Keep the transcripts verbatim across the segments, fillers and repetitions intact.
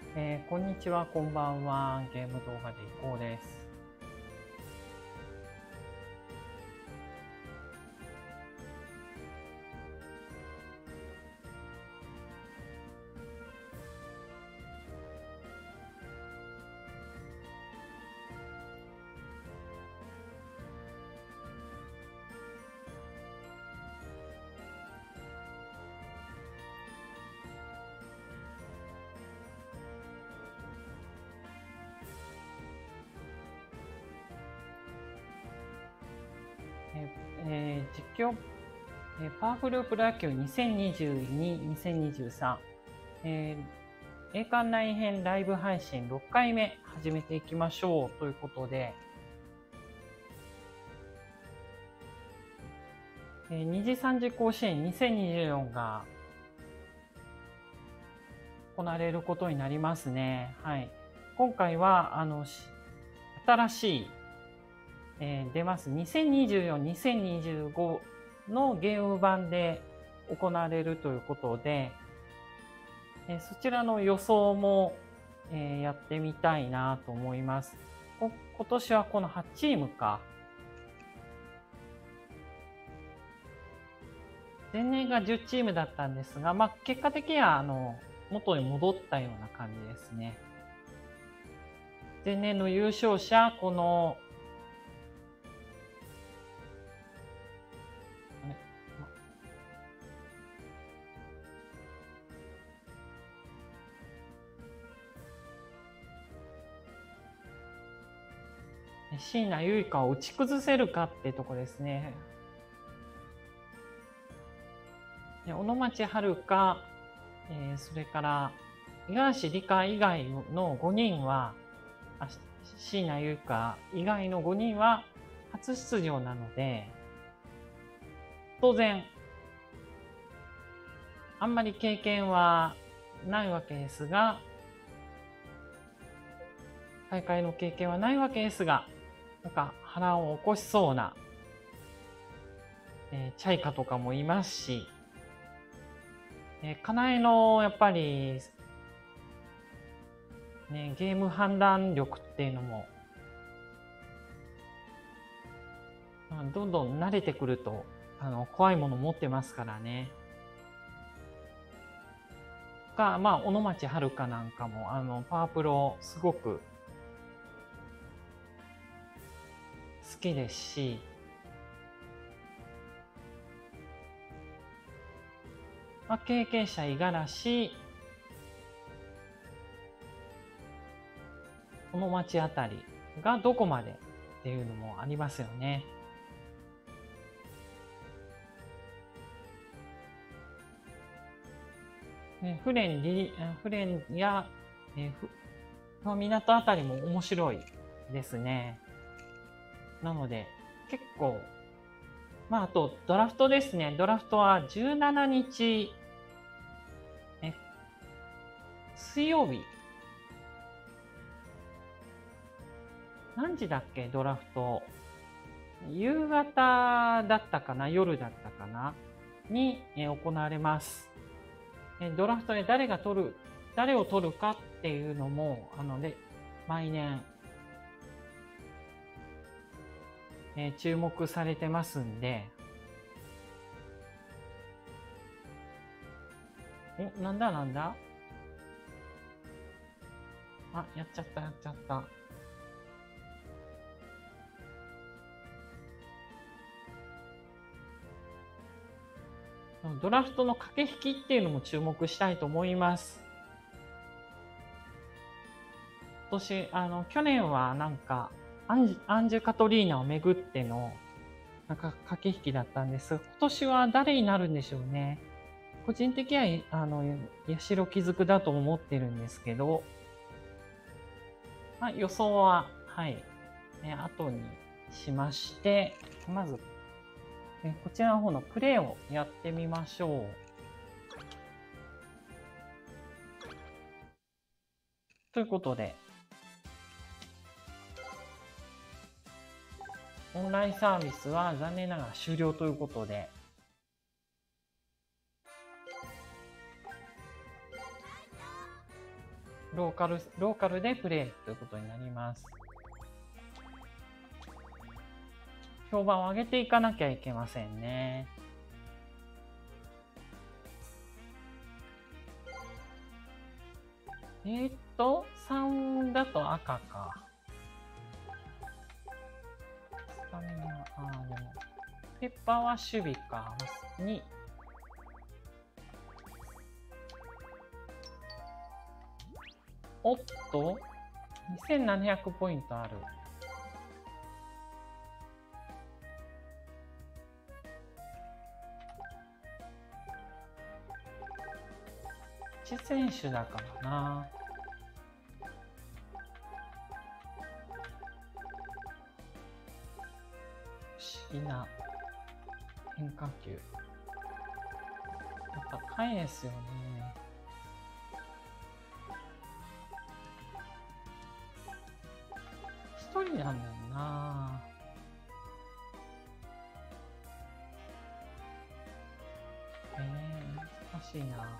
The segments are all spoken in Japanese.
えー、こんにちは、こんばんは。ゲーム動画でいこうです。えー、実況、えー、パワフルプロ野球にせんにじゅうに、にせんにじゅうさん、えー、栄冠内編ライブ配信ろっかいめ始めていきましょうということで、えー、二次三次甲子園にせんにじゅうよんが行われることになりますね。はい。今回は、あの、新しい、えー、出ます。にせんにじゅうよん、にせんにじゅうごのゲーム版で行われるということで、えー、そちらの予想も、えー、やってみたいなと思います。今年はこのはちチームか。前年がじゅうチームだったんですが、まあ、結果的にはあの元に戻ったような感じですね。前年の優勝者、この椎名結花を打ち崩せるかってとこですね。小野町遥香、えー、それから五十嵐里香以外のごにんは、椎名結花以外のごにんは初出場なので、当然あんまり経験はないわけですが、大会の経験はないわけですが、なんか波乱を起こしそうな、えー、チャイカとかもいますし、えー、かなえのやっぱり、ね、ゲーム判断力っていうのも、どんどん慣れてくるとあの怖いもの持ってますからね。が、まあ、小野町遥香なんかもあのパワープロすごく好きですし、まあ、経験者五十嵐、小野町あたりがどこまでっていうのもありますよね。ね、フレンリフレンや、えー、港あたりも面白いですね。なので結構、まあ、あとドラフトですね。ドラフトはじゅうしちにち、え水曜日、何時だっけドラフト。夕方だったかな、夜だったかなに行われます。ドラフトで誰が取る、誰を取るかっていうのも、あので、毎年、えー、注目されてますんで、お、なんだなんだあ、やっちゃったやっちゃった。ドラフトの駆け引きっていうのも注目したいと思います。今年、あの、去年はなんか、アンジアンジュカトリーナをめぐっての、なんか駆け引きだったんです。今年は誰になるんでしょうね。個人的には、あの、八代木津だと思ってるんですけど、まあ、予想は、はい、ね、後にしまして、まず、ね、こちらの方のプレイをやってみましょう。ということで、オンラインサービスは残念ながら終了ということで、 ローカル、ローカルでプレイということになります。評判を上げていかなきゃいけませんね。えー、っと、さんだと赤か。スタミナ、あーでも、ペッパーは守備か。に。おっと、にせんななひゃくポイントある。いち選手だからな。不思議な変化球。やっぱ高いですよね。一人だもんな。えー、難しいな。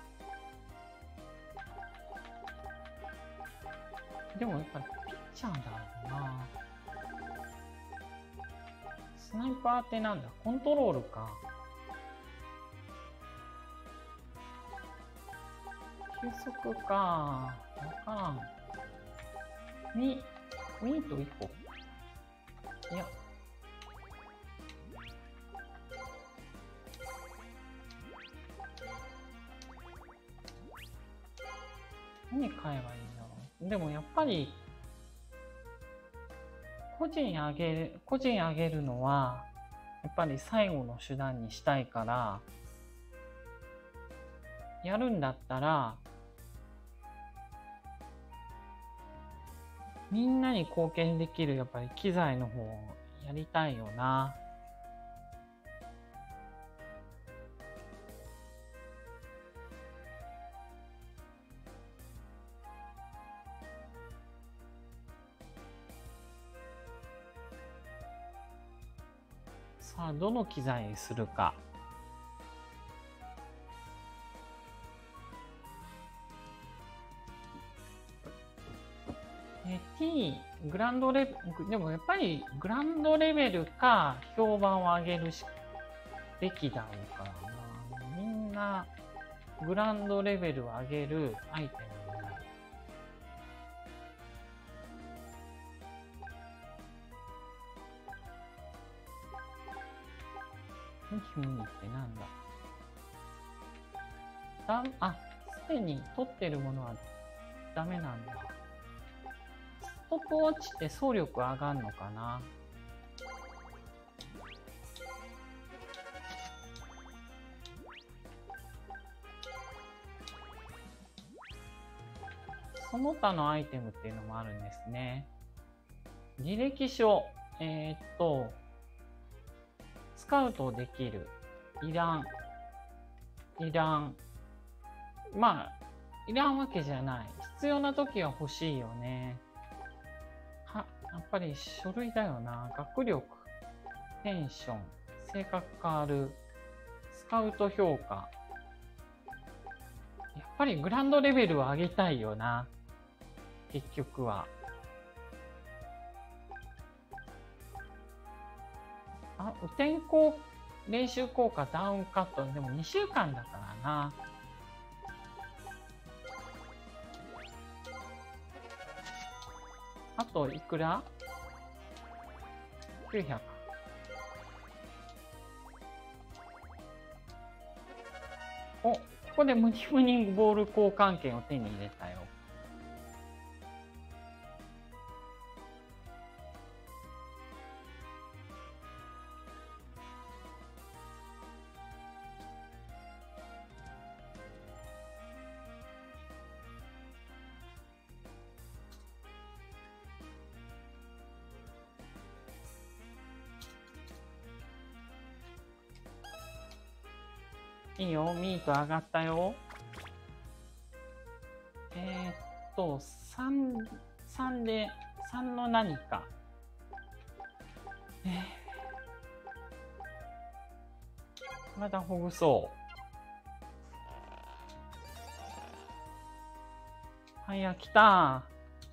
でもやっぱりピッチャーだろうな。スナイパーってなんだ？コントロールか。球速か。わからん。に、ミートいっこ。いや。何買えばいいんだろう。でもやっぱり、個人上げる、個人上げるのは、やっぱり最後の手段にしたいから、やるんだったら、みんなに貢献できるやっぱり機材の方をやりたいよな。さあ、どの機材にするか。え、T、グランドレベル、でもやっぱりグランドレベルか評判を上げるしべきだろうからな。みんなグランドレベルを上げるアイテムになる。ムキムニってなんだ？だあ、すでに取ってるものはダメなんだ。ストップウォッチって走力上がるのかな？その他のアイテムっていうのもあるんですね。履歴書。えー、っと、スカウトできる。いらん。いらん。まあ、いらんわけじゃない。必要な時は欲しいよね。は、やっぱり書類だよな。学力、テンション、性格変わる、スカウト評価。やっぱりグランドレベルを上げたいよな。結局は。あ、雨天候練習効果ダウンカット。でもにしゅうかんだからな。あといくら ?きゅうひゃく。お、ここでムニムニボール交換券を手に入れたよ。いいよ、ミート上がったよ。えー、っと、さん、さんで、さんの何か。えー、体ほぐそう。 はいや、来た。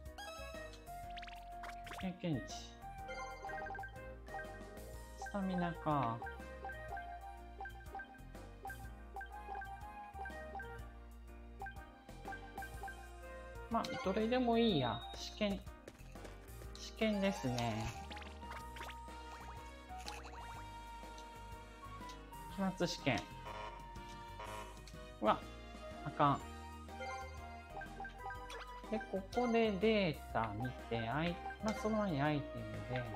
経験値。スタミナか。まあ、どれでもいいや。試験、試験ですね。期末試験。うわ、あかん。で、ここでデータ見て、アイまあ、その前にアイテムで、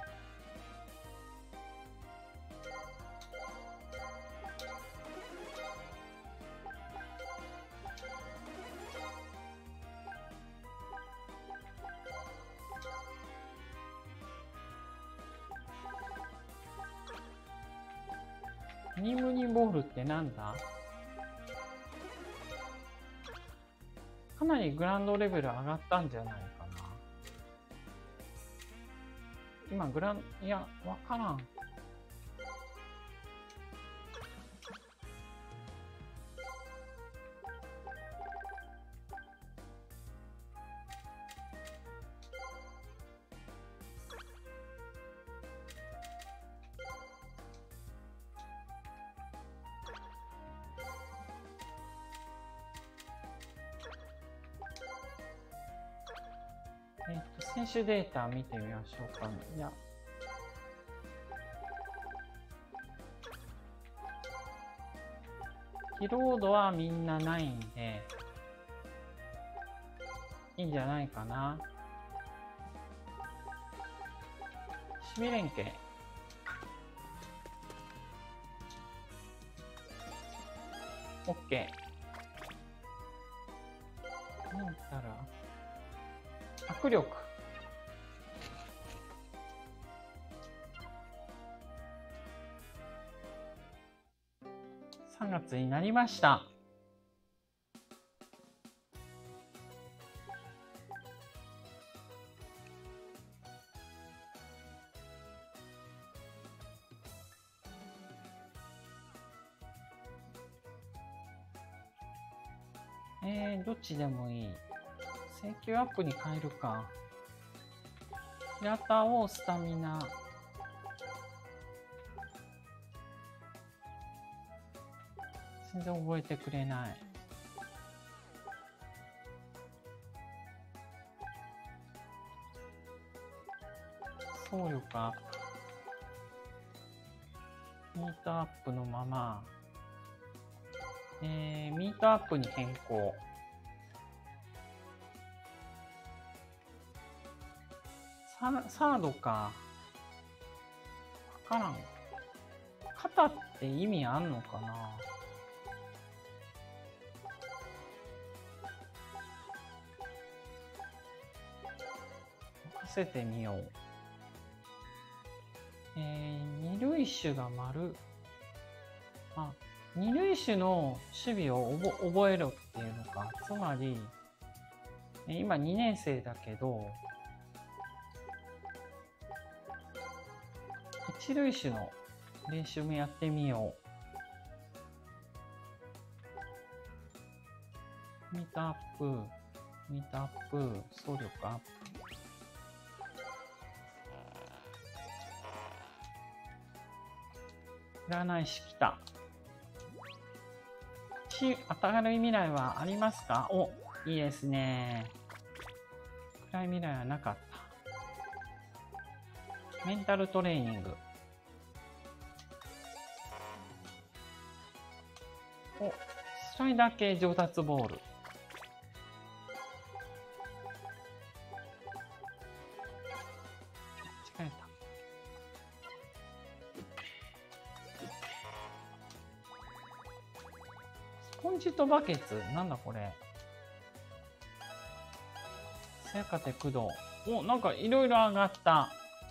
ニムニボールってなんだ？かなりグランドレベル上がったんじゃないかな。今グラン、いや、わからん。えっと、選手データ見てみましょうかね。いや。疲労度はみんなないんで、いいんじゃないかな。守備連携。OK。なんたら、握力。さんがつになりました。えー、どっちでもいい。請求アップに変えるか。平田をスタミナ。全然覚えてくれない。走力アップ。ミートアップのまま。えー、ミートアップに変更。サ、サードか。わからん。肩って意味あんのかな？任せてみよう。えー、二塁手が丸。あ、二塁手の守備を覚えろっていうのか。つまり、今にねん生だけど、一塁手の練習もやってみよう。ミートアップ、ミートアップ、走力アップ。占い師来た。明るい未来はありますか？お、いいですね。暗い未来はなかった。メンタルトレーニング。お、スライダー系上達ボール。間違えた。スポンジとバケツ、なんだこれ。せやかて工藤。お、なんかいろいろ上がった。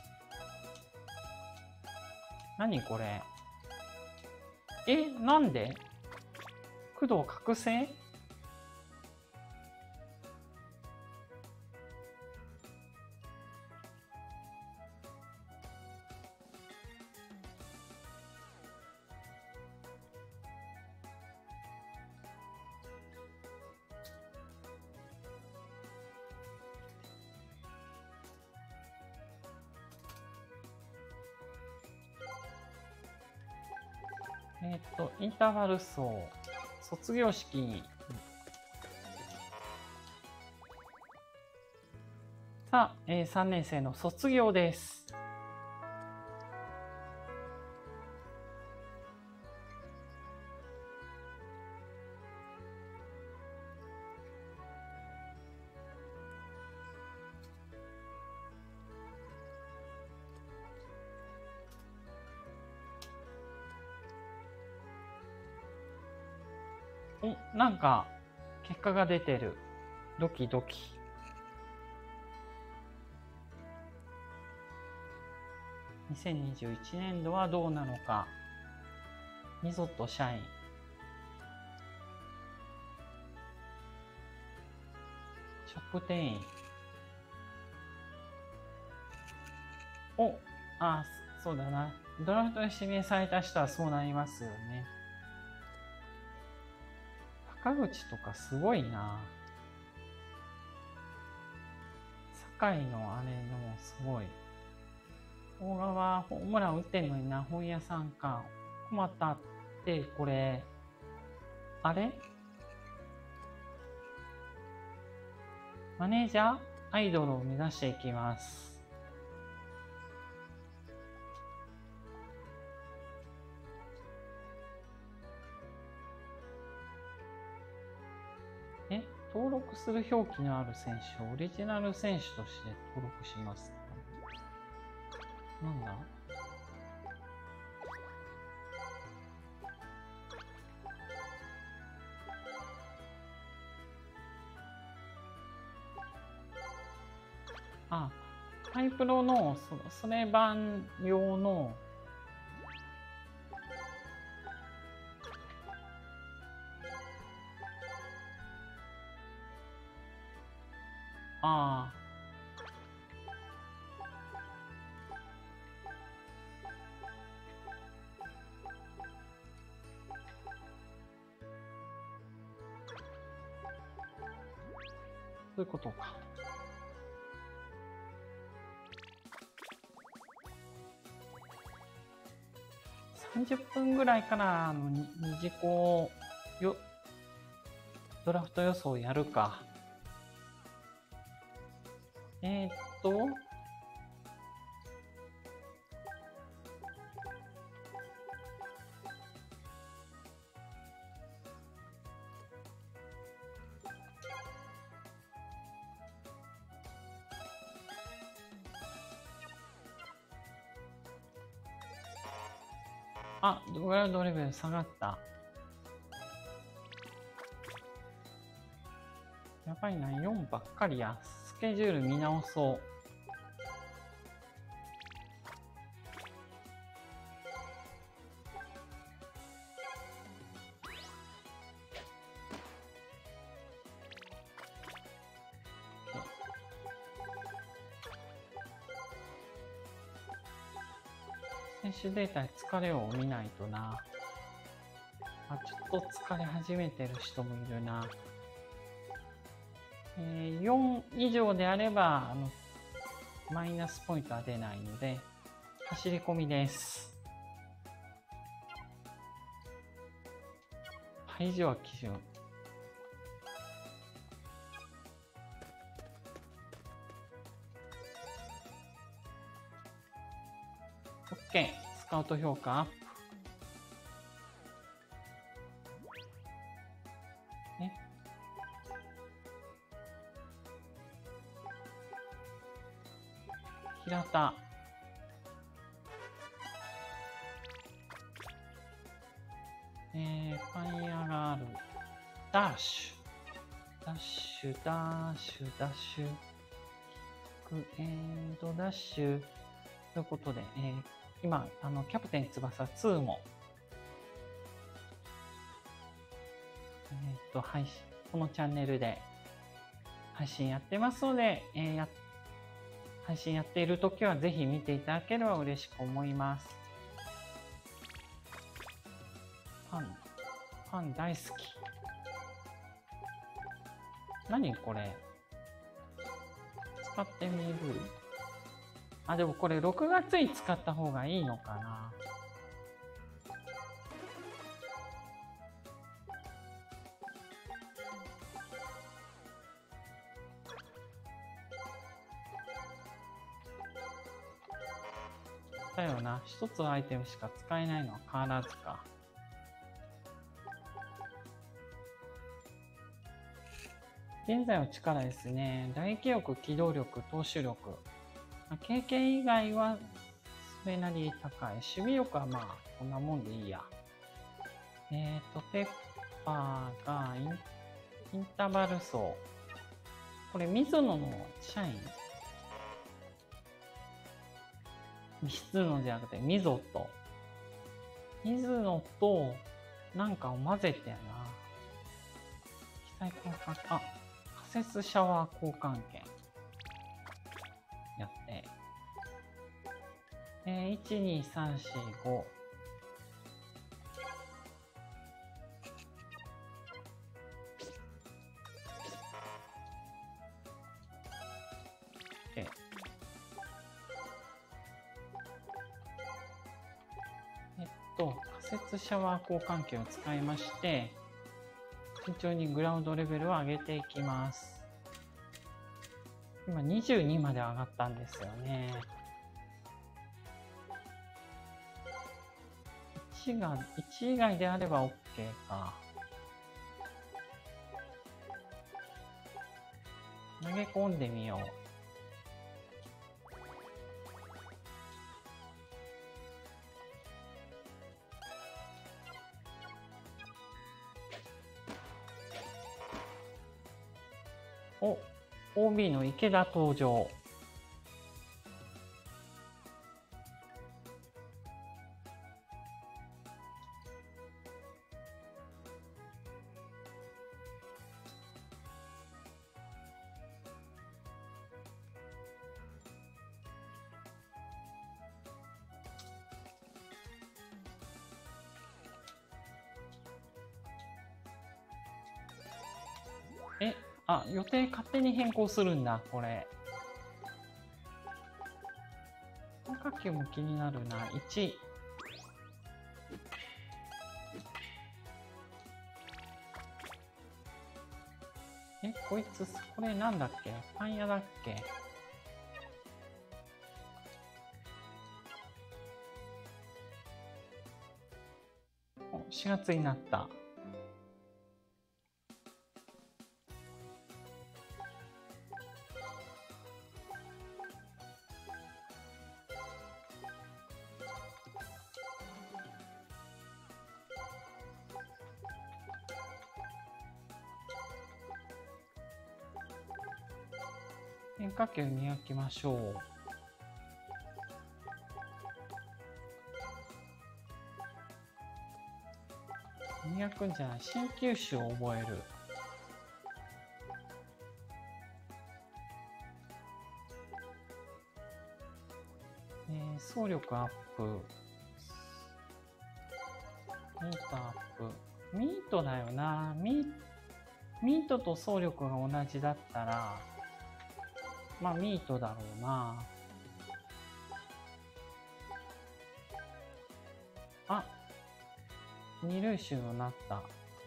何これ。え、なんで？工藤覚醒？ えっと、インターバル走、卒業式。さあ、えー、さんねん生の卒業です。お、なんか、結果が出てる。ドキドキ。にせんにじゅういちねん度はどうなのか。ミゾット社員。ショップ店員。お、あ、そうだな。ドラフトで指名された人はそうなりますよね。坂口とかすごいな。酒井のあれのもすごい。大川ホームラン打ってんのにな、本屋さんか。困ったって、これ、あれマネージャーアイドルを目指していきます。え、登録する表記のある選手をオリジナル選手として登録します。なんだあ、ハイプロのそそれ版用のああそういうことか。さんじゅっぷんぐらいからあの二次校よドラフト予想やるか。えー、っとあ、ワールドレベル下がった。やばいな、よんばっかりや。スケジュール見直そう。選手データで疲れを見ないとな。あ、ちょっと疲れ始めてる人もいるな。えー、よん以上であればあのマイナスポイントは出ないので走り込みです。排除は基準。OK。スカウト評価アップ。ね。平田。えー、パン屋がある。ダッシュ。ダッシュ、ダッシュ、ダッシュ。えーと、ダッシュ。ということで、えー、今、あの、キャプテン翼ツーも、えっと、配信、このチャンネルで配信やってますので、えー、や配信やっているときはぜひ見ていただければ嬉しく思います。パン、パン大好き。何これ？使ってみる？あ、でもこれろくがつに使った方がいいのかな。 ったよな。一つアイテムしか使えないのは変わらずか。現在の力ですね。打撃力、機動力、投手力。経験以外はそれなり高い。守備力はまあ、こんなもんでいいや。えっと、ペッパーがイン、インターバル走。これ、ミズノの社員ミズノじゃなくて、ミゾと。ミズノと、なんかを混ぜてやな。機体交換、あ、仮設シャワー交換券。やって。えー、いち、に、さん、よん、ご。ええっと、仮設シャワー交換機を使いまして、順調にグラウンドレベルを上げていきます。今にじゅうにまで上がったんですよね。いちが、いち以外であれば OK か。投げ込んでみよう。お、オービー の池田登場。え、あ、予定勝手に変更するんだ、これ。変化球も気になるな。いち。え、こいつ、これなんだっけ？パン屋だっけ？お、しがつになった。変化球磨きましょう。磨くんじゃない、新球種を覚える。えー、走力アップ。ミートアップ。ミートだよな。ミ、ミートと走力が同じだったら、まあミートだろうな。あ、二塁手になった。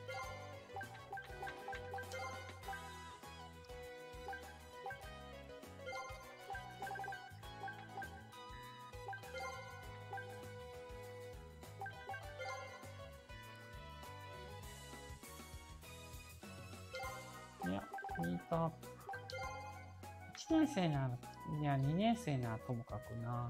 いや、ミートアップ。いちねん生なら、いや、にねん生ならともかくな。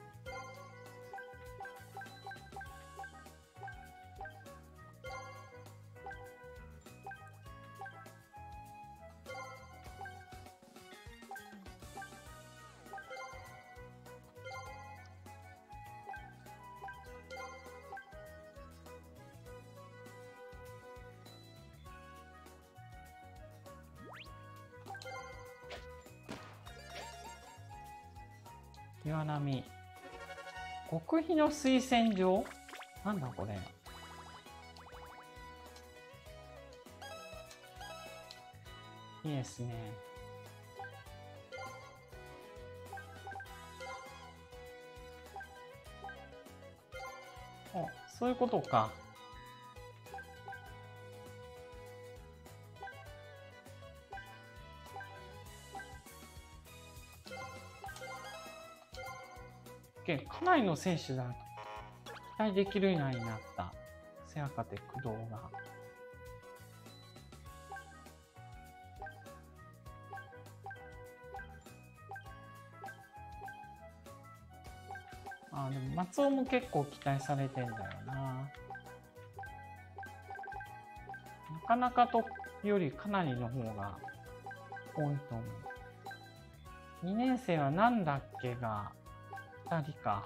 岩波。極秘の推薦状？なんだこれ。いいですね。お、そういうことか。 けかなりの選手だと期待できるようになった瀬若手工藤が。あ、でも松尾も結構期待されてんだよな。なかなかとよりかなりの方が多いと思う。にねん生はなんだっけがふたりか。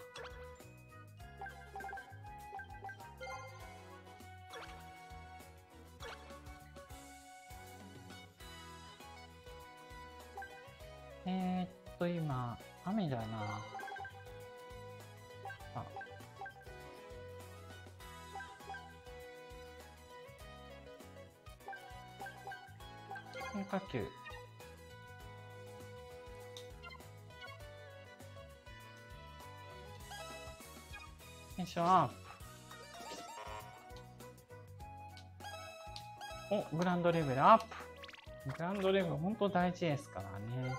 えー、っと今雨だなあ。変化球。テンションアップ。お、グラウンドレベルアップ。グラウンドレベル本当大事ですからね。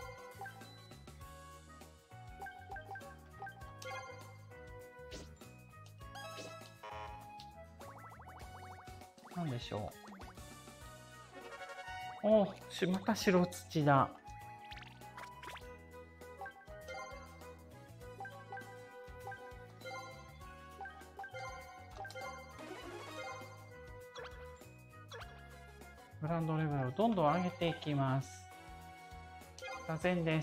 なんでしょう。お、また白土だ。グラウンドレベルをどんどん上げていきます。がぜんです。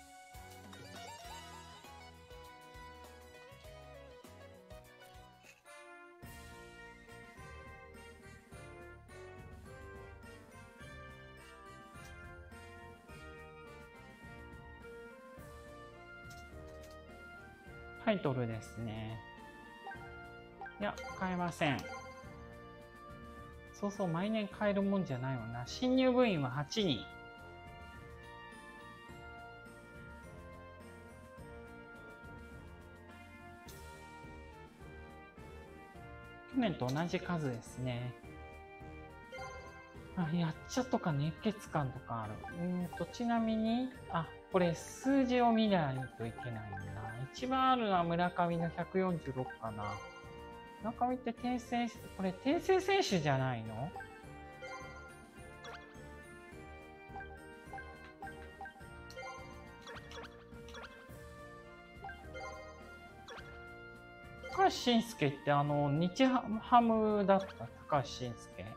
タイトルですね。いや、変えません。そうそう、毎年変えるもんじゃないわな。新入部員ははちにん。去年と同じ数ですね。あ、やっちゃとか熱血感とかある。うんと、ちなみに、あ、これ数字を見ないといけないんだ。一番あるのは村上のひゃくよんじゅうろくかな。村上って転生、これ転生選手じゃないの？高橋慎介ってあの日ハムだった高橋慎介。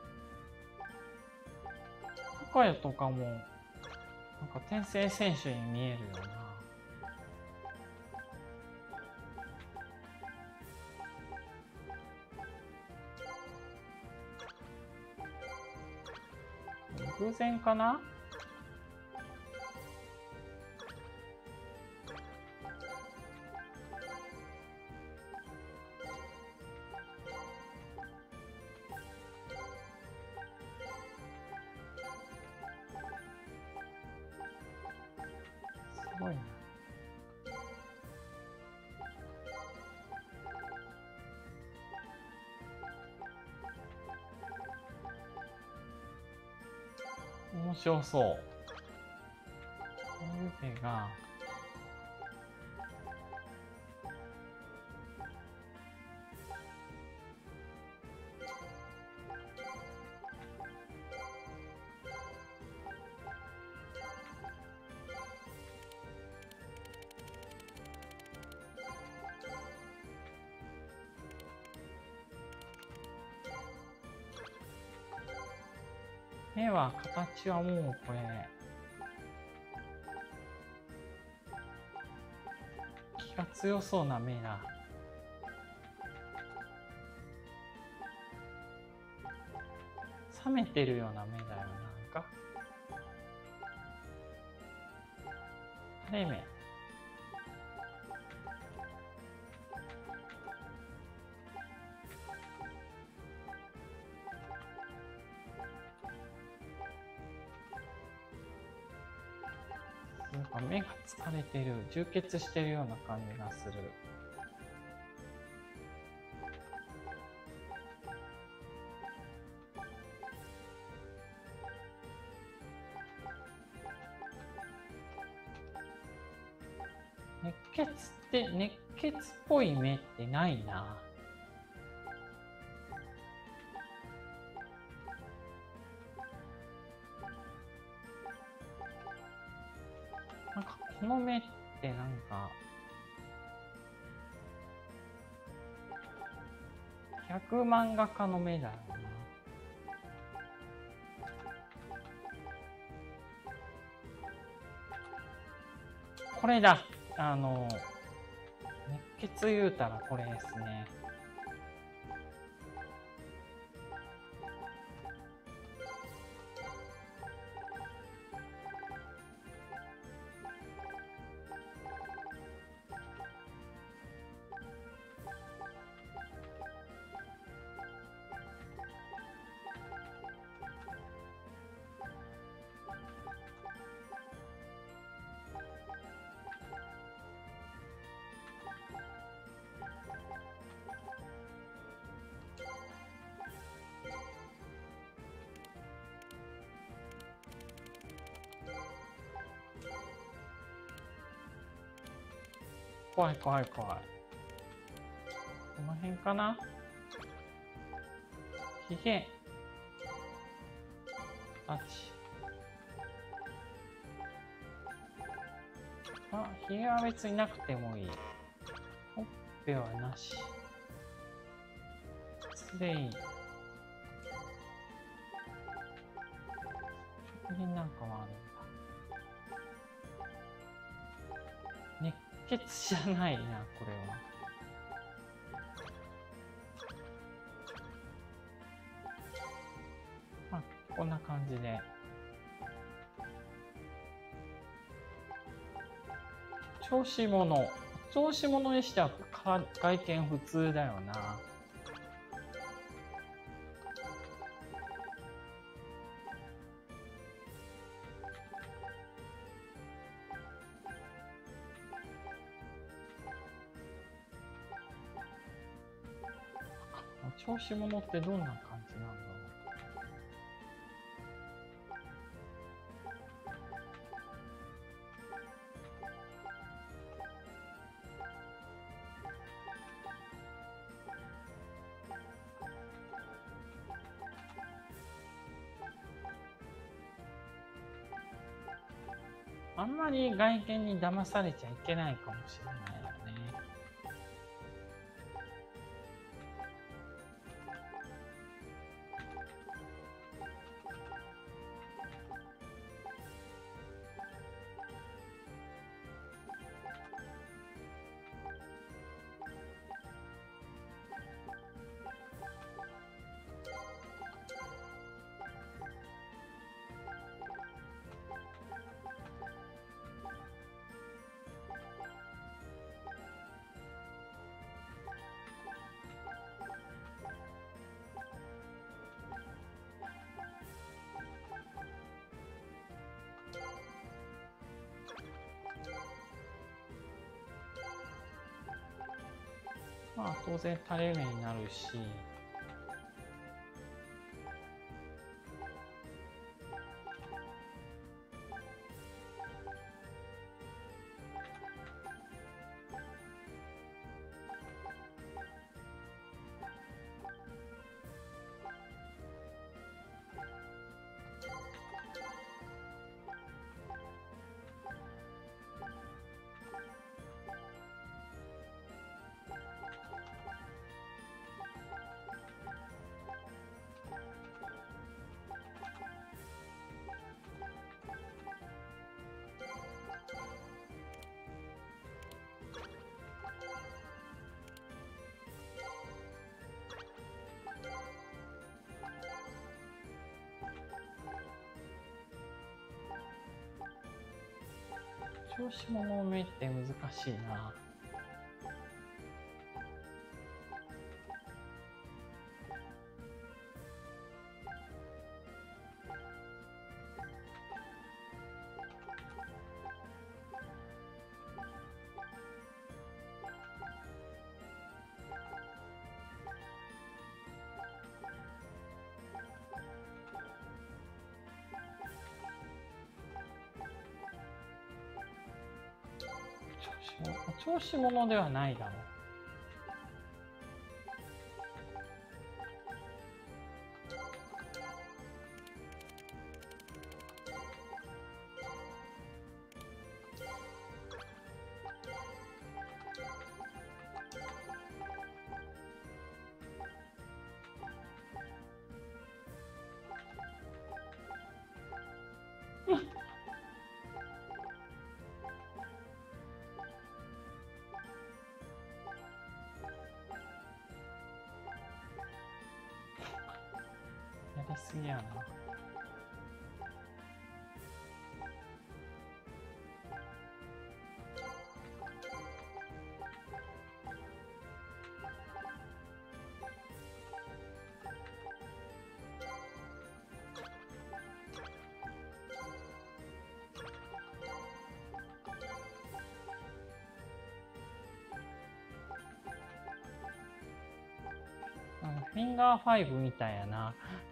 高谷とかもなんか転生選手に見えるよな。偶然かな？すごいな。面白そう。ゆべが目は形はもうこれ気が強そうな目だ。冷めてるような目だよなんか。晴れ目。なんか目が疲れてる、充血してるような感じがする。熱血って熱血っぽい目ってないな。なんかこの目ってなんか百漫画家の目だよな。これだ。あの熱血言うたらこれですね。怖い怖い怖い。この辺かな。ひげ。あっち。あ、ひげは別になくてもいい。ほっぺはなし。でいい。食品なんかもあるんだ。熱血じゃないな、これは。まあ、こんな感じで。調子者。調子者にしては外見普通だよな。調子者ってどんな感じなんだろう。あんまり外見に騙されちゃいけないかもしれないよね。まあ当然垂れ目になるし、調子者の目って難しいな。調調子者ではないだろう。やりすぎやな。フィンガーファイブみたいやな。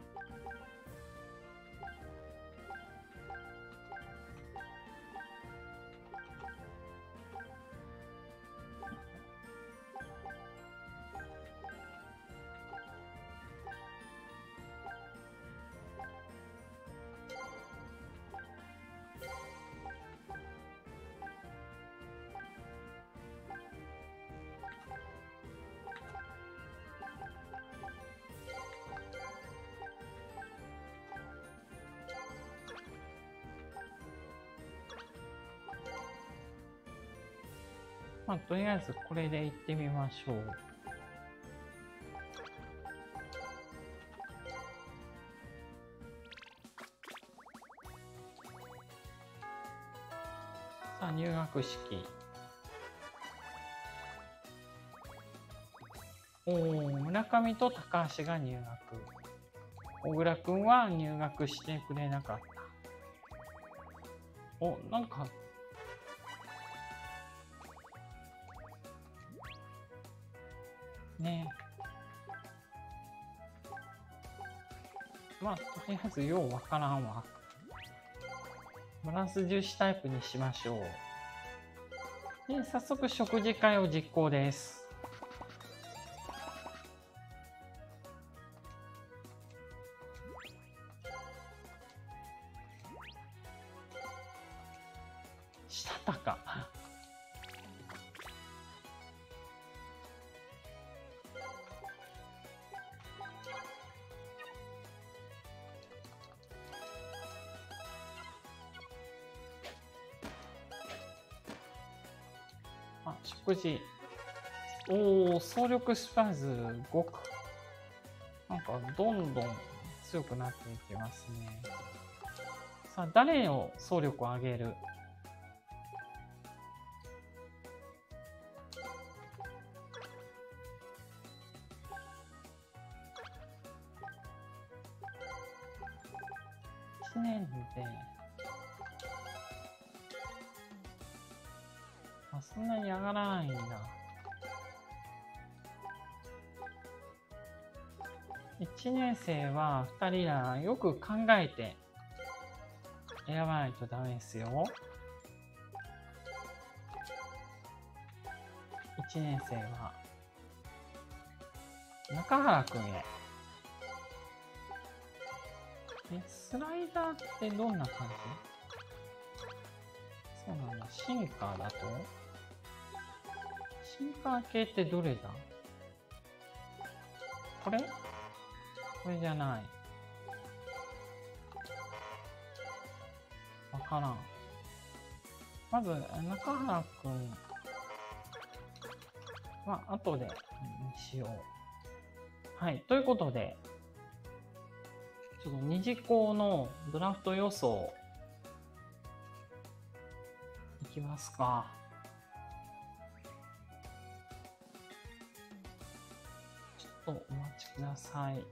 まあ、とりあえずこれで行ってみましょう。さあ、入学式。おお、村上と高橋が入学。小倉くんは入学してくれなかった。お、なんか、ねえ。まあ、とりあえずようわからんわ。バランス重視タイプにしましょう。で、早速食事会を実行です。したたか。あ、食事。おお、総力スパーズごく。なんか、どんどん強くなっていきますね。さあ、誰を総力を上げる？いちねんで、あ、そんなに上がらないんだ。いちねん生はふたりだ。よく考えて選ばないとダメですよ。いちねん生は中原くんへ。え、スライダーってどんな感じ？そうなんだ。シンカーだとシンカー系ってどれだ？これ？これじゃない。わからん。まず、中原くんは後でにしよう。はい。ということで、ちょっと二次校のドラフト予想、いきますか。ちょっとお待ちください。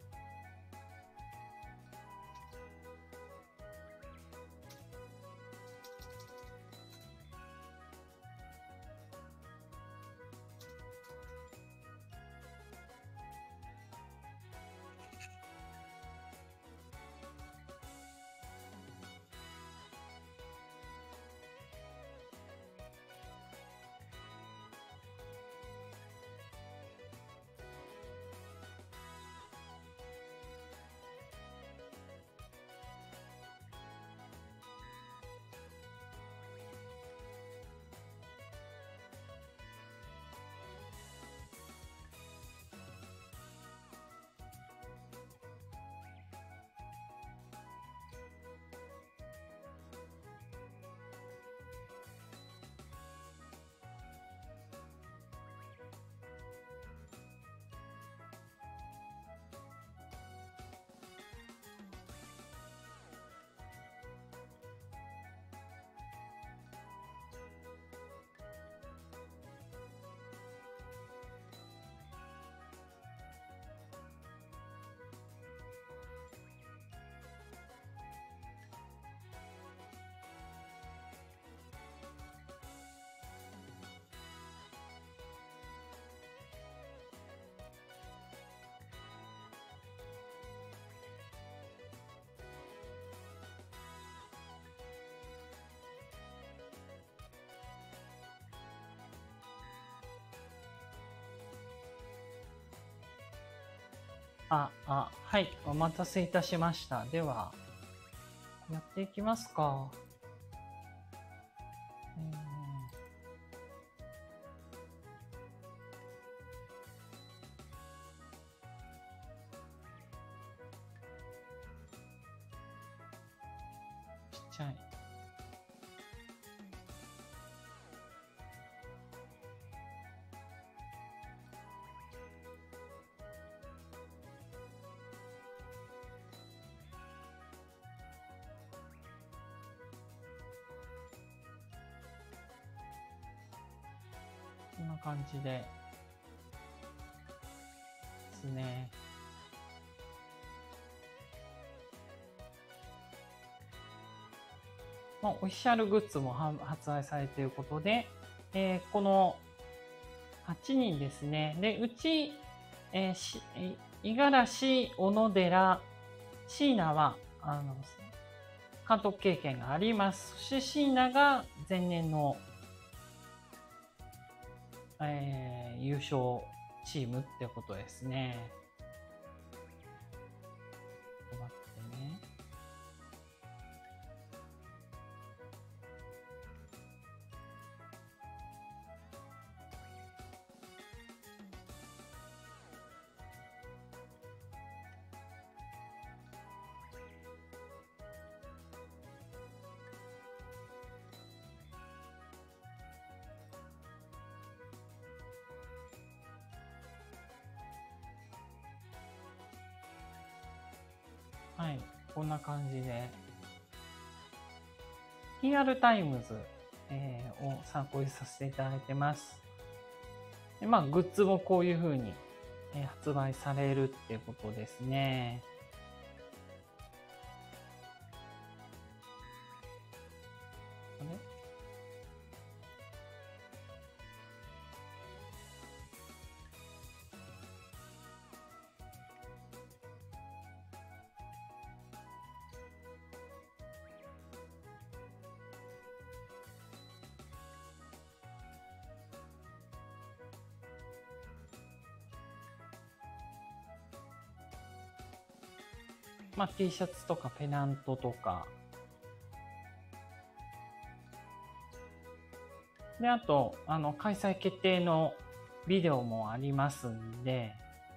あ、あ、はい、お待たせいたしました。では、やっていきますか。えーちっちゃい。こんな感じでですね。まあ、オフィシャルグッズも発売されていることで、えー、このはちにんですね。で、うち、えー、し五十嵐、小野寺、椎名は、あの、監督経験があります。そして椎名が前年の、えー、優勝チームってことですね。ちょっと待ってね。はい、こんな感じで ティーアール タイムズ、えー、を参考にさせていただいてます。でまあ、グッズもこういう風に、えー、発売されるっていうことですね。あれまあ、T シャツとかペナントとか。で、あと、あの、開催決定のビデオもありますんで、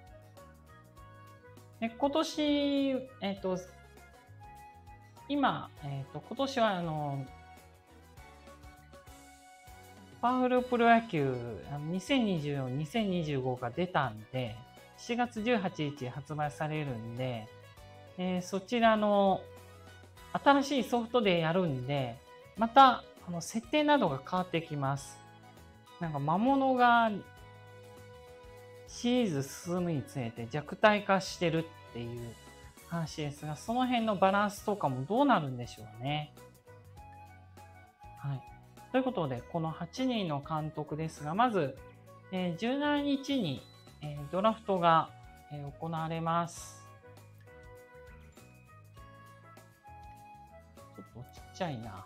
で今年、えっと、今、えっと、今年は、あの、パワフルプロ野球にせんにじゅうよん、にせんにじゅうごが出たんで、しちがつじゅうはちにち発売されるんで、えー、そちらの新しいソフトでやるんで、またあの設定などが変わってきます。なんか魔物がシリーズ進むにつれて弱体化してるっていう話ですが、その辺のバランスとかもどうなるんでしょうね。はい。ということで、このはちにんの監督ですが、まず、えー、じゅうしちにちに、えー、ドラフトが、えー、行われます。ちょっとちっちゃいな。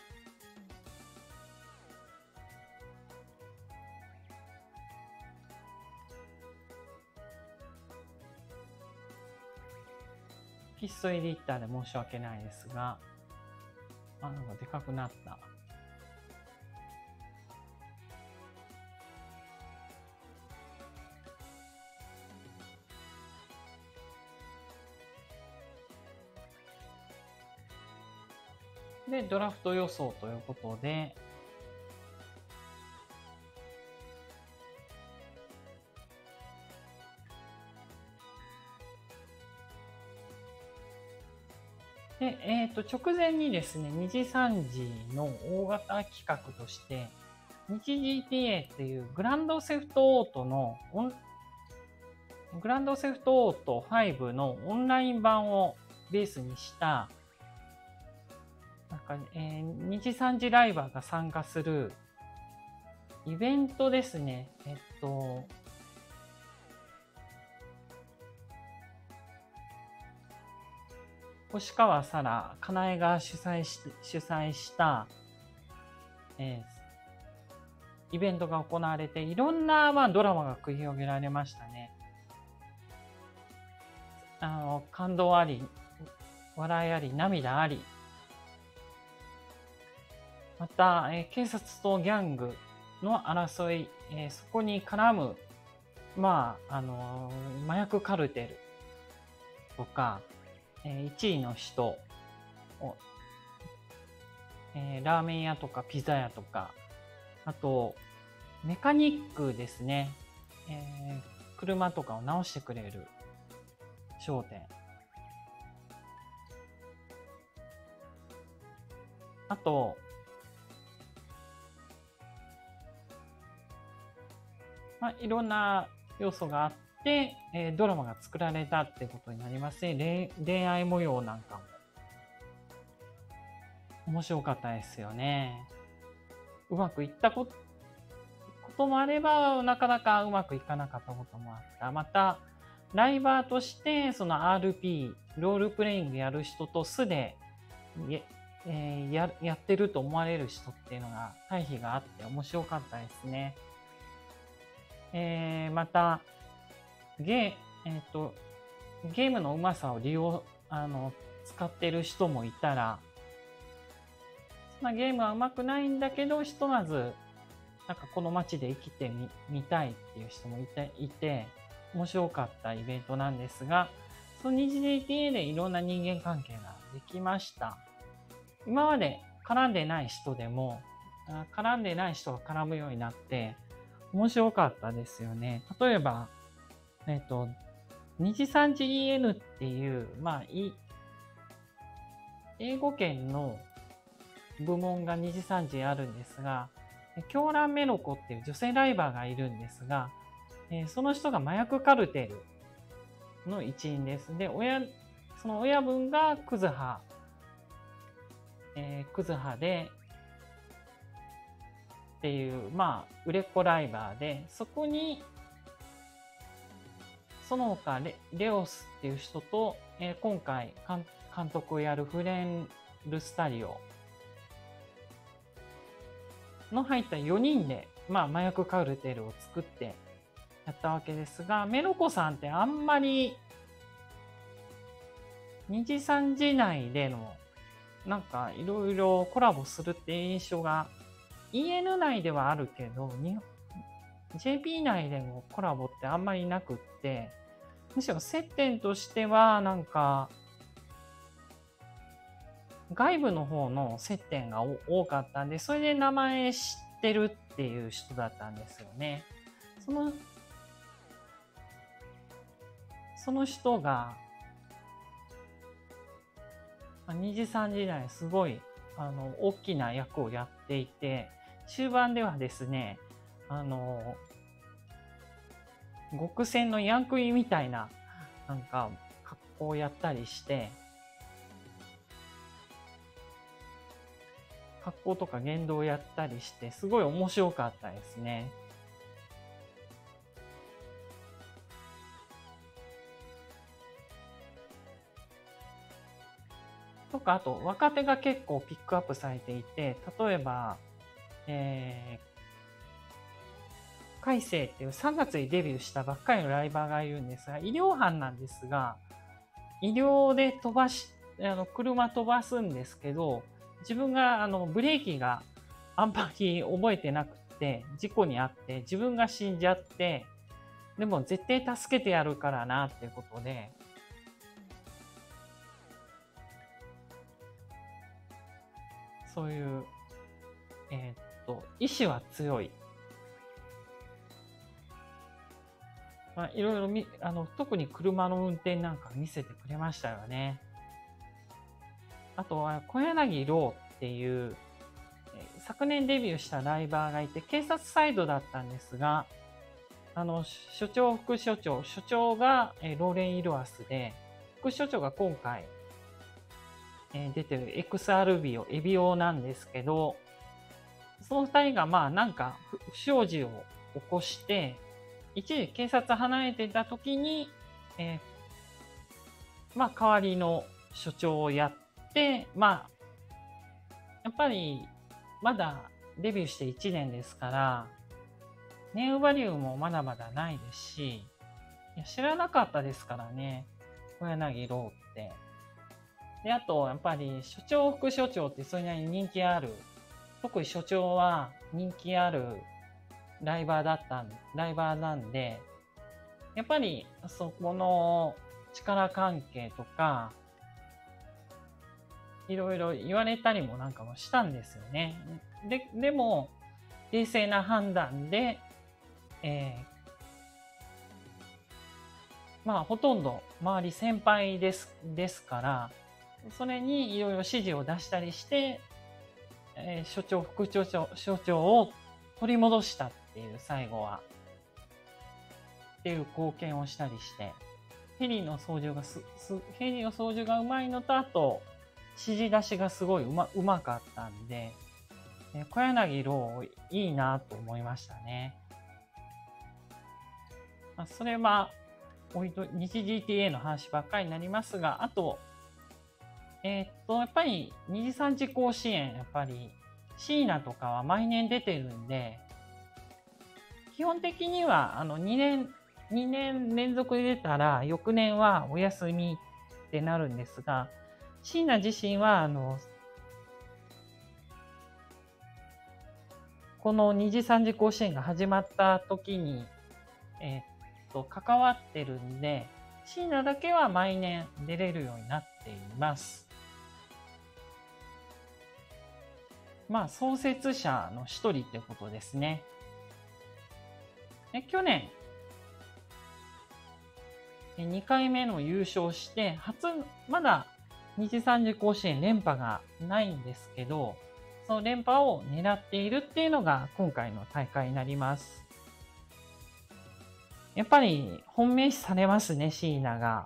テキストエディターで申し訳ないですが、あ、なんかでかくなった。で、ドラフト予想ということで、で、えっと、直前にですね、にじさんじの大型企画として、日 ジーティーエー っていうグランドセフトオートのオン、グランドセフトオートファイブのオンライン版をベースにした、なんか、えー、日さんじライバーが参加するイベントですね。えっと、星川沙羅、かなえが主催し、主催した、えー、イベントが行われて、いろんな、まあ、ドラマが繰り広げられましたね。 あの感動あり、笑いあり、涙あり、また、えー警察とギャングの争い、えーそこに絡む、まあ、あのー麻薬カルテルとか、えーいちいの人を、えーラーメン屋とかピザ屋とか、あと、メカニックですね。えー車とかを直してくれる商店。あと、まあ、いろんな要素があって、えードラマが作られたってことになりますね。恋恋愛模様なんかも面白かったですよね。うまくいったことこともあれば、なかなかうまくいかなかったこともあった。また、ライバーとして、その アールピー、ロールプレイングやる人と素で、えーややってると思われる人っていうのが対比があって面白かったですね。えーまた、ゲー、えーと、ゲームのうまさを利用、あの、使ってる人もいたら、そんなゲームはうまくないんだけど、ひとまず、なんかこの街で生きてみみたいっていう人もいて、いて、面白かったイベントなんですが、その二次 ディーティーエー でいろんな人間関係ができました。今まで絡んでない人でも、絡んでない人が絡むようになって、面白かったですよね。例えば、えっと、二次三次 イーエヌ っていう、まあ、い英語圏の部門が二次三次あるんですが、狂乱メロコっていう女性ライバーがいるんですが、えーその人が麻薬カルテルの一員です。で、親、その親分がクズハ、えークズハで、っていう、まあ、売れっ子ライバーで、そこに、その他レ、レオスっていう人と、えー今回監、監督をやるフレン・ルスタリオの入ったよにんで、まあ、麻薬カルテルを作ってやったわけですが、メロコさんってあんまりに次さん次内でのなんかいろいろコラボするっていう印象が イーエヌ 内ではあるけど、ジェーピー 内でのコラボってあんまりなくって、むしろ接点としてはなんか外部の方の接点が多かったんで、それで名前知ってるっていう人だったんですよね。その、その人が、に次さん次代すごい、あの、大きな役をやっていて、終盤ではですね、あの、極戦のヤンクイみたいな、なんか、格好をやったりして、格好とか言動をやったりして、すごい面白かったですね。とか、あと、若手が結構ピックアップされていて、例えば、えー、海星っていうさんがつにデビューしたばっかりのライバーがいるんですが、医療班なんですが、医療で飛ばし、あの、車飛ばすんですけど、自分が、あの、ブレーキがあんまり覚えてなくて、事故に遭って、自分が死んじゃって、でも絶対助けてやるからな、っていうことで、そういう、えーっと、意志は強い。まあ、いろいろみ、あの、特に車の運転なんか見せてくれましたよね。あとは、小柳ローっていう、昨年デビューしたライバーがいて、警察サイドだったんですが、あの、所長、副所長、所長が、えーローレン・イルアスで、副所長が今回、えー出てるエクスアルビオ、エビオなんですけど、その二人がまあなんか不祥事を起こして、一時警察離れてた時に、えーまあ代わりの所長をやって、まあ、やっぱりまだデビューしていちねんですから、ネームバリューもまだまだないですし、いや知らなかったですからね。 小柳ローって。で、あと、やっぱり、所長、副所長ってそれなりに人気ある。特に所長は人気あるライバーだったん、ライバーなんで、やっぱり、そこの力関係とか、いろいろ言われたりもなんかもしたんですよね。で、でも、冷静な判断で、えー、まあ、ほとんど周り先輩です、ですから、それにいろいろ指示を出したりして、えー、所長、副所長、所長を取り戻したっていう最後は、っていう貢献をしたりして、ヘリの操縦がす、すヘリの操縦がうまいのと、あと、指示出しがすごいうま、うまかったんで、えー、小柳ローいいなと思いましたね。まあ、それは、おいと、日 ジーティーエー の話ばっかりになりますが、あと、えー、っと、やっぱり二次三次甲子園、やっぱり椎名とかは毎年出てるんで、基本的にはあのにねん、にねん連続で出たら翌年はお休みってなるんですが、椎名自身はあの、この二次三次甲子園が始まった時に、えー、っと、関わってるんで、椎名だけは毎年出れるようになっています。まあ、創設者の一人ってことですね。去年、にかいめの優勝して、初、まだ二次三次甲子園連覇がないんですけど、その連覇を狙っているっていうのが今回の大会になります。やっぱり本命視されますね、椎名が。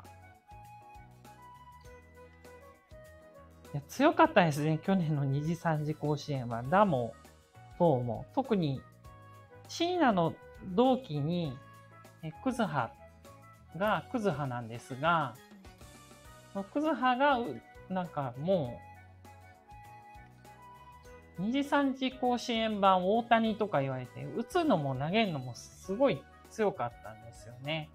いや強かったですね、去年の二次三次甲子園は。打も、投も。特に、椎名の同期に、えクズハが、クズハなんですが、クズハが、なんかもう、二次三次甲子園版大谷とか言われて、打つのも投げるのもすごい強かったんですよね。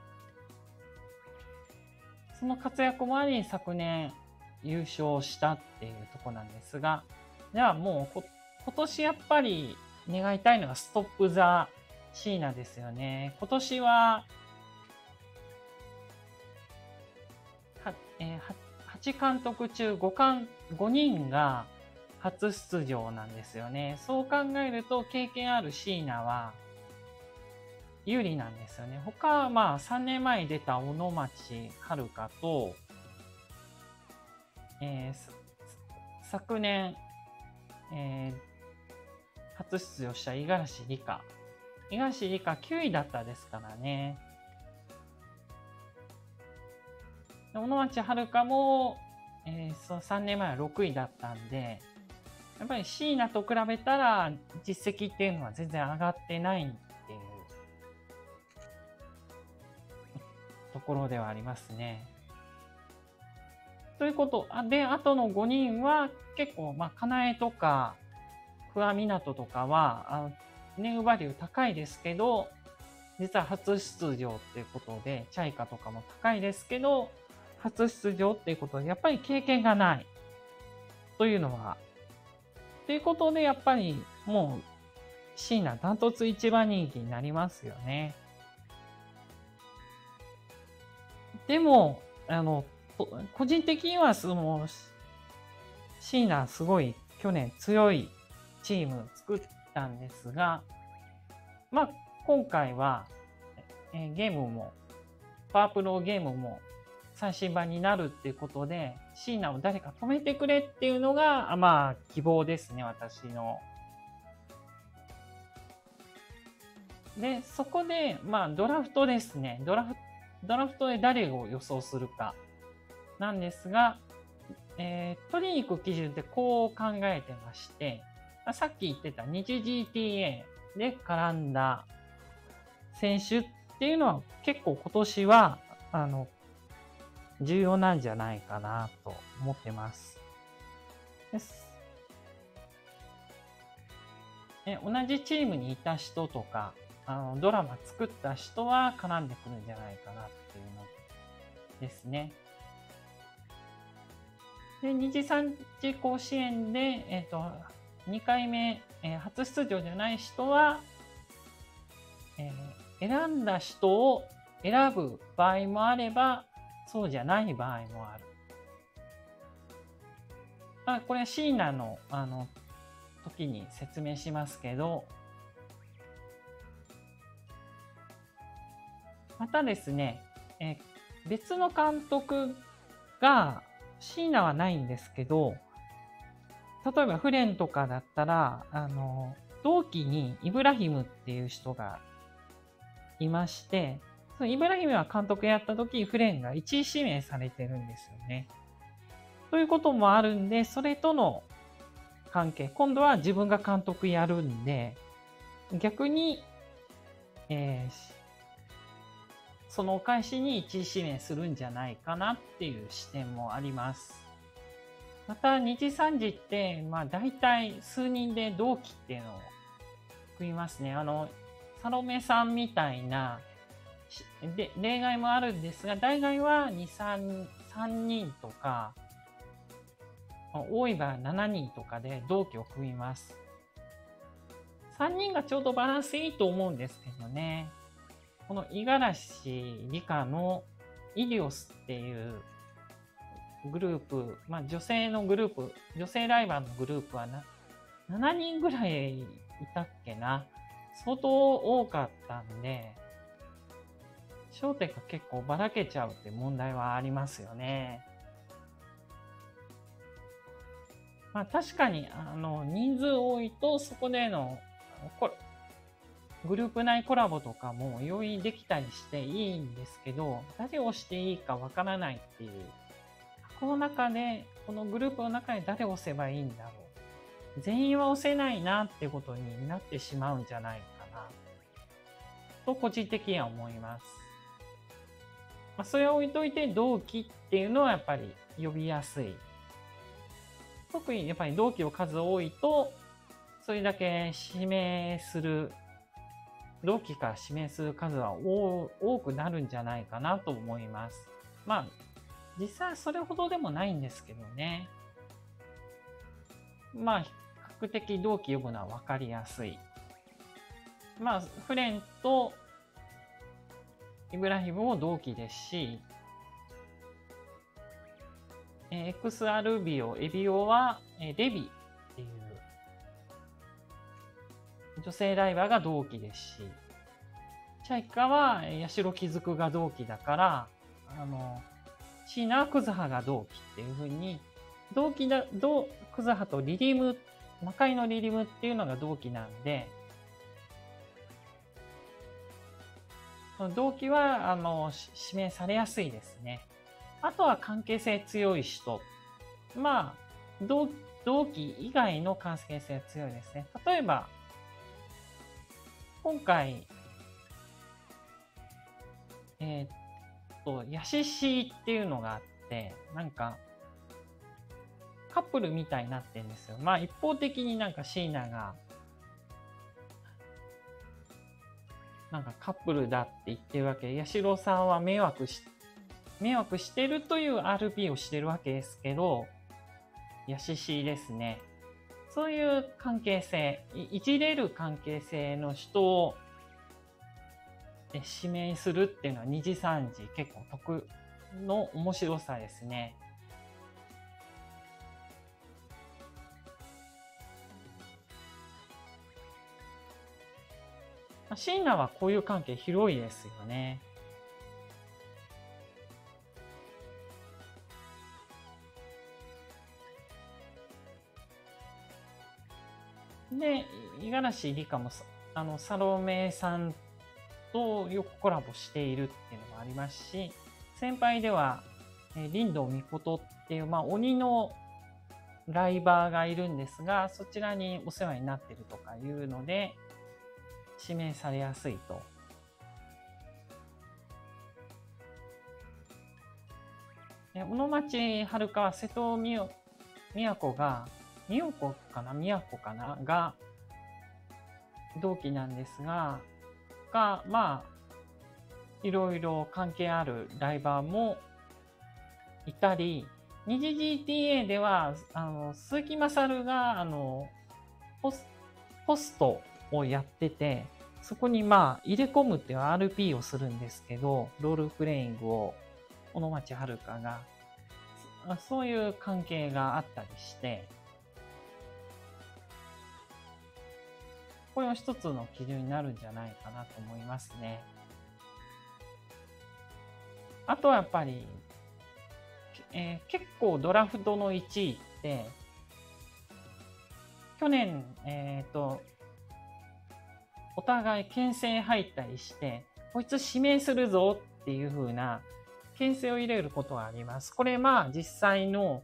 その活躍もあり、昨年優勝したっていうとこなんですが、じゃあもう今年やっぱり願いたいのがストップザ椎名ですよね。今年は、は、えー、はち監督中ごかん、ごにんが初出場なんですよね。そう考えると経験ある椎名は有利なんですよね。他はまあさんねんまえに出た小野町遥と、えー、昨年、えー、初出場した五十嵐里香。五十嵐里香きゅういだったですからね。小野町遥も、えー、そのさんねんまえはろくいだったんで、やっぱり椎名と比べたら実績っていうのは全然上がってないっていうところではありますね。ということ。で、あとのごにんは結構、まあ、かなえとか、不破湊とかは、あの、ネームバリュー高いですけど、実は初出場っていうことで、チャイカとかも高いですけど、初出場っていうことで、やっぱり経験がない。というのは。ということで、やっぱりもう、椎名ダントツ一番人気になりますよね。でも、あの、個人的には、その、椎名すごい去年強いチーム作ったんですが、まあ、今回は、えー、ゲームも、パワープロゲームも最新版になるっていうことで、椎名を誰か止めてくれっていうのが、まあ、希望ですね、私の。で、そこで、まあ、ドラフトですね。ドラフト、ドラフトで誰を予想するかなんですが、えー、取りに行く基準ってこう考えてまして、さっき言ってた二次 ジーティーエー で絡んだ選手っていうのは結構今年は、あの、重要なんじゃないかなと思ってます。です。え同じチームにいた人とか、あのドラマ作った人は絡んでくるんじゃないかなっていうのですね。で、二次三次甲子園で、えっと、にかいめ、えー初出場じゃない人は、えー選んだ人を選ぶ場合もあれば、そうじゃない場合もある。あ、これは椎名の、あの、時に説明しますけど、またですね、えー別の監督が、椎名はないんですけど、例えばフレンとかだったら、あの、同期にイブラヒムっていう人がいまして、そのイブラヒムは監督やった時、フレンがいちい指名されてるんですよね。ということもあるんで、それとの関係、今度は自分が監督やるんで、逆に、えーそのお返しにいちい指名するんじゃないかなっていう視点もあります。また、二次三次って、まあ大体数人で同期っていうのを組みますね。あの、サロメさんみたいな、で例外もあるんですが、大概はに、さん、さんにんとか、多い場合はしちにんとかで同期を組みます。さんにんがちょうどバランスいいと思うんですけどね。この五十嵐里香のイリオスっていうグループ、まあ女性のグループ、女性ライバーのグループはなななにんぐらいいたっけな。相当多かったんで、焦点が結構ばらけちゃうって問題はありますよね。まあ確かに、あの、人数多いとそこでの、こグループ内コラボとかも容易にできたりしていいんですけど、誰をしていいかわからないっていう。この中で、このグループの中で誰を押せばいいんだろう。全員は押せないなってことになってしまうんじゃないかな。と個人的には思います。まあ、それを置いといて同期っていうのはやっぱり呼びやすい。特にやっぱり同期の数多いと、それだけ指名する、同期から指名する数は多くなるんじゃないかなと思います。まあ、実際それほどでもないんですけどね。まあ、比較的同期呼ぶのは分かりやすい。まあ、フレンとイブラヒムも同期ですし、エクスアルビオ、エビオはレビっていう女性ライバーが同期ですし、チャイカは八代雫が同期だから、あの、シーナはクズハが同期っていう風に、同期だ、同、クズハとリリム、魔界のリリムっていうのが同期なんで、同期は、あの、指名されやすいですね。あとは関係性強い人。まあ、同、同期以外の関係性強いですね。例えば、今回、えー、っと、ヤシシっていうのがあって、なんか、カップルみたいになってるんですよ。まあ一方的になんか椎名が、なんかカップルだって言ってるわけ。八代さんは迷惑し、迷惑してるという アールピー をしてるわけですけど、ヤシシですね。そういう関係性、いじれる関係性の人を指名するっていうのは二次三次結構得の面白さですね。椎名はこういう関係広いですよね。で、五十嵐里香もあのサロメさんとよくコラボしているっていうのもありますし、先輩では林道美琴っていう、まあ、鬼のライバーがいるんですが、そちらにお世話になってるとかいうので指名されやすいと。小野町遥は瀬戸美子が美代子かな美子かなが同期なんですが、が、まあ、いろいろ関係あるライバーもいたり、二次 ジーティーエー では、あの、鈴木まさるが、あの、ホス、ホストをやってて、そこにまあ、入れ込むっていう アールピー をするんですけど、ロールプレイングを、小野町遥が、そういう関係があったりして、これは一つの基準になるんじゃないかなと思いますね。あとはやっぱり、えー、結構ドラフトのいちいって、去年、えっと、お互い牽制入ったりして、こいつ指名するぞっていう風な牽制を入れることがあります。これまあ実際の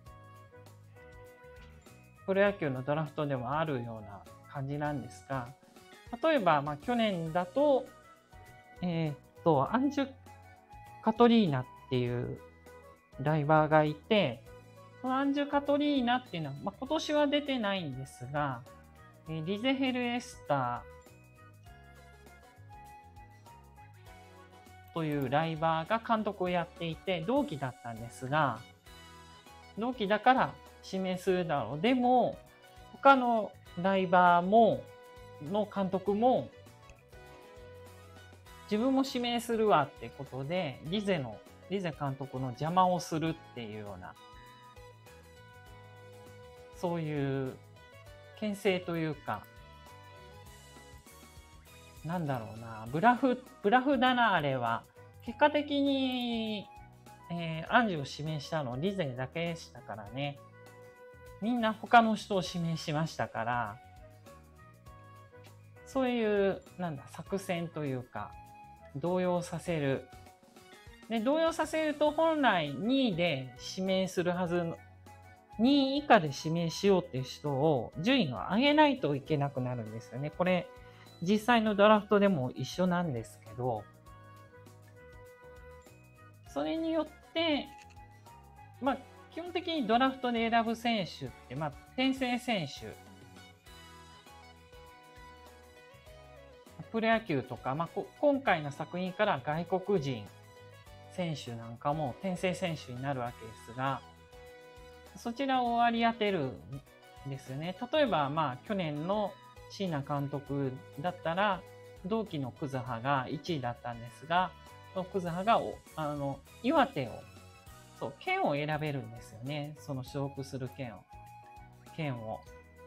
プロ野球のドラフトでもあるような感じなんですが、例えばまあ去年だと、えっと、アンジュ・カトリーナっていうライバーがいて、このアンジュ・カトリーナっていうのは、まあ、今年は出てないんですが、リゼヘル・エスターというライバーが監督をやっていて、同期だったんですが、同期だから指名するだろう。でも、他のライバーも、の監督も、自分も指名するわってことで、リゼの、リゼ監督の邪魔をするっていうような、そういう牽制というか、なんだろうな、ブラフ、ブラフだな、あれは。結果的に、えー、アンジュを指名したのリゼだけでしたからね。みんな他の人を指名しましたから、そういう、なんだ、作戦というか、動揺させる。で、動揺させると本来にいで指名するはずの、にい以下で指名しようっていう人を順位を上げないといけなくなるんですよね。これ、実際のドラフトでも一緒なんですけど、それによって、まあ、基本的にドラフトで選ぶ選手って、まあ、転生選手、プロ野球とか、まあ、今回の作品から外国人選手なんかも転生選手になるわけですが、そちらを割り当てるんですよね。例えば、まあ、去年の椎名監督だったら、同期の葛葉がいちいだったんですが、その葛葉が、あの、岩手を、そう、県を選べるんですよね。その所属する県を。県を。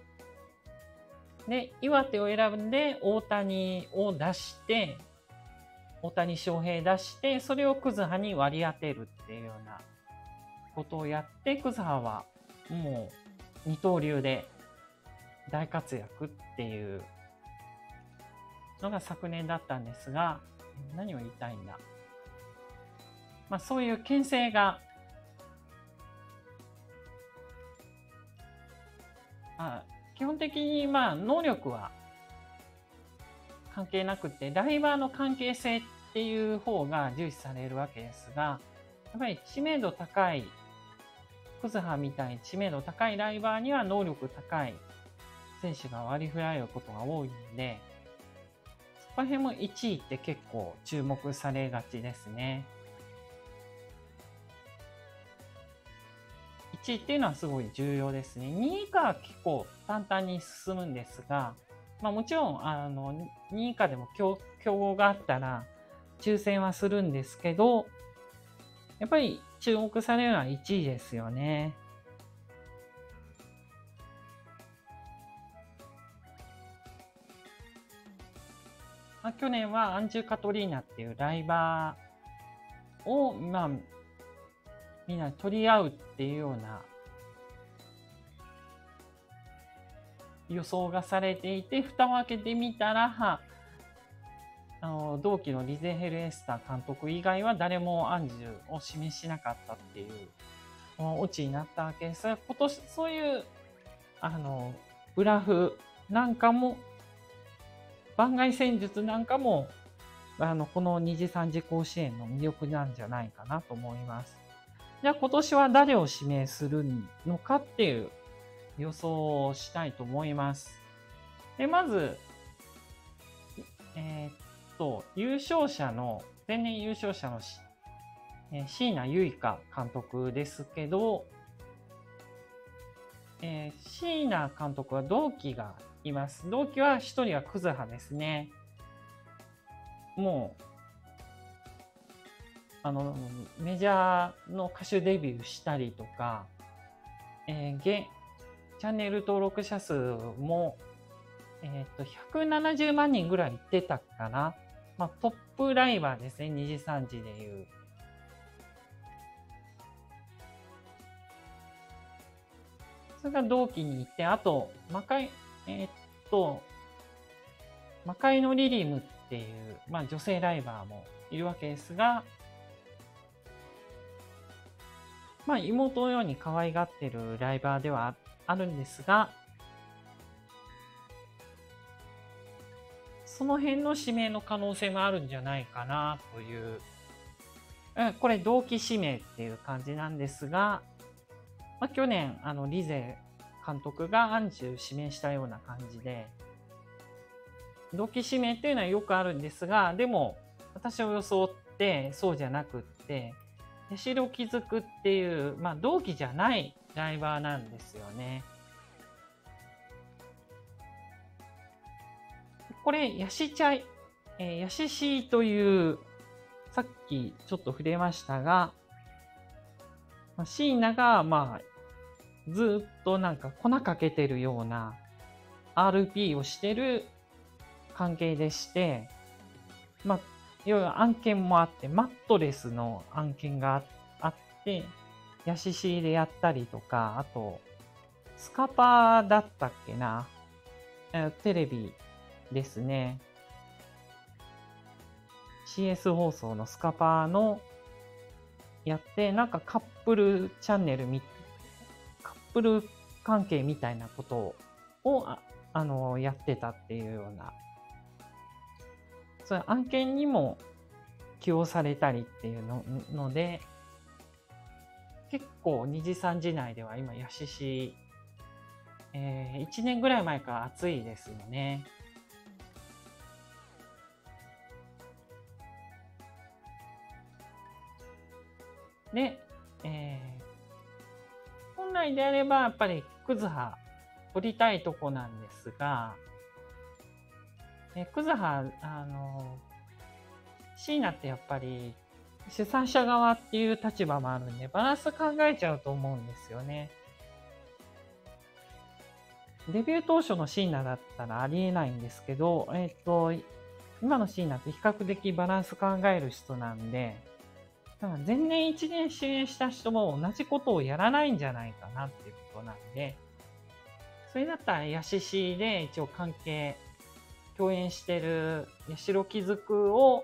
で、岩手を選んで、大谷を出して、大谷翔平出して、それを葛葉に割り当てるっていうようなことをやって、葛葉はもう二刀流で大活躍っていうのが昨年だったんですが、何を言いたいんだ。まあそういう牽制が、あ、基本的にまあ能力は関係なくて、ライバーの関係性っていう方が重視されるわけですが、やっぱり知名度高い、葛葉みたいに知名度高いライバーには能力高い選手が割り振られることが多いので、そこら辺もいちいって結構注目されがちですね。いちいっていうのはすごい重要ですね。にい以下は結構簡単に進むんですが、まあもちろん、あの、にい以下でも競合があったら抽選はするんですけど、やっぱり注目されるのはいちいですよね。まあ、去年はアンジュ・カトリーナっていうライバーを、まあ、みんな取り合うっていうような予想がされていて、蓋を開けてみたら、あの同期のリゼヘル・エスター監督以外は誰もアンジュを示しなかったっていうオチになったわけですが、今年そういうあのブラフなんかも番外戦術なんかもあのこの二次三次甲子園の魅力なんじゃないかなと思います。じゃあ今年は誰を指名するのかっていう予想をしたいと思います。で、まず、えー、っと、優勝者の、前年優勝者のえー、椎名結花監督ですけど、えー、椎名監督は同期がいます。同期は一人はクズハですね。もう、あの、メジャーの歌手デビューしたりとか、えー、ゲチャンネル登録者数も、えっと、ひゃくななじゅうまんにんぐらいいってたかな。まあ、トップライバーですね、にじさんじでいう。それが同期に行って、あと、魔界、えー、っと、魔界のリリムっていう、まあ、女性ライバーもいるわけですが、まあ、妹のように可愛がってるライバーではあるんですが、その辺の指名の可能性もあるんじゃないかなという、これ同期指名っていう感じなんですが、まあ、去年、あの、リゼ監督がアンジュ指名したような感じで、同期指名っていうのはよくあるんですが、でも、私を装ってそうじゃなくって、八代気づくっていう、まあ、同期じゃないライバーなんですよね。これ、ヤシチャイ、えー、ヤシシという、さっきちょっと触れましたが、まあ、椎名が、まあ、ずっとなんか粉かけてるような アールピー をしてる関係でして、まあ、いろいろ案件もあって、マットレスの案件があって、ヤシシでやったりとか、あと、スカパーだったっけな、テレビですね。シーエス 放送のスカパーのやって、なんかカップルチャンネルみ、カップル関係みたいなことを、あ、あの、やってたっていうような、そういう案件にも起用されたりっていうの、ので、結構にじさんじ内では今、ヤシシ、えー、いちねんぐらい前から熱いですよね。で、えー、本来であればやっぱりクズハ取りたいとこなんですが、えー、クズハ、あの、椎名ってやっぱり主催者側っていう立場もあるんで、バランス考えちゃうと思うんですよね。デビュー当初の椎名だったらありえないんですけど、えっと、今の椎名って比較的バランス考える人なんで、だから前年いちねん支援した人も同じことをやらないんじゃないかなっていうことなんで、それだったらヤシシで一応関係、共演してる八代気づくを、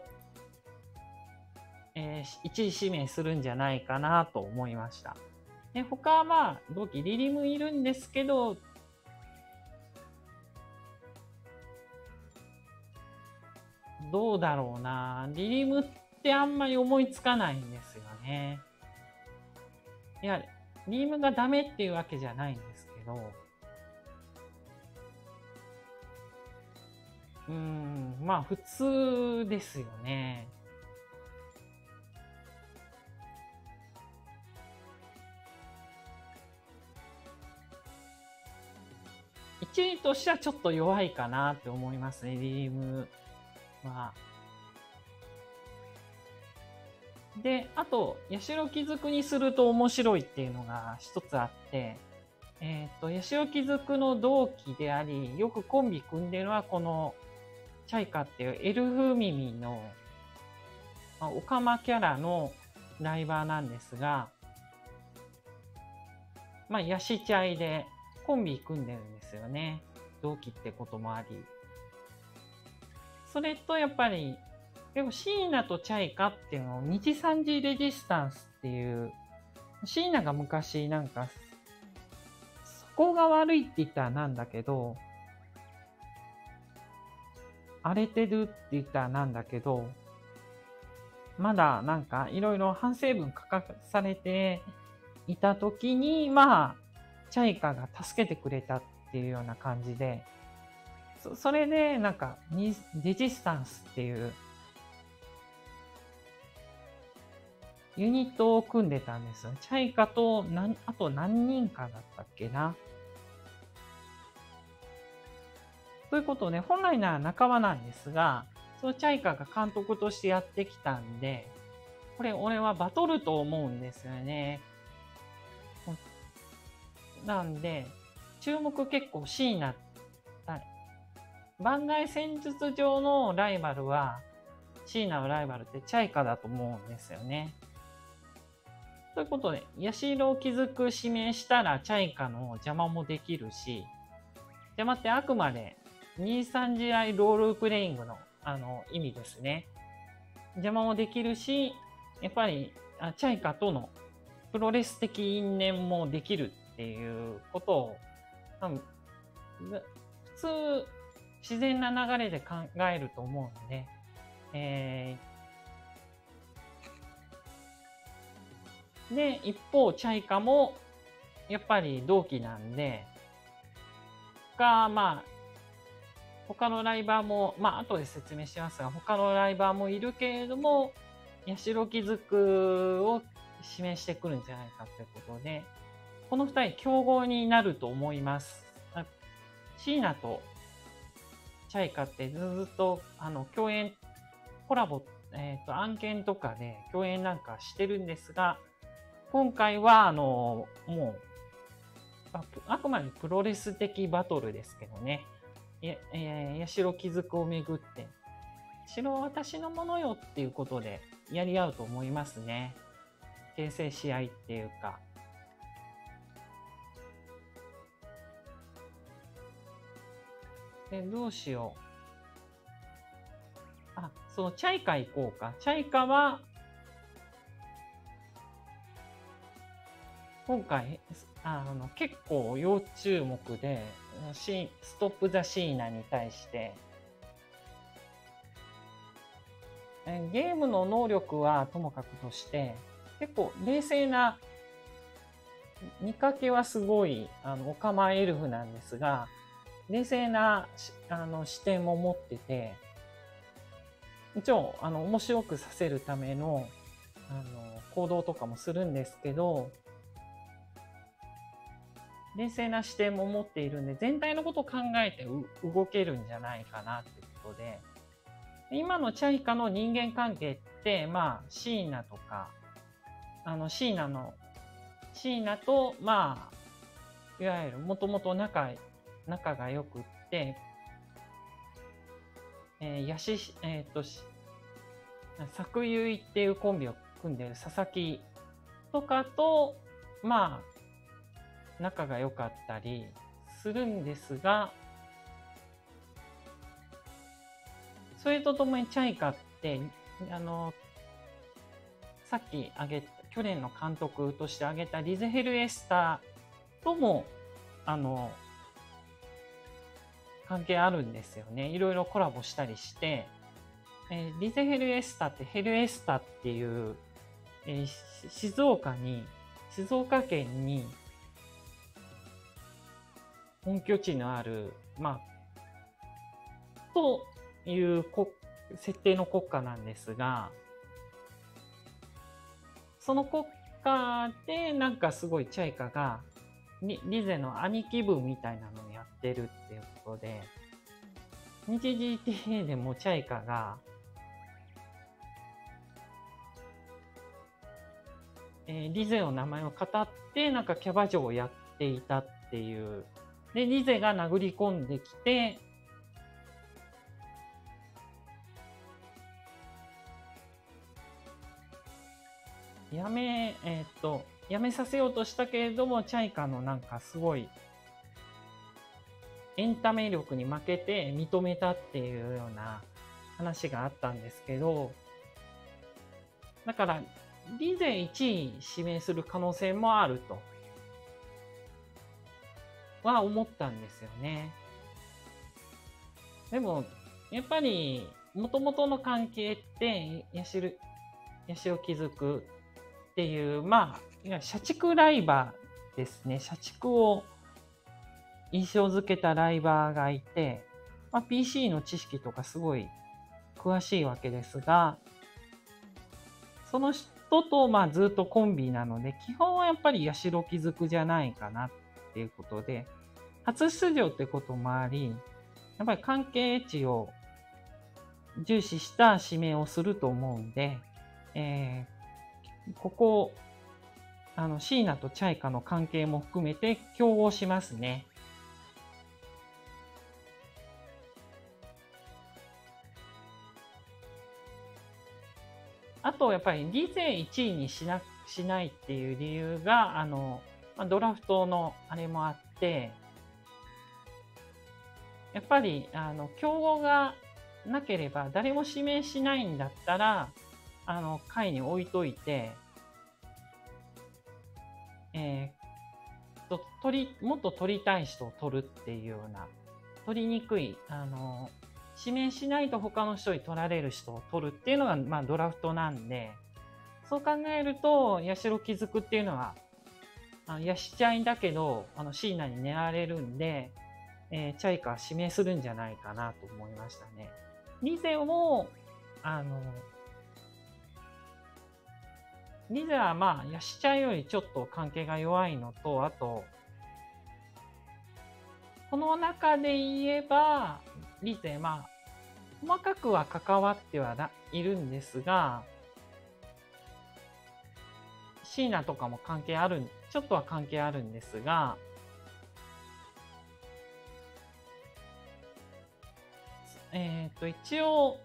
えー、一時指名するんじゃないかなと思いました。で、他はまあ、同期リリムいるんですけど、どうだろうな。リリムってあんまり思いつかないんですよね。いや、リリムがダメっていうわけじゃないんですけど、うーん、まあ普通ですよね。いちいとしてはちょっと弱いかなって思いますね、リリムは。で、あと、八代気づくにすると面白いっていうのが一つあって、えっと、八代気づくの同期であり、よくコンビ組んでるのはこの、チャイカっていうエルフミミの、まあ、オカマキャラのライバーなんですが、まあ、ヤシチャイでコンビ組んでるんですよね。同期ってこともあり。それとやっぱり、でもシーナとチャイカっていうのをにじさんじレジスタンスっていう、シーナが昔なんか、そこが悪いって言ったらなんだけど、荒れてるって言ったらなんだけど、まだなんかいろいろ反省文書かされていた時に、まあ、チャイカが助けてくれたっていうような感じで、そ, それでなんかレジスタンスっていうユニットを組んでたんですよ。チャイカと、なん、あと何人かだったっけな。ということで、本来なら仲間なんですが、そのチャイカが監督としてやってきたんで、これ俺はバトルと思うんですよね。なんで、注目結構シーナ、番外戦術上のライバルは、シーナのライバルってチャイカだと思うんですよね。ということで、ヤシロを築く指名したらチャイカの邪魔もできるし、邪魔ってあくまでにさん試合ロールプレイングのあの意味ですね。邪魔もできるし、やっぱりチャイカとのプロレス的因縁もできるっていうことを、多分普通自然な流れで考えると思うので、えー、で、一方、チャイカもやっぱり同期なんで、が、まあ、他のライバーも、まあ、後で説明しますが、他のライバーもいるけれども、八代木津を指名してくるんじゃないかということで、この二人競合になると思います。シーナとチャイカってずっとあの共演、コラボ、えっと、案件とかで共演なんかしてるんですが、今回はあの、もう、あくまでプロレス的バトルですけどね。えー、八代木津をめぐって、城は私のものよっていうことでやり合うと思いますね。形成試合っていうか。で、どうしよう。あ、そのチャイカ行こうか。チャイカは、今回、あの、結構要注目で、ストップ・ザ・シーナに対して、ゲームの能力はともかくとして、結構冷静な、見かけはすごい、あの、オカマエルフなんですが、冷静な、あの、視点も持ってて、一応、あの、面白くさせるための、あの、行動とかもするんですけど、冷静な視点も持っているんで、全体のことを考えて動けるんじゃないかなってことで、今のチャイカの人間関係って、まあ、シーナとか、あの、シーナの、シーナと、まあ、いわゆるもともと仲、仲が良くって、えー、やし、えっ、ー、と、作結っていうコンビを組んでる佐々木とかと、まあ、仲が良かったりするんですが、それとともにチャイカって、あの、さっき挙げ、去年の監督として挙げたリゼヘル・エスターとも、あの、関係あるんですよね。いろいろコラボしたりして、えー、リゼヘル・エスタってヘルエスタっていう、えー、静岡に、静岡県に本拠地のある、まあ、という設定の国家なんですが、その国家でなんかすごいチャイカがリゼの兄貴分みたいなのをやってるっていうことで、日 ジーティーエー でもチャイカが、えー、リゼの名前を語ってなんかキャバ嬢をやっていたっていう。で、リゼが殴り込んできて、やめ、えー、っと、やめさせようとしたけれども、チャイカのなんかすごい、エンタメ力に負けて認めたっていうような話があったんですけど、だから、リゼいちい指名する可能性もあると。は思ったんですよね。でも、やっぱり、元々の関係って、やしる、やしを築くっていう、まあ、社畜ライバーですね。社畜を印象づけたライバーがいて、まあ、ピーシー の知識とかすごい詳しいわけですが、その人人と、まあ、ずっとコンビなので、基本はやっぱり八代木づじゃないかなっていうことで、初出場ってこともあり、やっぱり関係値を重視した指名をすると思うんで、えー、ここ、あの、椎名とチャイカの関係も含めて競合しますね。あと、やっぱりリゼいちいにしな、しないっていう理由が、あの、ドラフトのあれもあって、やっぱり、あの、競合がなければ、誰も指名しないんだったら、あの、下位に置いといて、えー、と、取り、もっと取りたい人を取るっていうような、取りにくい、あの、指名しないと他の人に取られる人を取るっていうのが、まあ、ドラフトなんで、そう考えると、八代木づっていうのは、あの、ヤシチャイだけど、あの、椎名に狙われるんで、えー、チャイカは指名するんじゃないかなと思いましたね。リゼも、あの、リゼはまあ、ヤシチャイよりちょっと関係が弱いのと、あと、この中で言えば、リゼ、まあ、細かくは関わってはいるんですが、椎名とかも関係ある、ちょっとは関係あるんですが、えっと、一応、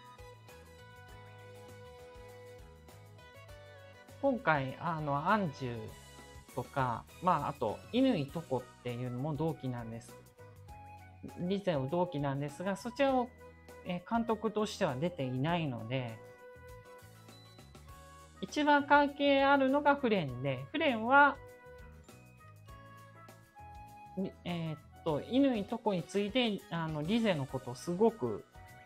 今回、あの、アンジュとか、まあ、あと、乾とこっていうのも同期なんです。リゼを同期なんですが、そちらを、え監督としては出ていないので、一番関係あるのがフレンで、フレンは、えー、っと、乾とこについて、あの、リゼのことをすごく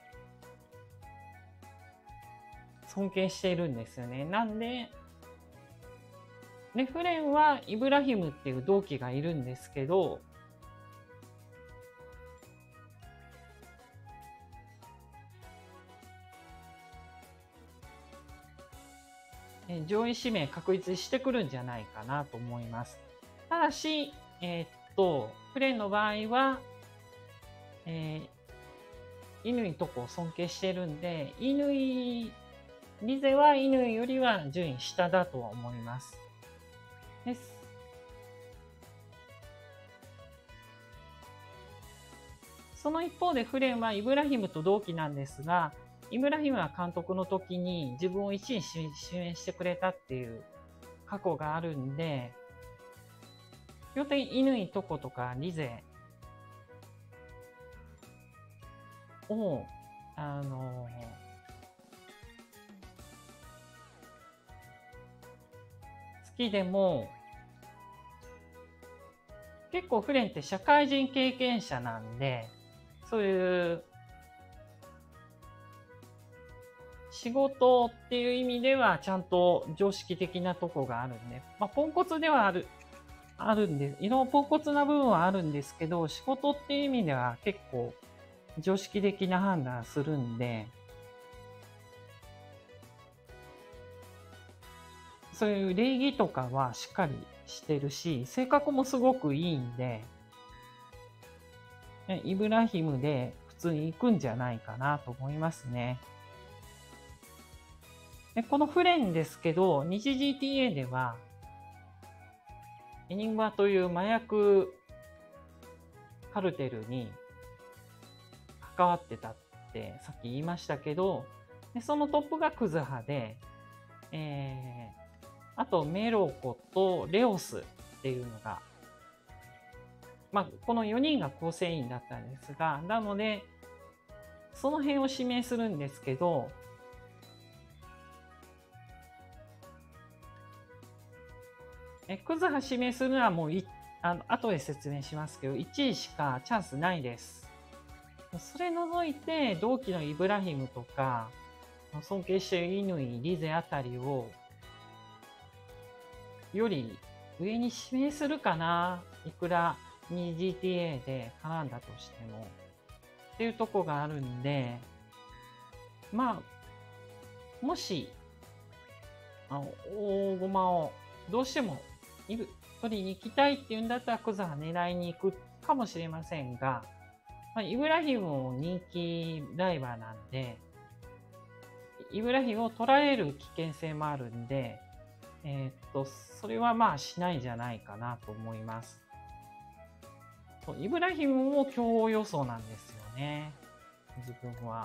尊敬しているんですよね。なんで、で、フレンはイブラヒムっていう同期がいるんですけど、え上位指名確立してくるんじゃないかなと思います。ただし、えー、っと、フレンの場合は、えー、乾とこを尊敬してるんで、乾、リゼは乾よりは順位下だとは思います。です。その一方でフレンはイブラヒムと同期なんですが、イブラヒムは監督の時に自分をいちいに指名してくれたっていう過去があるんで、基本的に乾とことかリゼを、あの好きでも、結構フレンって社会人経験者なんで、そういう仕事っていう意味ではちゃんと常識的なとこがあるんで、まあ、ポンコツではある、あるんで、いろいろポンコツな部分はあるんですけど、仕事っていう意味では結構常識的な判断するんで、そういう礼儀とかはしっかりしてるし、性格もすごくいいんで、イブラヒムで普通に行くんじゃないかなと思いますね。でこのフレンですけど、日 ジーティーエー では、エニグマという麻薬カルテルに関わってたってさっき言いましたけど、でそのトップがクズハで、えー、あとメロコとレオスっていうのが、まあ、このよにんが構成員だったんですが、なので、その辺を指名するんですけど、えクズハ指名するのはもういあの後で説明しますけど、いちいしかチャンスないです。それ除いて、同期のイブラヒムとか、尊敬している乾、リゼあたりを、より上に指名するかな、いくら にジーティーエー で絡んだとしても。っていうとこがあるんで、まあ、もし、 あの大駒をどうしても取りに行きたいっていうんだったらクズハ狙いに行くかもしれませんが、まあ、イブラヒムも人気ライバーなんで、イブラヒムを取られる危険性もあるんで、えー、っと、それはまあしないんじゃないかなと思います。イブラヒムも強予想なんですよね、自分は。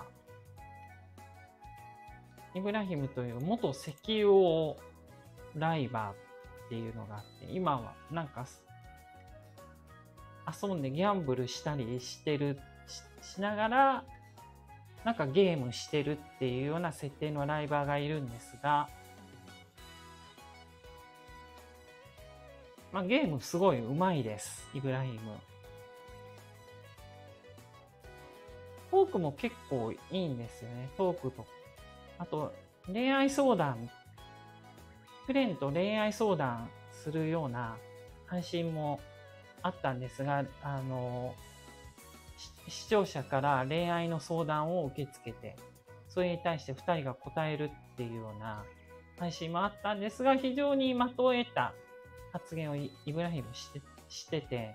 イブラヒムという元石油王ライバーっていうのがあって、今はなんか遊んでギャンブルしたりしてる し, しながらなんかゲームしてるっていうような設定のライバーがいるんですが、まあ、ゲームすごい上手いです、イブラヒム。トークも結構いいんですよね、トークと。あと恋愛相談、フレンと恋愛相談するような配信もあったんですが、あの視聴者から恋愛の相談を受け付けて、それに対してふたりが答えるっていうような配信もあったんですが、非常に的を得た発言をイブラヒムして、してて、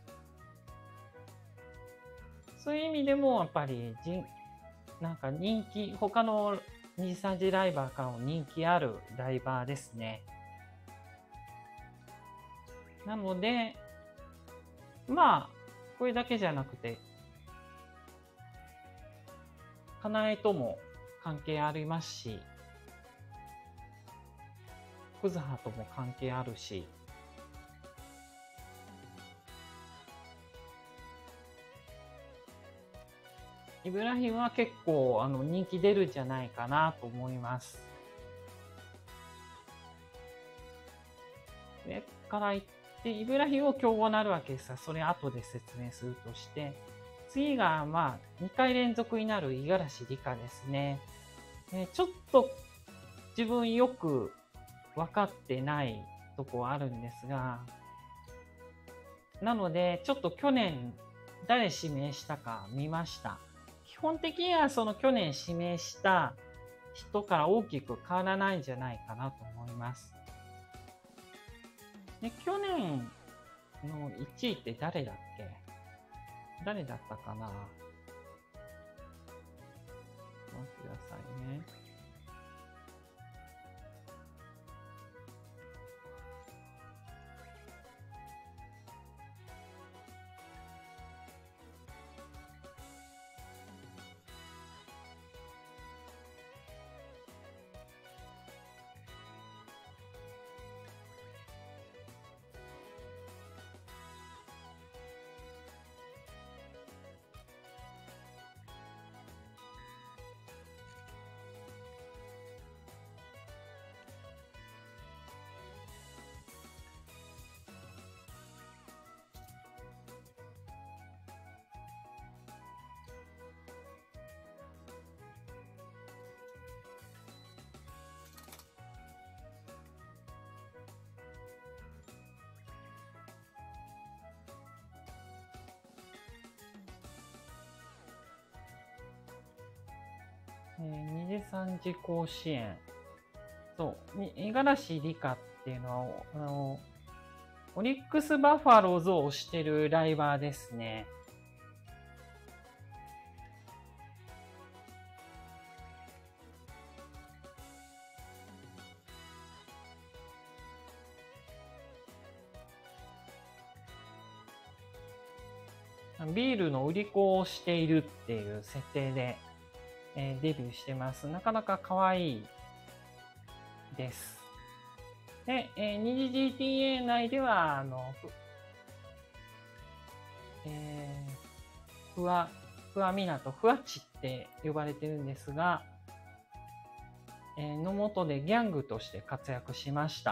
そういう意味でもやっぱりなんか人気、他のにじさんじライバーからも人気あるライバーですね。なので、まあ、これだけじゃなくて、かなえとも関係ありますし、クズハとも関係あるし、イブラヒムは結構あの人気出るんじゃないかなと思います。上からいって、イブラヒムを強豪になるわけですが、それ後で説明するとして、次がまあにかい連続になる五十嵐里香ですね。えー、ちょっと自分よく分かってないとこはあるんですが、なのでちょっと去年誰指名したか見ました。基本的にはその去年指名した人から大きく変わらないんじゃないかなと思います。で、去年のいちいって誰だっけ？誰だったかな？待ってくださいね。えー、にじさんじ甲子園。そう、五十嵐里香っていうのは、あの、オリックスバファローズを推してるライバーですね。ビールの売り子をしているっていう設定で、えー、デビューしてます。なかなか可愛いです。で、えー、二次 ジーティーエー 内では、あの、えー、ふわ、ふわみなとふわちって呼ばれてるんですが、えー、の下でギャングとして活躍しました。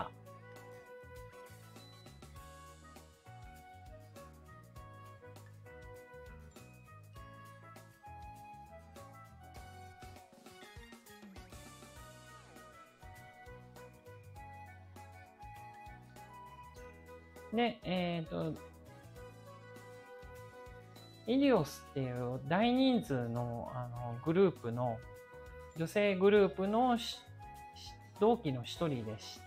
で、えっと、イリオスっていう大人数の、あのグループの、女性グループの同期の一人でして、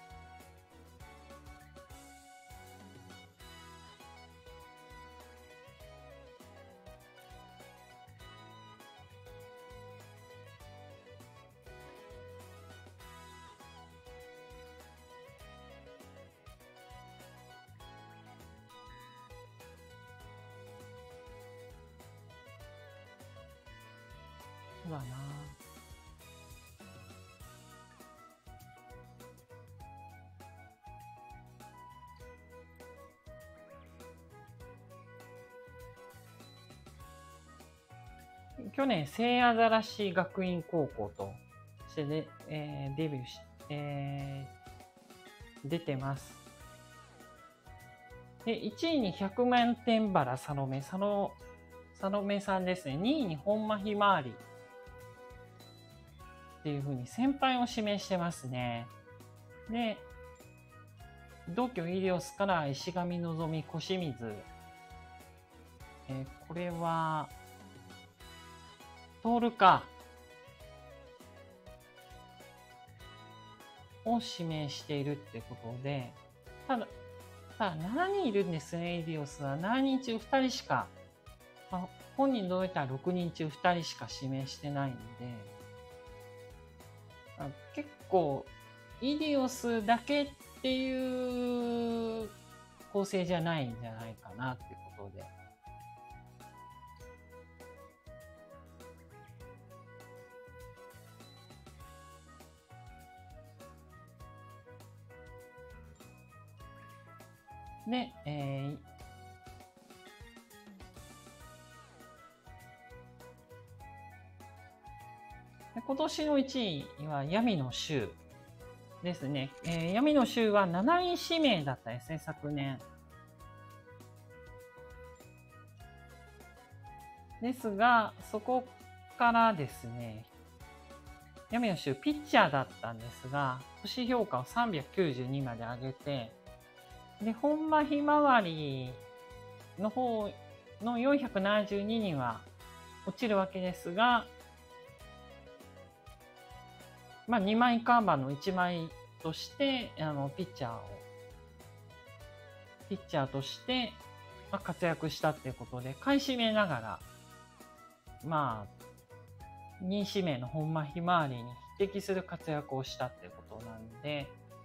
そうだな。去年、聖アザラシ学院高校としてで、えーデビューし、えー出てます。で、いちいにひゃくまん点原サロメ、サロ、サロメさんですね。にいに本間ひまわりっていう風に先輩を指名してますね。で、同居イリオスから石上のぞみ、小清水。えーこれは、トールか。を指名しているってことで、ただ、ただしちにんいるんですね、イリオスは。しちにん中ふたりしか、まあ、本人どういったらろくにん中ふたりしか指名してないんで、あ結構、イリオスだけっていう構成じゃないんじゃないかなってことで。で、えーで今年のいちいは闇の衆ですね。えー闇の衆はなない指名だったですね、昨年。ですが、そこからですね、闇の衆ピッチャーだったんですが、星評価をさんびゃくきゅうじゅうにまで上げて、で、本間ひまわりの方のよんひゃくななじゅうにには落ちるわけですが、まあ、にまい看板のいちまいとして、あの、ピッチャーを、ピッチャーとして、まあ、活躍したっていうことで、下位指名ながら、まあ、にい指名の本間ひまわりに匹敵する活躍をしたっていうことなんで、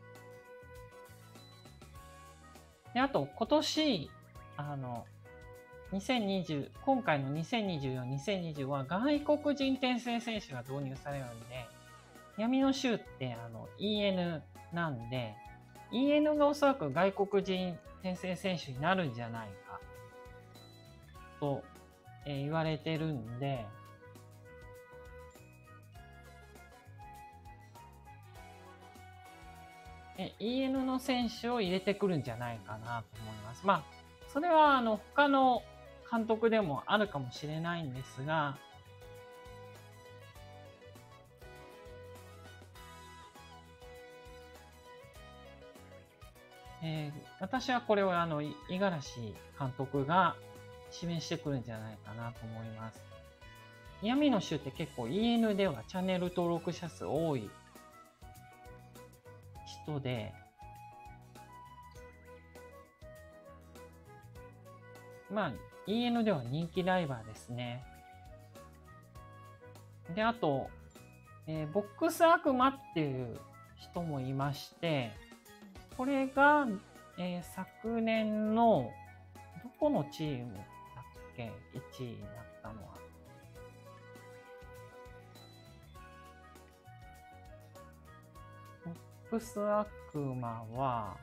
で、あと、今年、あの、にせんにじゅう、今回のにせんにじゅうよん、にせんにじゅうごは外国人転生選手が導入されるんで、闇の衆ってあの イーエヌ なんで、イーエヌ がおそらく外国人転生選手になるんじゃないかと、えー言われてるんで、え イーエヌ の選手を入れてくるんじゃないかなと思います。まあ、それはあの他の監督でもあるかもしれないんですが、えー私はこれをあのい五十嵐監督が指名してくるんじゃないかなと思います。闇の衆って結構 イーエヌ ではチャンネル登録者数多い人で、まあ イーエヌ では人気ライバーですね。で、あと、えーボックス悪魔っていう人もいまして、これが、えー昨年のどこのチームだっけ ?いちいになったのは。ボックス悪魔は、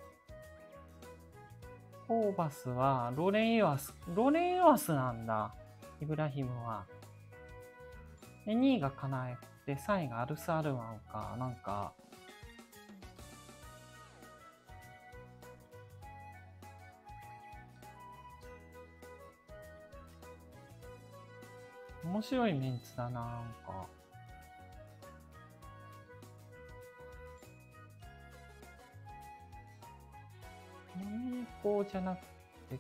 ホーバスはロレン・イワス、ロレン・イワスなんだ。 イブラヒムは。で、にいがカナエで、さんいがアルス・アルマンか、なんか、面白いメンツだな、なんか。栄光じゃなくて、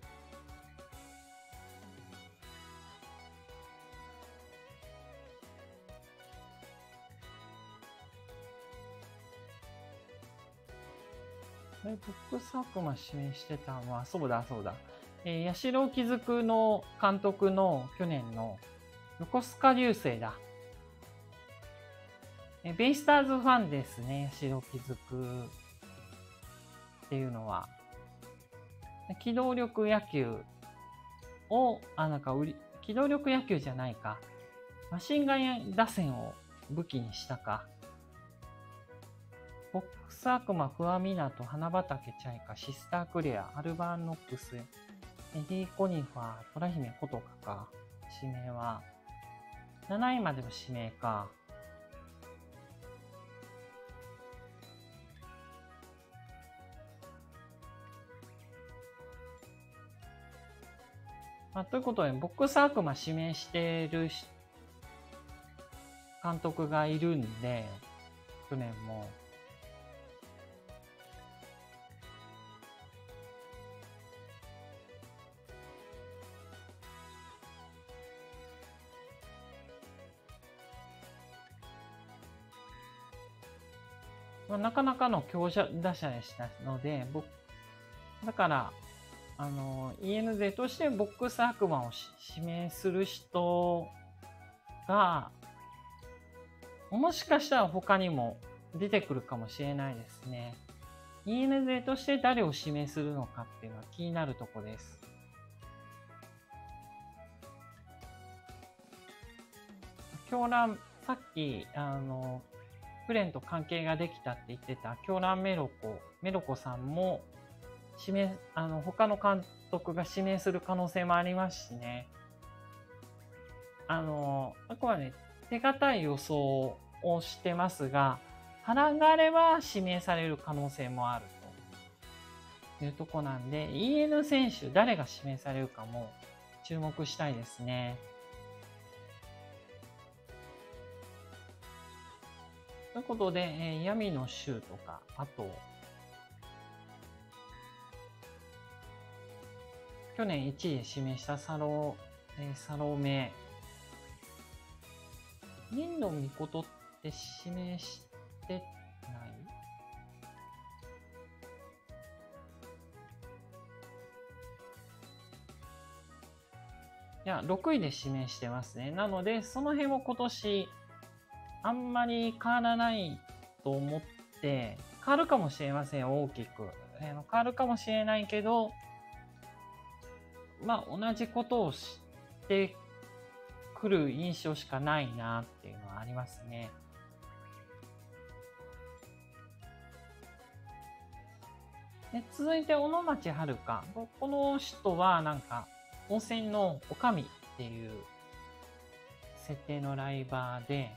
え、ボックス悪魔指名してたのは、そうだそうだ。えー、八代雫の監督の去年の横須賀流星だ。えー、ベイスターズファンですね、八代雫っていうのは。機動力野球を、あ、なんか売り、機動力野球じゃないか。マシンガン打線を武器にしたか。ボックス悪魔、フアミナト、花畑チャイカ、シスタークレア、アルバーンノックス、エディ・コニファー、トラヒメコトカか。指名は。なないまでの指名か。まあ、ということで、ボックス悪魔指名してる監督がいるんで、去年も。まあ、なかなかの強打者でしたので、僕、だから、あの、イーエヌゼー としてボックス悪魔を指名する人が、もしかしたら他にも出てくるかもしれないですね。イーエヌゼー として誰を指名するのかっていうのは気になるとこです。狂乱、さっき、あの、フレンと関係ができたって言ってた狂乱メロコ、メロコさんも指名、あの、他の監督が指名する可能性もありますしね。あの、あくまで手堅い予想をしてますが、波乱があれば指名される可能性もあるというとこなんで、イーエヌ 選手、誰が指名されるかも注目したいですね。ということで、えー、闇の衆とか、あと、去年いちいで指名したサロ、えー、サロメ。銀の御事って指名してない？いや、ろくいで指名してますね。なので、その辺も今年、あんまり変わらないと思って、変わるかもしれません、大きく。変わるかもしれないけど、まあ、同じことをしてくる印象しかないなっていうのはありますね。で続いて、小野町遥香。この人は、なんか、温泉のおかみっていう設定のライバーで、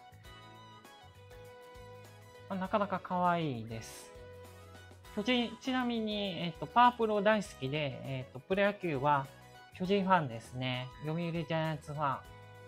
なかなか可愛いです。巨人、ちなみに、えっと、パワープロ大好きで、えっと、プロ野球は巨人ファンですね。読売ジャイアンツファ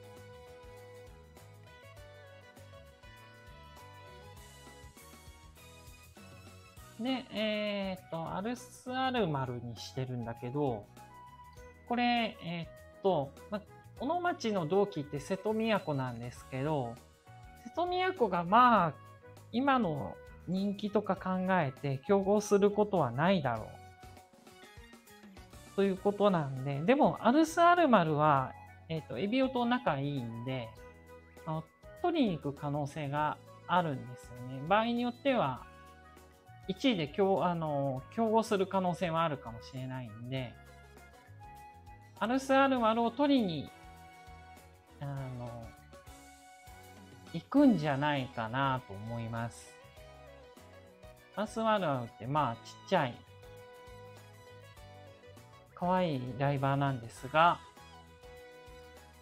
ン。で、えー、っと、アルスアルマルにしてるんだけど、これ、えー、っと、ま、小野町の同期って瀬戸都なんですけど、瀬戸都がまあ、今の人気とか考えて競合することはないだろう。ということなんで、でも、アルスアルマルは、えっと、エビオと仲いいんで、あの、取りに行く可能性があるんですよね。場合によっては、いちいで競、あの、競合する可能性はあるかもしれないんで、アルスアルマルを取りに、あの、行くんじゃないかなと思います。アルスアルマルってまあちっちゃい、可愛いライバーなんですが、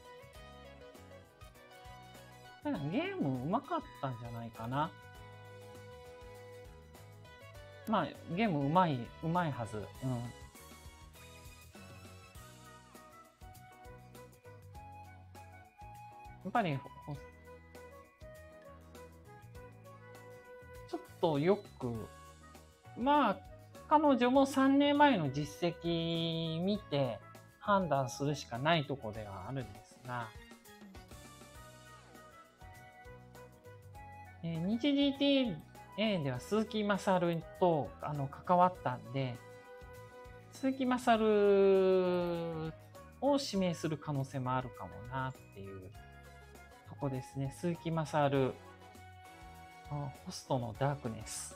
ゲーム上手かったんじゃないかな。まあ、ゲーム上手い、上手いはず。うん。やっぱり、ちょっとよく、まあ、彼女もさんねんまえの実績見て判断するしかないところではあるんですが、えー、日 ジーティーエー では鈴木勝とあの関わったんで、鈴木勝を指名する可能性もあるかもなっていうとこですね。鈴木勝、ホストのダークネス。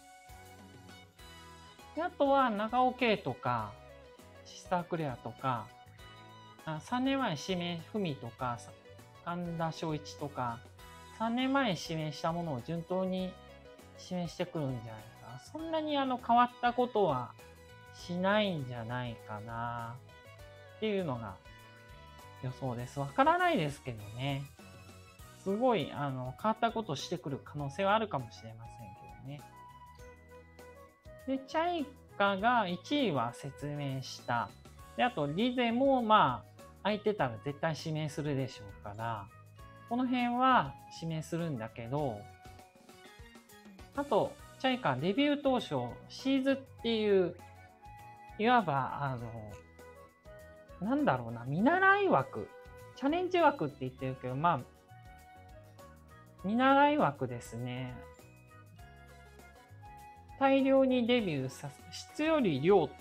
であとは長尾圭とか、シスタークレアとか、あさんねんまえ指名文とか、神田正一とか、さんねんまえ指名したものを順当に指名してくるんじゃないか。そんなにあの変わったことはしないんじゃないかなっていうのが予想です。わからないですけどね。すごいあの変わったことをしてくる可能性はあるかもしれませんけどね。で、チャイカがいちいは説明した。で、あとリゼもまあ空いてたら絶対指名するでしょうから、この辺は指名するんだけど、あと、チャイカデビュー当初、シーズっていう、いわば、あの、なんだろうな、見習い枠、チャレンジ枠って言ってるけど、まあ、見習い枠ですね。大量にデビューさせ、質より量って、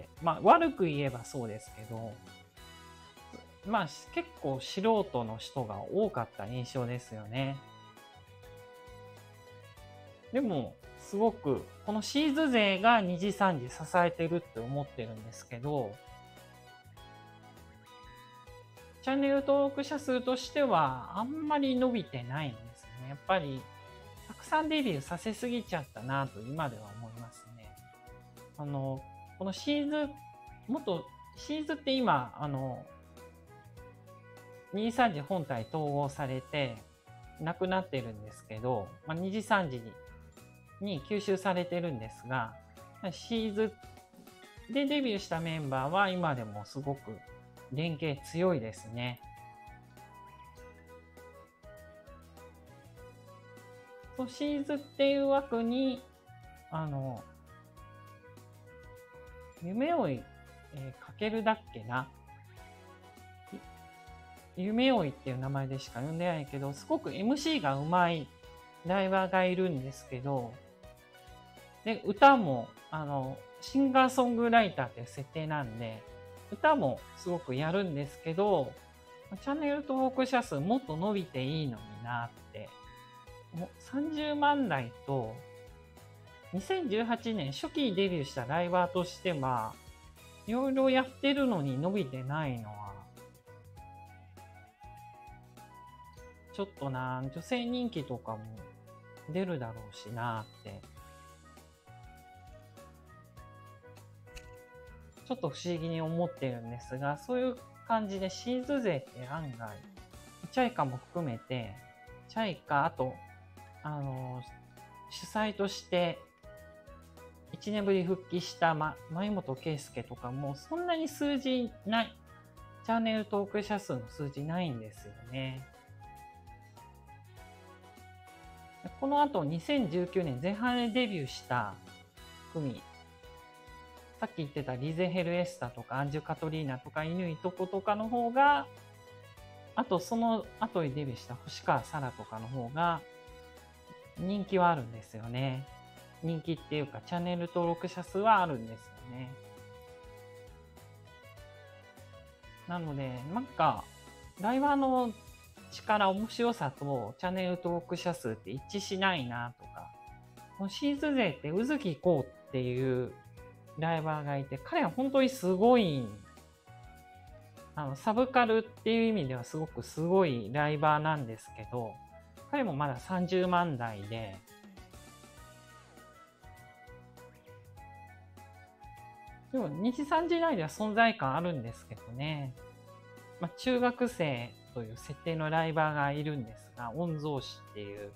まあ、悪く言えばそうですけど、まあ、結構素人の人が多かった印象ですよね。でも、すごく、このシーズ勢がに次さん次支えてるって思ってるんですけど、チャンネル登録者数としてはあんまり伸びてないんですよね。やっぱり、たくさんデビューさせすぎちゃったなと今では思いますね。あの、このシーズ、もっと、シーズって今、あの、に次さん次本体統合されて、なくなってるんですけど、まあ、に次さん次にに吸収されてるんですが、シーズでデビューしたメンバーは今でもすごく連携強いですね。そう、シーズっていう枠に、あの、夢追い、えー、かけるだっけな。夢追いっていう名前でしか呼んでないけど、すごく エムシー が上手いライバーがいるんですけど、で、歌も、あの、シンガーソングライターっていう設定なんで、歌もすごくやるんですけど、チャンネル登録者数もっと伸びていいのになって、もうさんじゅうまん台と、にせんじゅうはちねん初期にデビューしたライバーとしては、いろいろやってるのに伸びてないのは、ちょっとな、女性人気とかも出るだろうしなって。ちょっと不思議に思ってるんですが、そういう感じでシーズ勢って案外、チャイカも含めて、チャイカ、あと、あの、主催としていちねんぶり復帰した、ま、前本圭介とかもそんなに数字ない、チャンネル登録者数の数字ないんですよね。この後にせんじゅうきゅうねん前半でデビューした組、さっき言ってたリゼヘルエスタとかアンジュカトリーナとか乾いとことかの方が、あとその後にデビューした星川沙羅とかの方が人気はあるんですよね。人気っていうかチャンネル登録者数はあるんですよね。なので、なんか、ライバーの力、面白さとチャンネル登録者数って一致しないなとか、このシーズ勢って宇月こうっていうライバーがいて、彼は本当にすごい、あの、サブカルっていう意味ではすごくすごいライバーなんですけど、彼もまださんじゅうまん台で、でも、に次さん次内では存在感あるんですけどね。まあ、中学生という設定のライバーがいるんですが、御曹司っていう。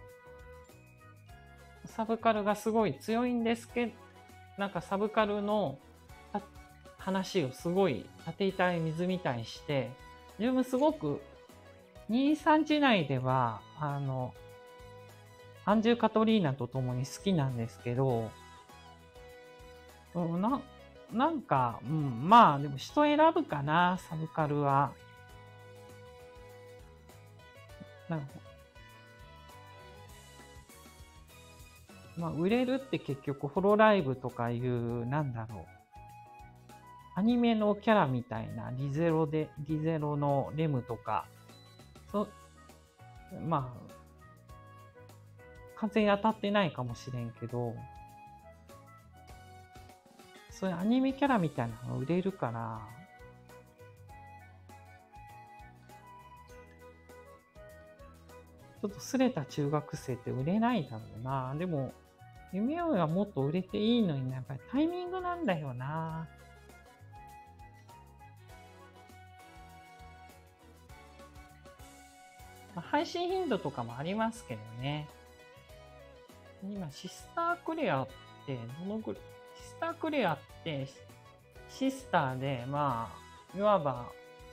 サブカルがすごい強いんですけど、なんかサブカルの話をすごい縦板へ水みたいにして、自分すごくにじゅうさん時内では、あの、アンジュ・カトリーナと共に好きなんですけど、うん、な、なんか、うん、まあ、でも人選ぶかな、サブカルは。なんかまあ、売れるって結局、ホロライブとかいう、なんだろう。アニメのキャラみたいな、リゼロで、リゼロのレムとか、そ、まあ、完全に当たってないかもしれんけど、そういうアニメキャラみたいなのが売れるから、ちょっとすれた中学生って売れないだろうな。でも、夢追いはもっと売れていいのにな、やっぱりタイミングなんだよな。まあ、配信頻度とかもありますけどね。今、シスタークレアってどのぐらい、シスタークレアってシスターで、まあ、いわば、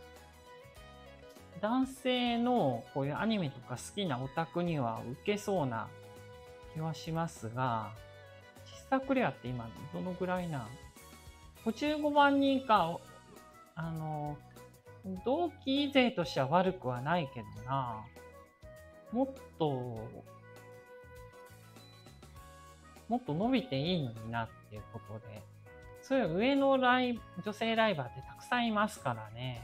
男性のこういうアニメとか好きなオタクには受けそうな気はしますが、シスタークレアって今どのぐらいなごじゅうごまん人か、あの、同期勢としては悪くはないけどな。もっと、もっと伸びていいのになっていうことで。そういう上のライ女性ライバーってたくさんいますからね。